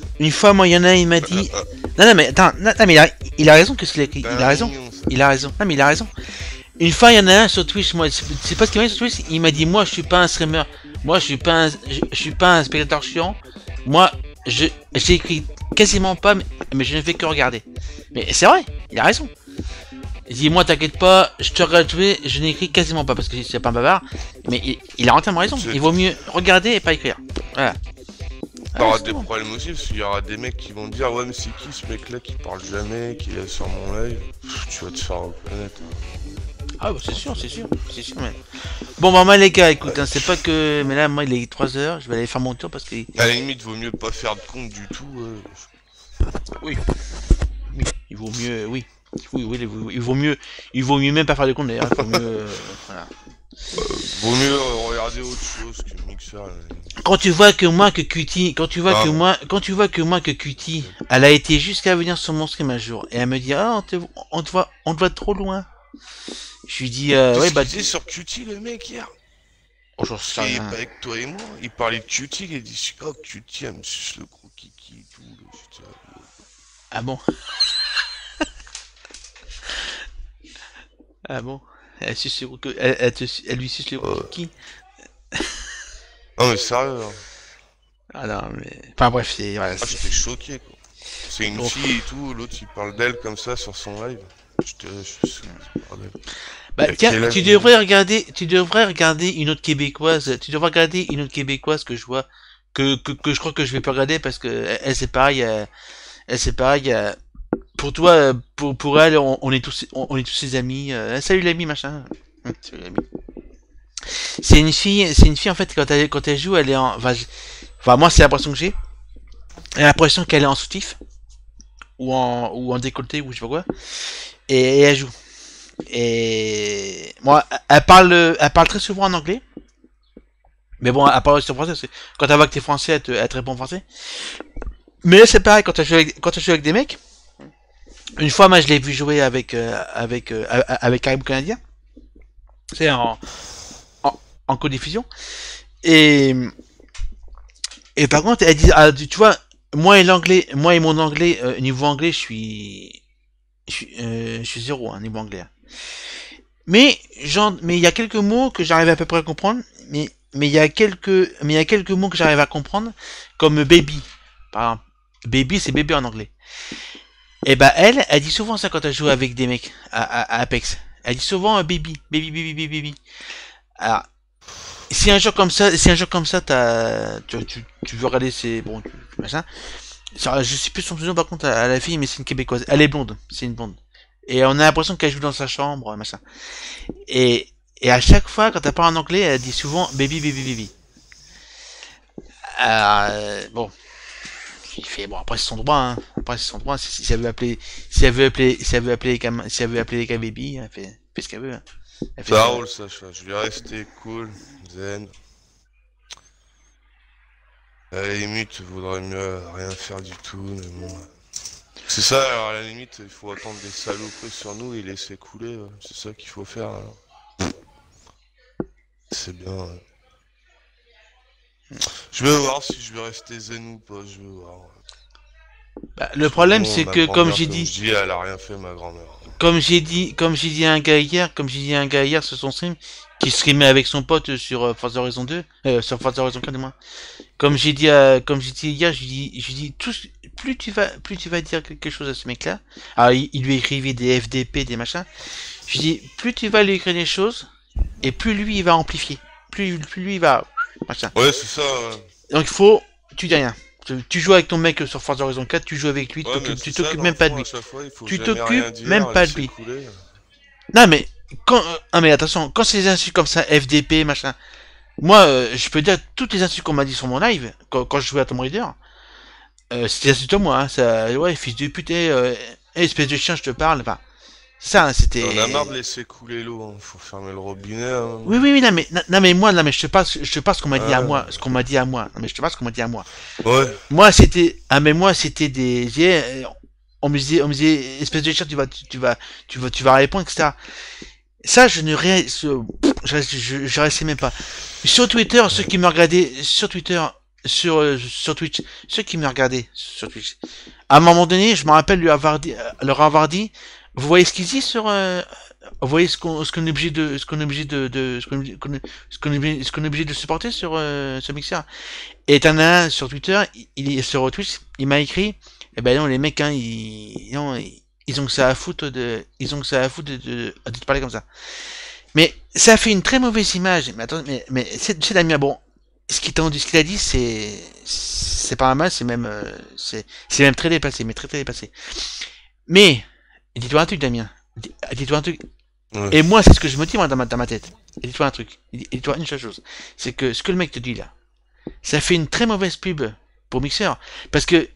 Non mais attends, non, mais il a raison, qu'est-ce qu'il a écrit? Il a raison. Non mais il a raison. Une fois il y en a un sur Twitch, moi c'est pas ce qu'il m'a dit sur Twitch, il m'a dit moi je suis pas un streamer, moi je suis pas un spectateur chiant, moi j'écris quasiment pas, mais je ne fais que regarder. Mais c'est vrai, il a raison. Il dit moi t'inquiète pas, je te regarde jouer, je n'écris quasiment pas parce que c'est pas un bavard, mais il a entièrement raison, il vaut mieux regarder et pas écrire. Voilà. Il y aura des problèmes aussi parce qu'il y aura des mecs qui vont dire ouais mais c'est qui ce mec là qui parle jamais, qui est sur mon live. Tu vas te faire reconnaître. Ah bah c'est sûr mais... Bon bah moi les gars écoute, hein, c'est pas que... Mais là moi il est 3h, je vais aller faire mon tour parce que... À la limite vaut mieux pas faire de compte du tout. Oui, il vaut mieux, oui, il vaut mieux même pas faire de compte d'ailleurs, il vaut mieux... voilà. Vaut mieux regarder autre chose que Mixer. Là. Quand tu vois que moi que Cutie, Ah, quand tu vois que Cutie, elle a été jusqu'à venir sur mon stream un jour et elle me dit ah on te voit trop loin. Je lui dis ouais qu'est-ce bah qu'il disait sur Cutie, le mec, hier? oh, j'en Parce sais qu'il est pas rien. avec toi et moi. Il parlait de Cutie, il a dit oh, Cutie, elle me suce le gros kiki et tout. Là. J'étais là, Ah bon. Ah bon. Elle lui suce le qui. non, mais sérieux, hein. Ah non mais enfin bref c'est voilà Ah, c'est j'étais choqué, quoi. C'est une bon. fille et tout, l'autre il parle d'elle comme ça sur son live. Je suis bordel. Bah Il a tiens, quel âge, tu devrais regarder une autre québécoise, tu devrais regarder une autre québécoise que je vois, que je crois que je vais pas regarder parce que elle c'est pareil, elle c'est pareil, pour toi, pour elle, on est tous ses amis, salut l'ami machin. Salut l'ami. C'est une fille en fait quand elle joue, elle est enfin moi c'est l'impression que j'ai l'impression qu'elle est en soutif ou en décolleté ou je sais pas quoi, et elle joue. Et moi, elle parle très souvent en anglais. Mais bon, elle parle aussi en français. Parce que quand elle voit que t'es français, elle te répond en français. Mais là, c'est pareil quand elle joue avec des mecs. Une fois, moi, je l'ai vu jouer avec Caribou Canadien. C'est en codiffusion. Et et par contre, elle dit, tu vois, moi et mon anglais, niveau anglais, je suis zéro, hein, niveau anglais. Hein. Mais il y a quelques mots que j'arrive à peu près à comprendre, mais il y a quelques mots que j'arrive à comprendre, comme baby. Par exemple, baby c'est bébé en anglais. Et bah elle dit souvent ça quand elle joue avec des mecs à Apex. Elle dit souvent baby, baby, baby, baby, baby. Alors, si un jeu comme ça, tu veux regarder bon, machin. Je sais plus son prénom par contre à la fille, mais c'est une québécoise. Elle est blonde, c'est une blonde. Et on a l'impression qu'elle joue dans sa chambre, machin. Et, et à chaque fois, quand elle parle en anglais, elle dit souvent baby, baby, baby. Bon, il fait bon. Après c'est son droit. Hein. Après c'est son droit. Si elle veut appeler, si elle veut appeler les gars baby, elle fait ce qu'elle veut. Hein. Elle fait ça ça. roule, ça, je vais rester cool, zen. À la limite, vaudrait mieux rien faire du tout, mais bon. C'est ça, alors à la limite, il faut attendre des saloperies sur nous et laisser couler, ouais. C'est ça qu'il faut faire, alors. C'est bien, ouais. Je vais voir si je vais rester zen ou pas, je vais voir. Bah, le Parce que problème bon, c'est ma que comme grand-mère, j'ai comme dit, je dis, elle a rien fait, ma grand-mère. comme j'ai dit à un gars hier, sur son stream, qui streamait avec son pote sur Forza Horizon 2, sur Forza Horizon 4 de moi. Comme j'ai dit hier, je lui dis plus tu vas dire quelque chose à ce mec-là. Alors il lui écrivait des FDP, des machins. Je lui dis plus tu vas lui écrire des choses et plus lui il va amplifier, plus lui il va machin. Ouais, c'est ça, ouais. Donc tu dis rien. Tu joues avec ton mec sur Forza Horizon 4, tu joues avec lui, Ouais, mais tu c'est ça, t'occupes dans le même pas de fond, à lui. chaque fois, il faut Tu jamais rien t'occupes même dire, pas de laisser lui. couler. Non mais mais attention, quand c'est des insultes comme ça, FDP, machin. Moi, je peux dire toutes les insultes qu'on m'a dit sur mon live quand je jouais à Tomb Raider. C'était insulte à moi, hein, ça, ouais, fils de pute, espèce de chien, je te parle. Enfin, ça, hein, On a marre c'était. de laisser couler l'eau, hein. Faut fermer le robinet, hein. Oui, oui, oui, non, mais moi, non, mais je te parle ce qu'on m'a dit à Ouais, moi, ce qu'on m'a dit à moi. Non, mais je te parle ce qu'on m'a dit à moi. ouais, Mais moi, c'était on me disait, espèce de chien, tu vas répondre, etc. Ça, je restais même pas. Sur Twitter, ceux qui me regardaient, sur Twitter, sur Twitch, ceux qui me regardaient sur Twitch, à un moment donné, je me rappelle leur avoir dit, vous voyez ce qu'ils disent vous voyez ce qu'on est obligé de supporter sur ce mixeur. Et t'en as un sur Twitter, il est sur Twitch, il m'a écrit, eh ben non, les mecs, hein, ils ont que ça à foutre de te parler comme ça. Mais ça fait une très mauvaise image. Mais attends, mais c'est Damien. Bon, ce qu'il a dit, c'est pas mal, c'est même très déplacé, mais très très déplacé. Mais dis-toi un truc, Damien. Dis-toi un truc. ouais. Et moi, c'est ce que je me dis moi dans ma tête. Et dis-toi un truc. Et dis-toi une seule chose. C'est que ce que le mec te dit là, ça fait une très mauvaise pub pour Mixer. Parce que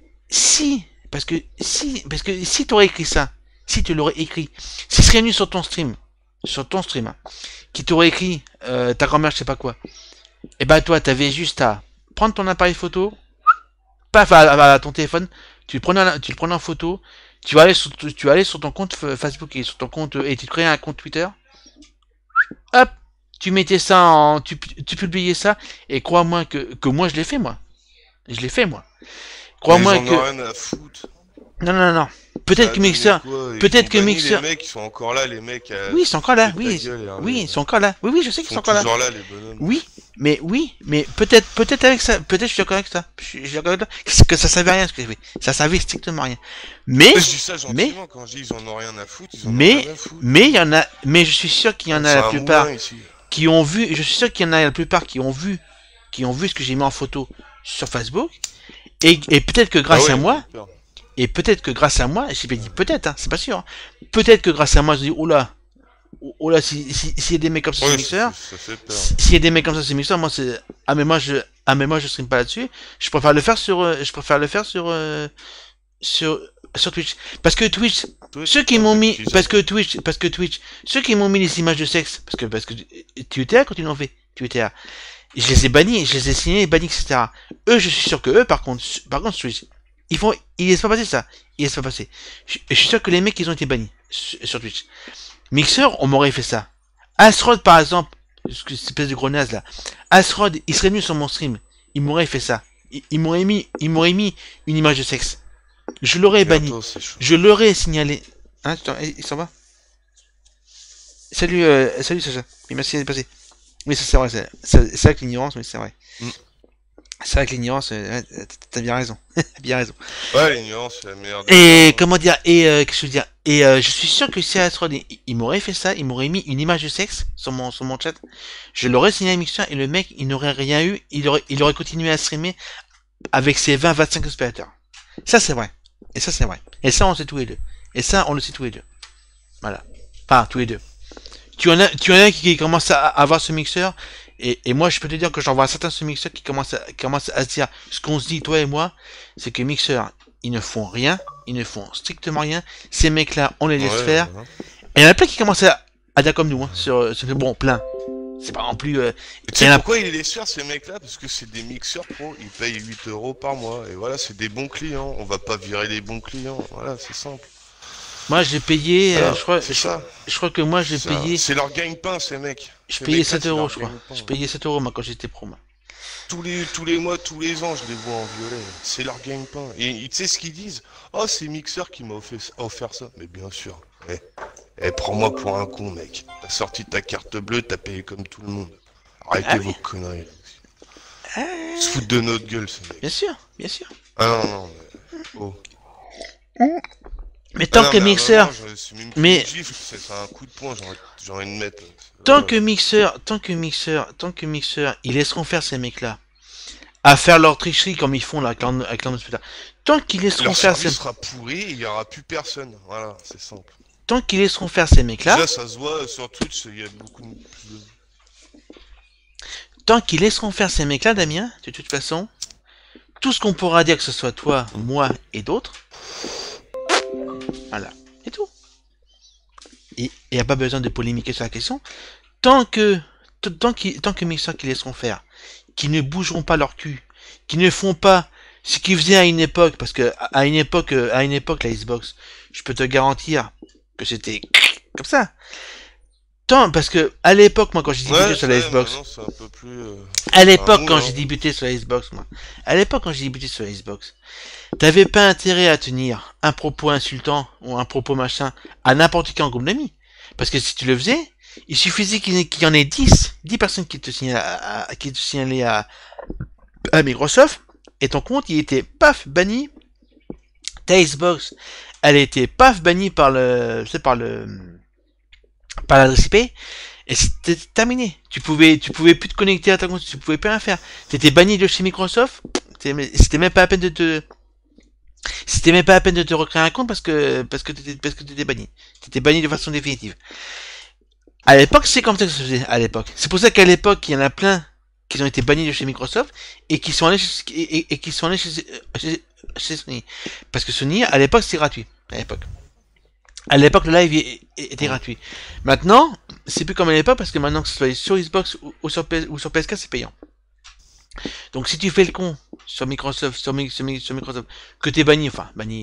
si t'aurais écrit ça, si tu l'aurais écrit, s'il serait venu sur ton stream sur ton stream, hein, qui t'aurait écrit ta grand-mère, je sais pas quoi, et bah toi, t'avais juste à prendre ton appareil photo, paf, à ton téléphone, tu le prenais en photo, tu vas aller sur ton compte Facebook et sur ton compte et tu te crées un compte Twitter. Hop, tu mettais ça tu publiais ça et crois-moi que moi je l'ai fait moi. Je l'ai fait moi. Crois-moi que. Rien à foutre. Non. Peut-être que Mixer, Les mecs, ils sont encore là, les mecs. Oui, ils sont encore là. Oui, ils sont encore là. Oui, je sais qu'ils sont encore là. Les bonhommes. Oui, mais peut-être avec ça, peut-être je suis d'accord avec ça. Je suis d'accord avec ça. Que ça savait rien ce que j'ai fait. Ça savait strictement rien. Mais je dis ça gentiment quand je dis ils en ont rien à foutre. Mais il y en a. Mais je suis sûr qu'il y en a la plupart qui ont vu. Je suis sûr qu'il y en a la plupart qui ont vu ce que j'ai mis en photo sur Facebook. Et peut-être que grâce à moi. Et peut-être que grâce à moi, j'ai pas dit peut-être, hein, c'est pas sûr. Hein. Peut-être que grâce à moi, je dis oh là, s'il y a des mecs comme ça sur Mixer, s'il y a des mecs comme ça sur Mixer, moi c'est mais moi je stream pas là-dessus. Je préfère le faire sur Twitch. Parce que Twitch, ceux qui m'ont mis ceux qui m'ont mis les images de sexe, parce que tu étais là quand ils l'ont fait, tu étais là. Je les ai bannis, je les ai signés, bannis, etc. Eux, je suis sûr que eux, par contre, Twitch. Ils laissent pas passer ça. Ils laissent pas passer. Je suis sûr que les mecs, ils ont été bannis sur Twitch. Mixer, on m'aurait fait ça. Asrod, par exemple, cette espèce de gros naze là. Asrod, il serait venu sur mon stream. Il m'aurait fait ça. Il m'aurait mis une image de sexe. Je l'aurais banni. Je l'aurais signalé. Hein, il s'en va? Salut Sacha. Et merci d'être passé. Oui, ça c'est vrai. C'est avec l'ignorance, mais c'est vrai. C'est vrai que l'ignorance, t'as bien raison. Bien raison. Ouais, l'ignorance, c'est la meilleure. Et comment dire, qu'est-ce que je veux dire, je suis sûr que si Astrod, il m'aurait fait ça, il m'aurait mis une image de sexe sur mon chat, je l'aurais signé à Mixer et le mec, il n'aurait rien eu, il aurait continué à streamer avec ses 20-25 spectateurs. Ça c'est vrai. Et ça c'est vrai. Et ça on sait tous les deux. Et ça on le sait tous les deux. Voilà. Enfin, tous les deux. Tu en as qui commence à avoir ce Mixer. Et moi, je peux te dire que j'en vois certains ce Mixer qui commencent à se dire ce qu'on se dit, toi et moi, c'est que Mixer, ils ne font rien, ils ne font strictement rien. Ces mecs-là, on les laisse faire. Et il y en a plein qui commencent à dire comme nous, hein, sur bon, plein. C'est pas non plus. Tu sais pourquoi ils les laissent faire ces mecs-là? Parce que c'est des mixeurs pro, ils payent 8 € par mois. Et voilà, c'est des bons clients. On va pas virer les bons clients. Voilà, c'est simple. Moi, j'ai payé, voilà, je crois que moi, j'ai payé. C'est leur gagne-pain, ces mecs. Je payais 7 €, je crois. Je payais 7 € moi quand j'étais pro. Moi. Tous les mois, tous les ans, je les vois en violet. C'est leur gagne-pain. Et tu sais ce qu'ils disent? Oh, c'est Mixer qui m'a offert ça. Mais bien sûr. Prends-moi pour un con, mec. T'as sorti ta carte bleue, t'as payé comme tout le monde. Arrêtez vos conneries. Se foutent de notre gueule, ces mecs. Bien sûr, bien sûr. Ah non. Oh. Mais tant que Mixer, mais c'est un coup de poing, j'ai envie de mettre. Tant que Mixer, ils laisseront faire ces mecs-là à faire leur tricherie comme ils font là avec l'hospital. Tant qu'ils laisseront faire ces sera pourri, il y aura plus personne. Voilà, c'est simple. Tant qu'ils laisseront faire ces mecs-là. Déjà, ça se voit sur Twitch, il y a beaucoup de. Tant qu'ils laisseront faire ces mecs-là, Damien, de toute façon, tout ce qu'on pourra dire, que ce soit toi, moi et d'autres. Voilà, et tout. Et il n'y a pas besoin de polémiquer sur la question. Tant que Mixer qui laisseront faire, qui ne bougeront pas leur cul, qui ne font pas ce qu'ils faisaient à une époque, parce que à une époque la Xbox, je peux te garantir que c'était comme ça. Parce que à l'époque, moi quand j'ai débuté sur la Xbox, à l'époque quand j'ai débuté sur la Xbox, t'avais pas intérêt à tenir un propos insultant ou un propos machin à n'importe qui en groupe d'amis. Parce que si tu le faisais, il suffisait qu'il y en ait 10 personnes qui te signalaient à Microsoft, et ton compte, il était paf, banni. Ta Xbox, elle était paf, bannie par l'adresse IP, et c'était terminé. Tu pouvais plus te connecter à ta compte, tu pouvais plus rien faire. T'étais banni de chez Microsoft, c'était même pas la peine de te recréer un compte parce que t'étais banni. T'étais banni de façon définitive. À l'époque, c'est comme ça que ça se faisait, à l'époque. C'est pour ça qu'à l'époque, il y en a plein qui ont été bannis de chez Microsoft et qui sont allés chez Sony. Parce que Sony, à l'époque, c'était gratuit. À l'époque, le live était gratuit. Maintenant, c'est plus comme à l'époque parce que maintenant que ce soit sur Xbox ou sur PS4, c'est payant. Donc si tu fais le con sur Microsoft, sur Microsoft, que t'es banni, enfin banni,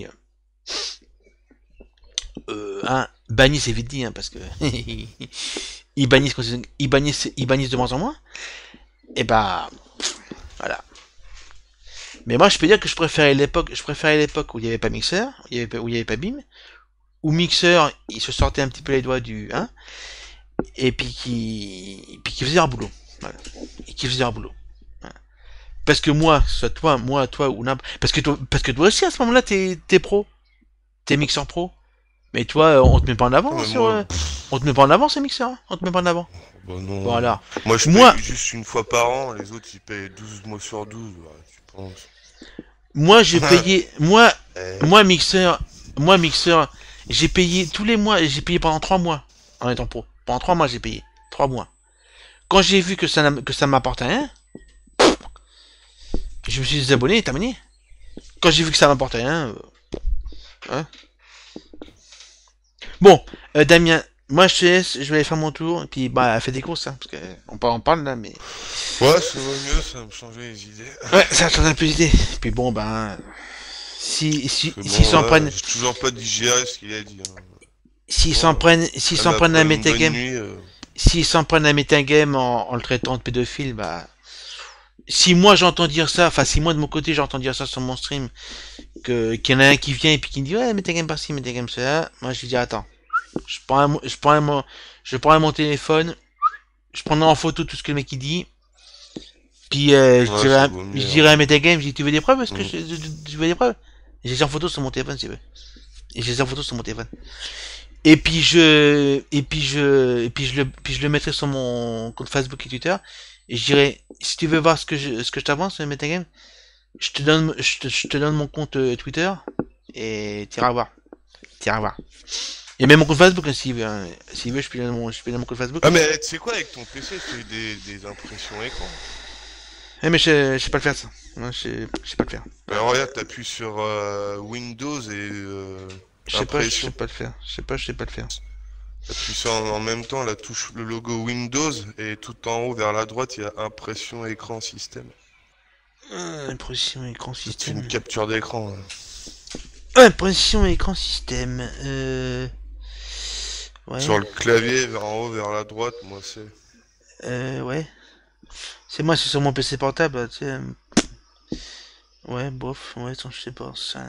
banni c'est vite dit, hein, parce que ils bannissent de moins en moins. Et bah voilà. Mais moi je peux dire que je préférais l'époque où il n'y avait pas Mixer, où il y avait pas Bim, où Mixer il se sortait un petit peu les doigts du et puis qui faisait un boulot. Voilà. Et qui faisait un boulot. Parce que moi, soit toi, ou n'importe. Parce que toi aussi à ce moment-là, t'es pro. T'es mixeur pro. Mais toi, on te met pas en avant sur. On te met pas en avant ces mixeurs. Hein. On te met pas en avant. Bah non. Voilà. Moi, je paye juste une fois par an. Les autres, ils payent 12 mois sur 12. Ouais, tu penses. Moi, j'ai payé. Moi, mixeur, j'ai payé tous les mois. J'ai payé pendant 3 mois en étant pro. Pendant 3 mois, j'ai payé. 3 mois. Quand j'ai vu que ça m'apportait rien. Je me suis désabonné et terminé. Quand j'ai vu que ça m'apportait rien. Hein. Bon, Damien, moi je te laisse, je vais aller faire mon tour. Et puis, bah, fais des courses, hein, parce que on parle là, mais. Ouais, ça va mieux, ça va me changer les idées. Ouais, ça change un peu d'idée. Puis bon, ben. S'ils s'en prennent. J'ai toujours pas digéré ce qu'il a dit. Hein. S'ils s'en prennent à metagame. S'ils s'en prennent à metagame en le traitant de pédophile, bah. Si moi j'entends dire ça, enfin si moi de mon côté j'entends dire ça sur mon stream, qu'il y en a un qui vient et puis qui me dit ouais metagame par-ci, metagame cela, moi je lui dis attends, je prends mon téléphone, je prends en photo tout ce que le mec il dit, puis je dirais à metagame, je dis tu veux des preuves, est-ce que tu veux des preuves? J'ai en photo sur mon téléphone si tu veux. Et j'ai en photo sur mon téléphone. Et puis je le mettrai sur mon compte Facebook et Twitter. Et je dirais, si tu veux voir ce que je t'avance, metagame, je te donne mon compte Twitter et t'iras voir. Et même mon compte Facebook, hein, s'il veut, je peux donner mon compte Facebook. Ah mais tu sais quoi, avec ton PC, tu fais des impressions écran. Eh mais je sais pas le faire ça. Moi, je sais pas le faire. Alors regarde, t'appuies sur Windows et je sais pas le faire. Je sais pas le faire. T'appuies sur en même temps la touche, le logo Windows, et tout en haut vers la droite, il y a impression écran système. Impression écran système. C'est une capture d'écran. Impression écran système. Ouais. Sur le clavier, vers en haut, vers la droite, moi c'est. Ouais. C'est moi, c'est sur mon PC portable, tu sais. Ouais, bof, ouais, attends, je sais pas, ça.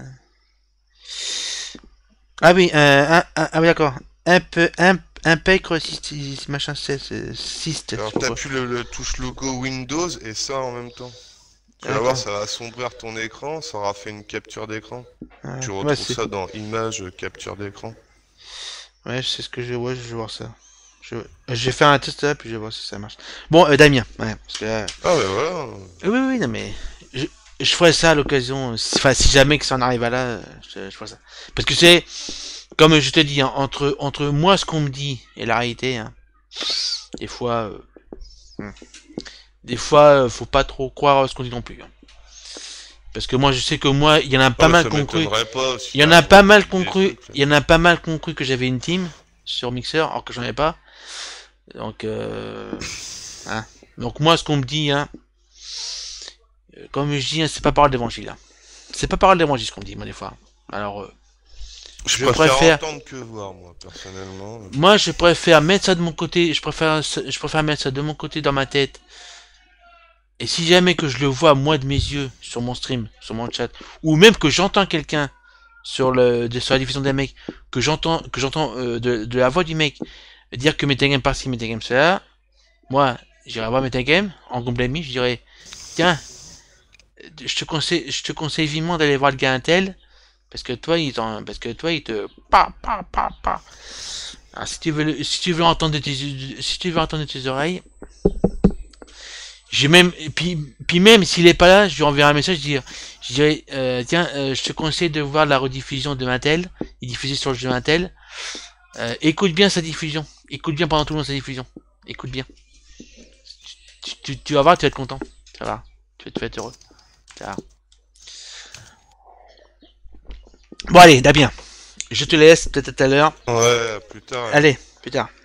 Ah oui, oui, d'accord. Un pack machin 6. Alors t'appuies le touche logo Windows et ça en même temps. Tu vas voir, ça va assombrir ton écran, ça aura fait une capture d'écran. Ouais. Tu retrouves ça dans images, capture d'écran. Ouais, c'est ce que je vois, je vais voir ça. Je vais faire un test là, puis je vais voir si ça marche. Bon, Damien, ouais, parce que... Ah ouais, voilà. Oui, non mais... Je ferai ça à l'occasion, enfin, si jamais que ça en arrive à là, je ferai ça. Parce que c'est... Comme je te dis, hein, entre moi ce qu'on me dit et la réalité, hein, des fois, faut pas trop croire ce qu'on dit non plus. Hein. Parce que moi, je sais que moi, il y en a pas mal concru. Il y en a pas mal concru. Il y en a pas mal concru que j'avais une team sur Mixer, alors que j'en ai pas. Donc, hein. Donc moi, ce qu'on me dit, hein, comme je dis, hein, c'est pas parole d'évangile. Hein. C'est pas parole d'évangile ce qu'on me dit, moi des fois. Alors. Je préfère entendre que voir, moi, personnellement. Moi, je préfère mettre ça de mon côté. Je préfère mettre ça de mon côté dans ma tête. Et si jamais que je le vois, moi, de mes yeux, sur mon stream, sur mon chat, ou même que j'entends quelqu'un sur la diffusion des mecs, que j'entends de la voix du mec dire que metagame par-ci, metagame cela, moi, j'irai voir metagame, en groupe d'amis, je dirais, tiens, je te conseille vivement d'aller voir le gars Intel, parce que toi, il te pa. Alors, si tu veux entendre de tes oreilles, j'ai même, puis même s'il est pas là, je lui enverrai un message, je dirais, tiens, je te conseille de voir la rediffusion de Intel, il diffusait sur le jeu Intel, écoute bien sa diffusion, écoute bien pendant tout le long sa diffusion, écoute bien, tu vas voir, tu vas être content, ça va, tu vas être heureux, ça va. Bon allez, Damien, je te laisse, peut-être à tout à l'heure. Ouais, plus tard. Allez, plus tard.